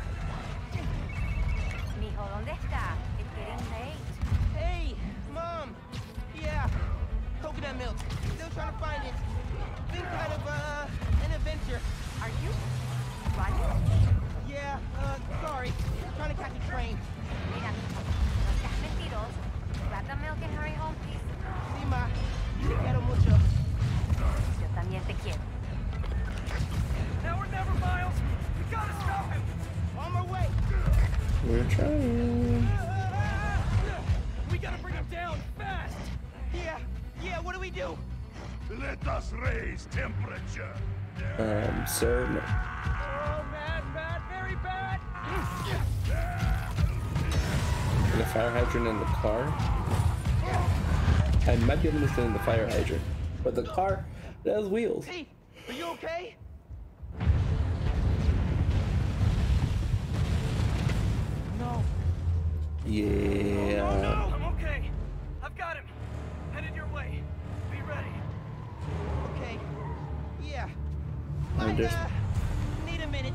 Mijo, ¿dónde está? It's getting late. Hey, Mom. Yeah, coconut milk. Still trying to find it. Been kind of, uh, an adventure. Are you running? Yeah, uh, sorry. Trying to catch a train. Mira, mijo, no seas mentiroso. Grab the milk and hurry home, please. Sí, ma. Te quiero mucho. Yo también te quiero. Now or never, Miles. We gotta stop him. On my way. We're trying. We gotta bring him down fast. Yeah, yeah, what do we do? Let us raise temperature. Um, so no. Oh, bad, bad, very bad. The fire hydrant in the car. I might be able to stay in the fire hydrant, but the car it has wheels. Pete, are you okay? No. Yeah. No, no, I'm okay. I've got him. Headed your way. Be ready. Okay. Yeah. I just Uh, need a minute.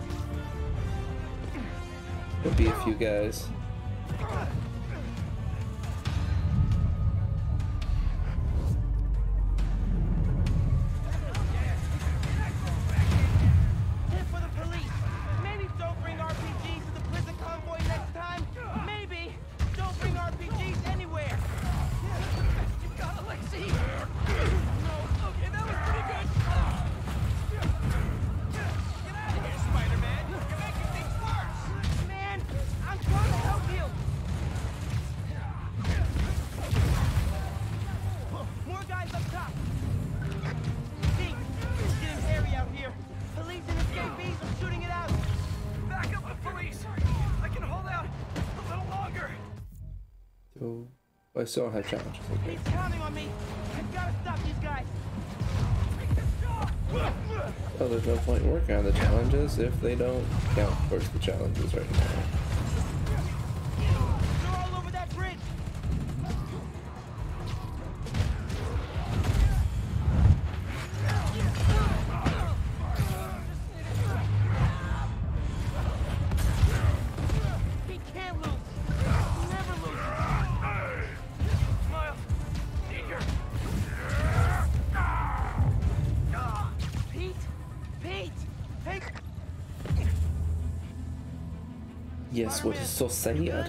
there'll be a few guys. Tip for the police. Maybe don't bring R P Gs to the prison convoy next time. Maybe don't bring R P Gs anywhere. You got Alexei. No. Okay, that was pretty good. Get out of here, Spider-Man. You're making things worse. Man, I'm trying to help you. More guys up top. See, it's getting hairy out here. Police and escapees are shooting it out. Back up the police. I can hold out a little longer. So I still don't have challenges. Okay. He's counting on me. I've got to stop these guys. Well, there's no point working on the challenges if they don't count towards the challenges right now. They're all over that bridge. He can't lose. He never loses. Miles, need your... Pete? Pete! Hey! Yes, what is so sad?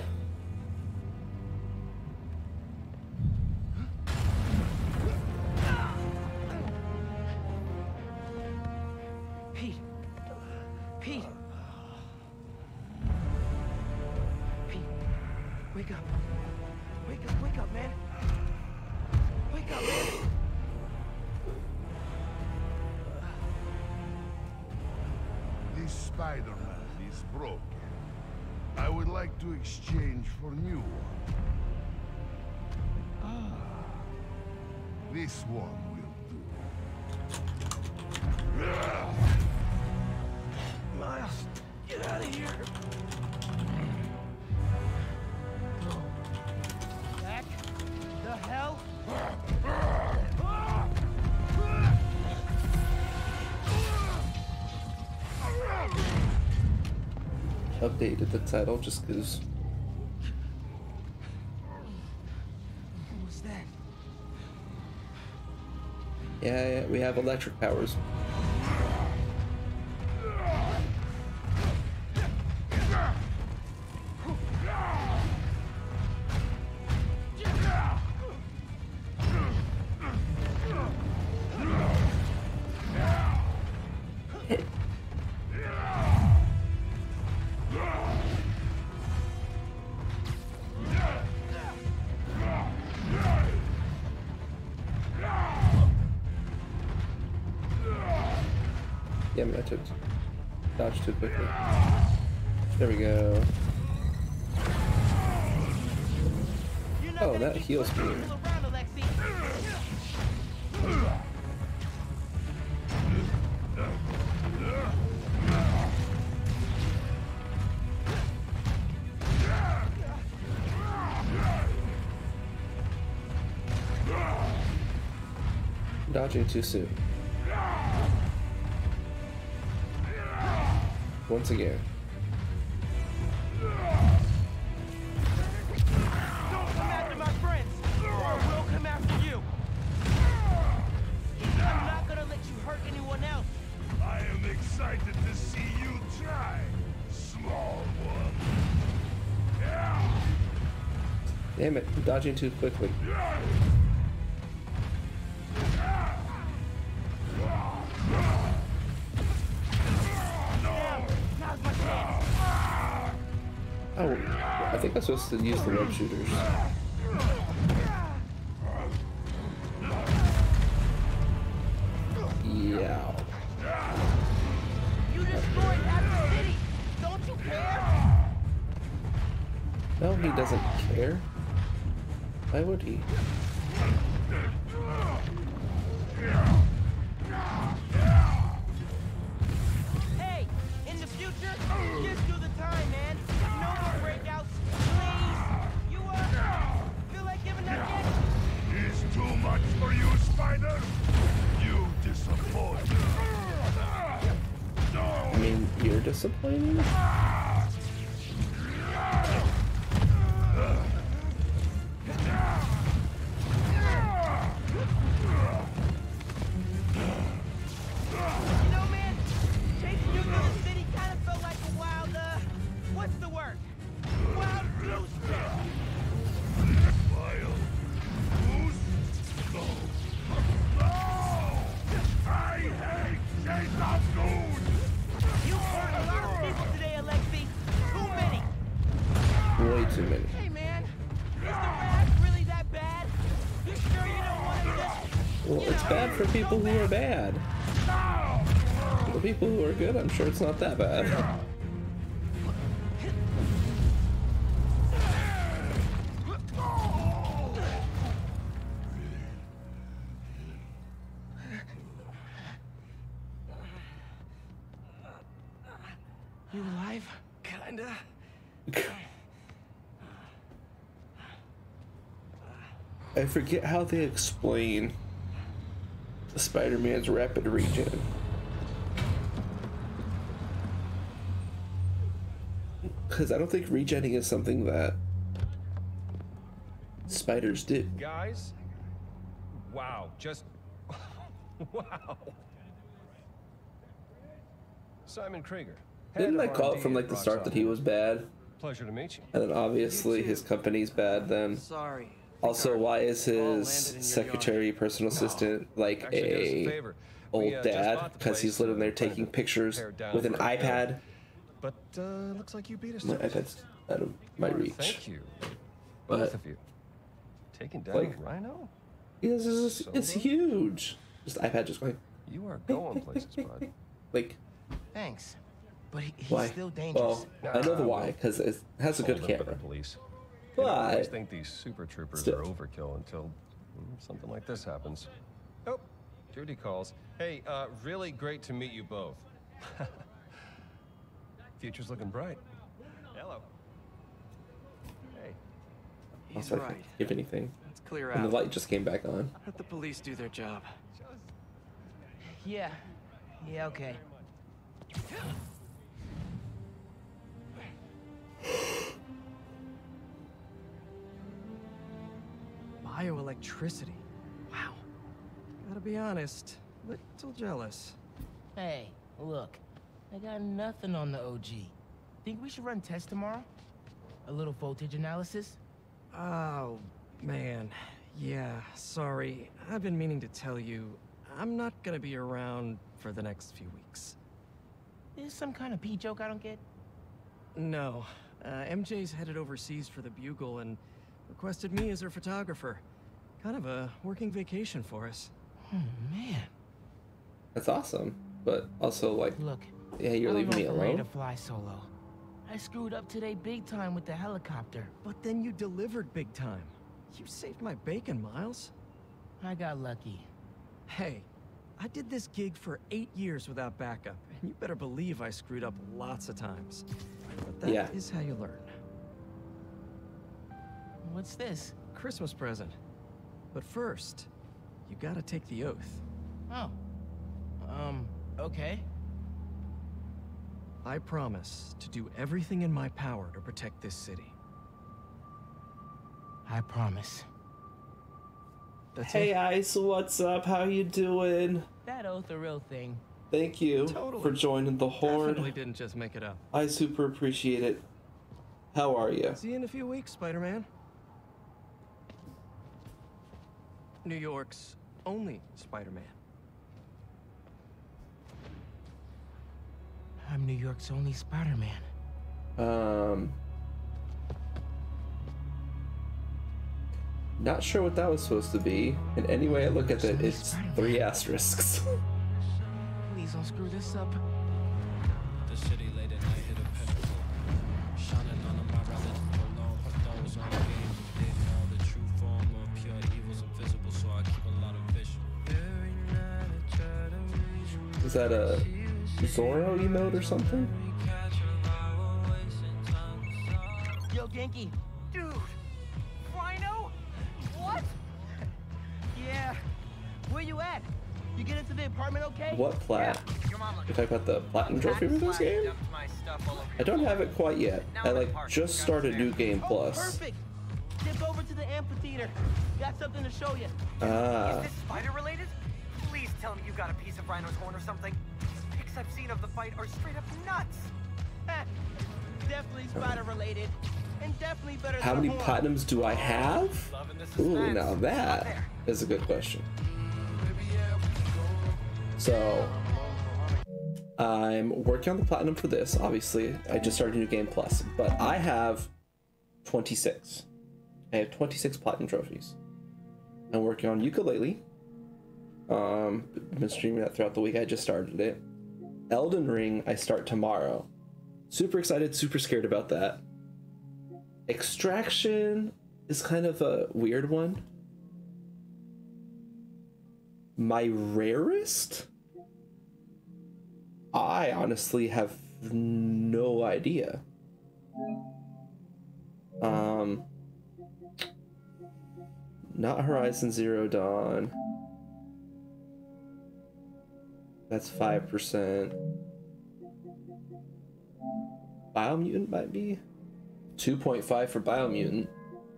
Pete! Pete! Pete! Wake up! Wake up, wake up, man! Wake up, man! This Spider-Man is broken. I would like to exchange for new one. Ah, this one will do. Miles, get out of here. Back the hell? Updated the title just because. What was that? Yeah, yeah, we have electric powers. Yeah, I took dodge too quickly. There we go. Oh, that heals me. dodging too soon. Once again. Don't come after my friends, or we'll come after you. I'm not gonna let you hurt anyone else. I am excited to see you try, small one. Damn it, I'm dodging too quickly. Oh, I think I'm supposed to use the web shooters. Yeah. You destroyed half the city. Don't you care? No, he doesn't care. Why would he? Hey, in the future, just do the time, man. No more breakouts, please. You uh, feel like giving up yet? Is too much for you, Spider? You disappoint. I mean, you're disappointing? You know, man, chasing you through the city kind of felt like a wild, uh, what's the word? Wild goose chase. Wild goose? No. No! I hate chase of goose! You hurt a lot of people today, Alexei. Too many. Way too many. Hey, man, is the raft really that bad? You sure you don't want to just... Well, it's bad for people who are bad. For the people who are good, I'm sure it's not that bad. You alive? Kinda. I forget how they explain Spider-Man's rapid regen. Because I don't think regenning is something that spiders do. Guys? Wow, just... wow. Simon Krieger. Didn't I call it from like the start that he was bad? Pleasure to meet you. And then obviously his company's bad then. Sorry. Also, why is his secretary, personal assistant, like a old dad? Because he's living there taking pictures with an iPad. But uh, looks like you beat us. My iPad's out of my reach. Thank you, But, both of you. Taking down like, Rhino? Yes, it's, it's huge. Just iPad just going. You are going places, bud. Like, Thanks. But he, he's why? still dangerous. Well, I know the why, because it has a good Hold up with camera. the police. You know, I always But think these super troopers still. are overkill until mm, something like this happens. Oh, duty calls. Hey, uh, really great to meet you both. Future's looking bright. Hello. Hey. He's also, I right. can't give anything. Let's clear And out. the light just came back on. Let the police do their job. Yeah. Yeah, okay. Bioelectricity. Wow. Gotta be honest, little jealous. Hey, look. I got nothing on the O G. Think we should run tests tomorrow? A little voltage analysis? Oh, man. Yeah, sorry. I've been meaning to tell you, I'm not gonna be around for the next few weeks. Is some kind of pee joke I don't get? No. Uh, M J's headed overseas for the Bugle and requested me as her photographer. Kind of a working vacation for us. Oh, man. That's awesome. But also, like, Look, yeah, you're I don't leaving know me if I'm ready alone. to fly solo. I screwed up today big time with the helicopter. But then you delivered big time. You saved my bacon, Miles. I got lucky. Hey, I did this gig for eight years without backup, and you better believe I screwed up lots of times. But that Yeah. is how you learn. What's this? Christmas present. But first, you gotta take the oath. Oh. Um, okay. I promise to do everything in my power to protect this city. I promise. That's Hey it? Ice, what's up? How you doing? That oath a real thing. Thank you Totally. for joining the Horde. Definitely didn't just make it up. I super appreciate it. How are you? See you in a few weeks, Spider-Man. New York's only Spider-Man. I'm New York's only Spider-Man. Um, not sure what that was supposed to be. In any way I look at it, it's three asterisks. Please don't screw this up. The city late at night hit a pinnacle. Shining none of my relics alone. Put those on the game. Didn't know the true form of pure evil's invisible, so I keep a lot of vision. Is that a Zorro emote or something? Yo, Genki. Dude! Rhino? What? Yeah. Where you at? You get into the apartment okay? What plat? You talking about the platinum trophy for this game? I don't have it quite yet. I like just started New Game Plus. Perfect. Dip over to the amphitheater. Got something to show you. Ah. Is this spider related? Please tell me you got a piece of Rhino's horn or something. The pics I've seen of the fight are straight up nuts. Definitely spider related. And definitely better How than many a horn. platinums do I have? Ooh, now that is a good question. So, I'm working on the platinum for this, obviously. I just started New Game Plus, but I have twenty-six. I have twenty-six platinum trophies. I'm working on Ukulele. Um, been streaming that throughout the week. I just started it. Elden Ring, I start tomorrow. Super excited, super scared about that. Extraction is kind of a weird one. My rarest? I honestly have no idea. Um, not Horizon Zero Dawn. That's five percent. Biomutant might be two point five for Biomutant.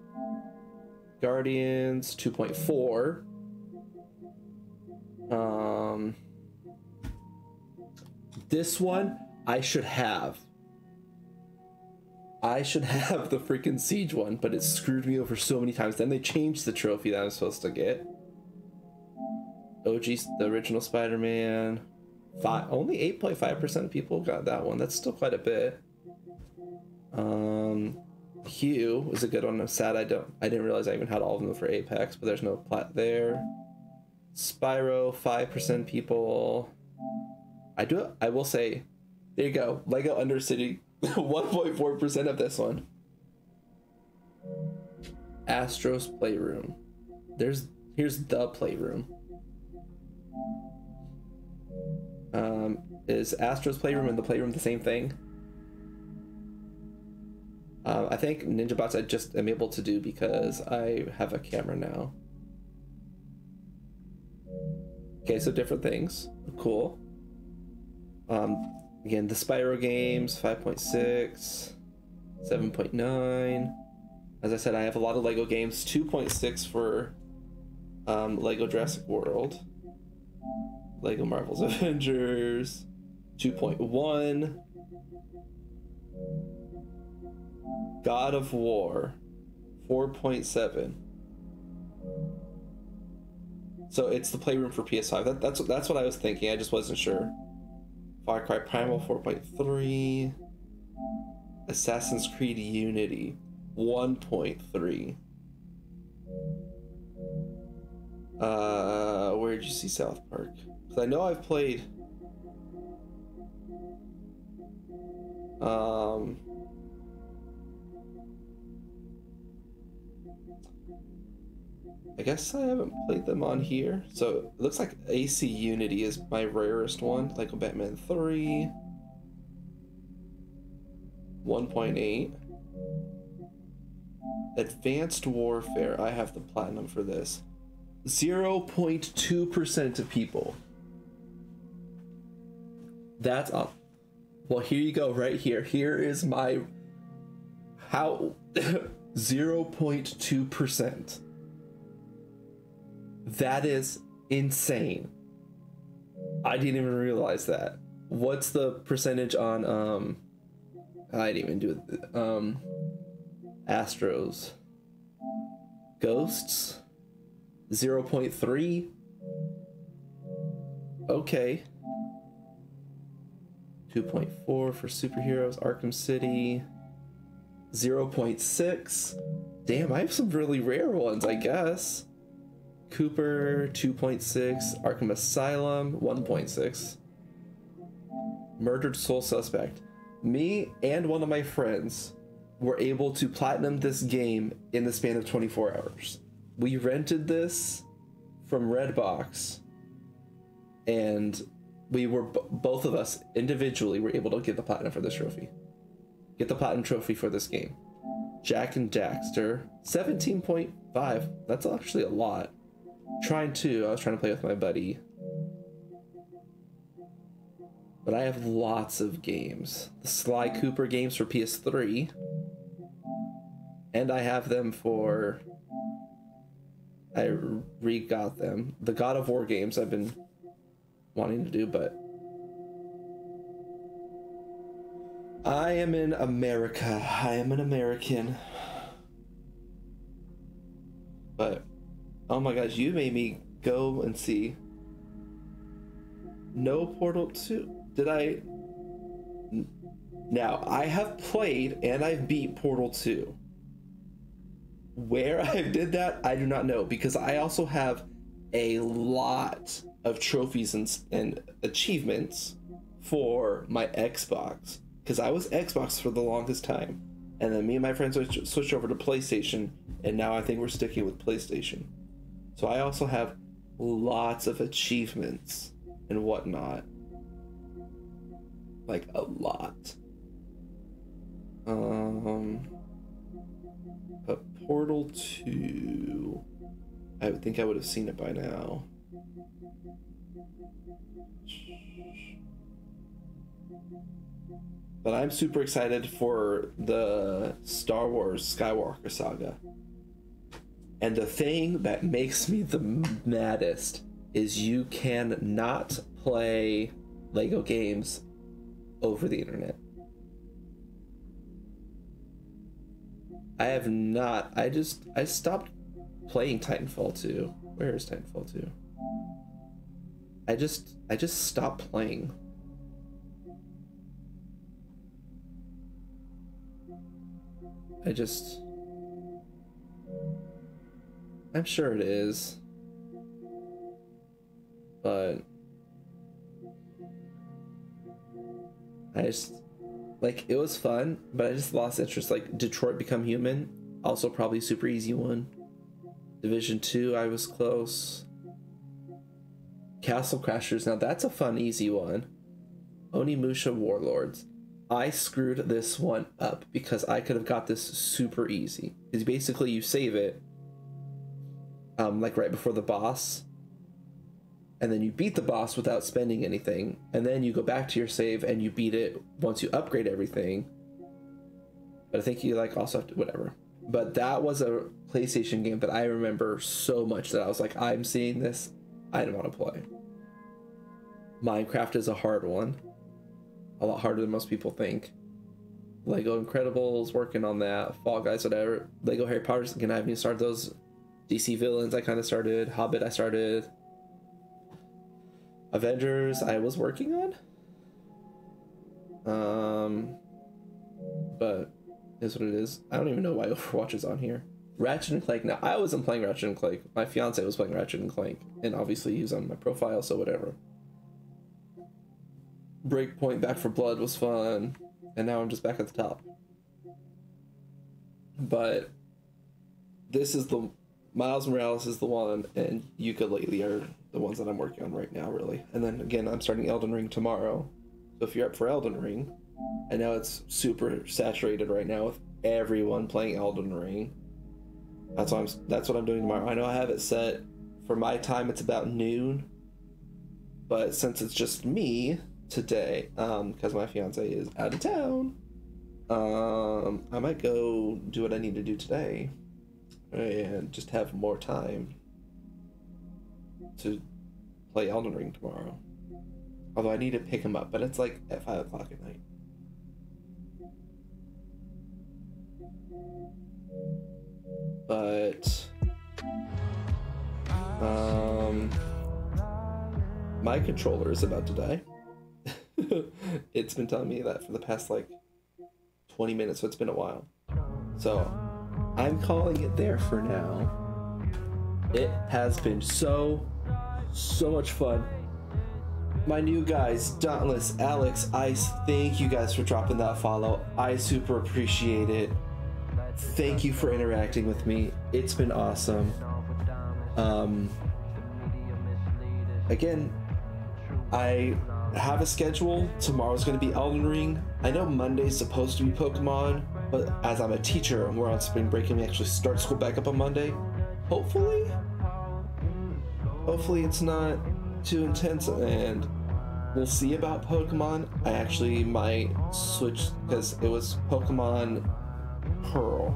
Guardians two point four. Um, this one I should have. I should have the freaking Siege one, but it screwed me over so many times. Then they changed the trophy that I'm supposed to get. O G, the original Spider-Man. Five, only eight point five percent of people got that one. That's still quite a bit. Um, Hue was a good one. I'm sad I don't. I didn't realize I even had all of them for Apex, but there's no plat there. Spyro, five percent people. I do. I will say, there you go. Lego Undercity, one point four percent of this one. Astro's Playroom. There's here's the Playroom. Um, is Astro's Playroom and the Playroom the same thing? Uh, I think Ninja Bots I just am able to do because I have a camera now. Okay, so different things. Cool. Um, again, the Spyro games, five point six, seven point nine. As I said, I have a lot of Lego games, two point six for um, Lego Jurassic World. Lego Marvel's Avengers, two point one. God of War, four point seven. So it's the Playroom for P S five. That, that's, that's what I was thinking, I just wasn't sure. Far Cry Primal, four point three. Assassin's Creed Unity, one point three. Uh, where did you see South Park? Because I know I've played... Um... I guess I haven't played them on here. So it looks like A C Unity is my rarest one. Lego Batman three. one point eight. Advanced Warfare. I have the platinum for this. zero point two percent of people. That's up. Well, here you go, right here. Here is my how zero point two percent. That is insane. I didn't even realize that. What's the percentage on um I didn't even do it. Um Astros. Ghosts? zero point three. Okay. two point four for superheroes. Arkham City. zero point six. Damn, I have some really rare ones, I guess. Cooper, two point six. Arkham Asylum, one point six. Murdered Soul Suspect. Me and one of my friends were able to platinum this game in the span of twenty-four hours. We rented this from Redbox, and we were, both of us individually were able to get the platinum for this trophy. Get the platinum trophy for this game. Jack and Daxter, seventeen point five. That's actually a lot. Trying to, I was trying to play with my buddy. But I have lots of games. The Sly Cooper games for P S three. And I have them for... I re-got them. The God of War games I've been wanting to do, but... I am in America. I am an American. But, oh my gosh, you made me go and see. No Portal two. Did I? Now, I have played and I've beat Portal two. Where I did that, I do not know, because I also have a lot of trophies and, and achievements for my Xbox. Because I was Xbox for the longest time. And then me and my friends switched, switched over to PlayStation, and now I think we're sticking with PlayStation. So I also have lots of achievements and whatnot. Like, a lot. Um, but Portal two, I would think I would have seen it by now. But I'm super excited for the Star Wars Skywalker saga. And the thing that makes me the maddest is you cannot play Lego games over the internet. I have not. I just I stopped playing Titanfall two. Where is Titanfall two? I just I just stopped playing. I just I'm sure it is. But I just, like, it was fun, but I just lost interest. Like, Detroit Become Human, also probably super easy one. Division two, I was close. Castle Crashers, now that's a fun, easy one. Onimusha Warlords. I screwed this one up because I could have got this super easy. Because basically you save it, um, like right before the boss, and then you beat the boss without spending anything, and then you go back to your save and you beat it once you upgrade everything. But I think you like also have to, whatever. But that was a PlayStation game that I remember so much that I was like, I'm seeing this, I didn't want to play. Minecraft is a hard one. A lot harder than most people think. Lego Incredibles, working on that. Fall Guys, whatever. Lego Harry Potter's gonna have me start those. D C Villains, I kind of started. Hobbit, I started. Avengers, I was working on. Um, but is what it is. I don't even know why Overwatch is on here. Ratchet and Clank. Now, I wasn't playing Ratchet and Clank. My fiance was playing Ratchet and Clank, and obviously he's on my profile, so whatever. Breakpoint Back for Blood was fun, and now I'm just back at the top. But this is the Miles Morales is the one, and Yooka-Laylee are the ones that I'm working on right now, really. And then again, I'm starting Elden Ring tomorrow. So if you're up for Elden Ring, I know it's super saturated right now with everyone playing Elden Ring. That's what I'm. That's what I'm doing tomorrow. I know I have it set For my time, it's about noon. But since it's just me today, um, because my fiance is out of town, um, I might go do what I need to do today and just have more time to play Elden Ring tomorrow. Although I need to pick him up, but it's like at five o'clock at night. But um, my controller is about to die. It's been telling me that for the past like twenty minutes, so it's been a while. So I'm calling it there for now. It has been so, so much fun. My new guys, Dauntless, Alex, Ice, thank you guys for dropping that follow. I super appreciate it. Thank you for interacting with me. It's been awesome. Um, again, I have a schedule. Tomorrow's going to be Elden Ring. I know Monday's supposed to be Pokemon, but as I'm a teacher and we're on spring break and we actually start school back up on Monday, hopefully, hopefully it's not too intense, and we'll see about Pokemon. I actually might switch because it was Pokemon Pearl.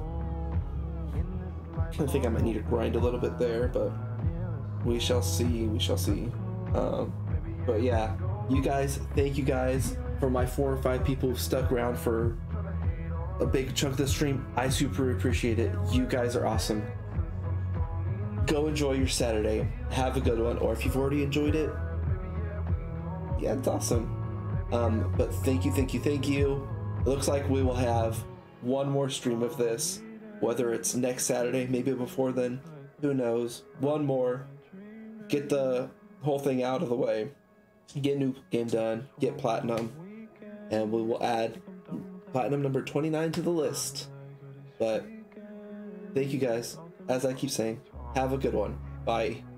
I think I might need to grind a little bit there, but we shall see. We shall see. Um, but yeah, you guys, thank you guys for my four or five people who've stuck around for a big chunk of the stream. I super appreciate it. You guys are awesome. Go enjoy your Saturday. Have a good one. Or if you've already enjoyed it, yeah, it's awesome. Um, but thank you, thank you, thank you. It looks like we will have one more stream of this, whether it's next Saturday, maybe before then, who knows. One more, get the whole thing out of the way, get a new game done, get platinum, and we will add platinum number twenty-nine to the list. But thank you guys. As I keep saying, have a good one. Bye.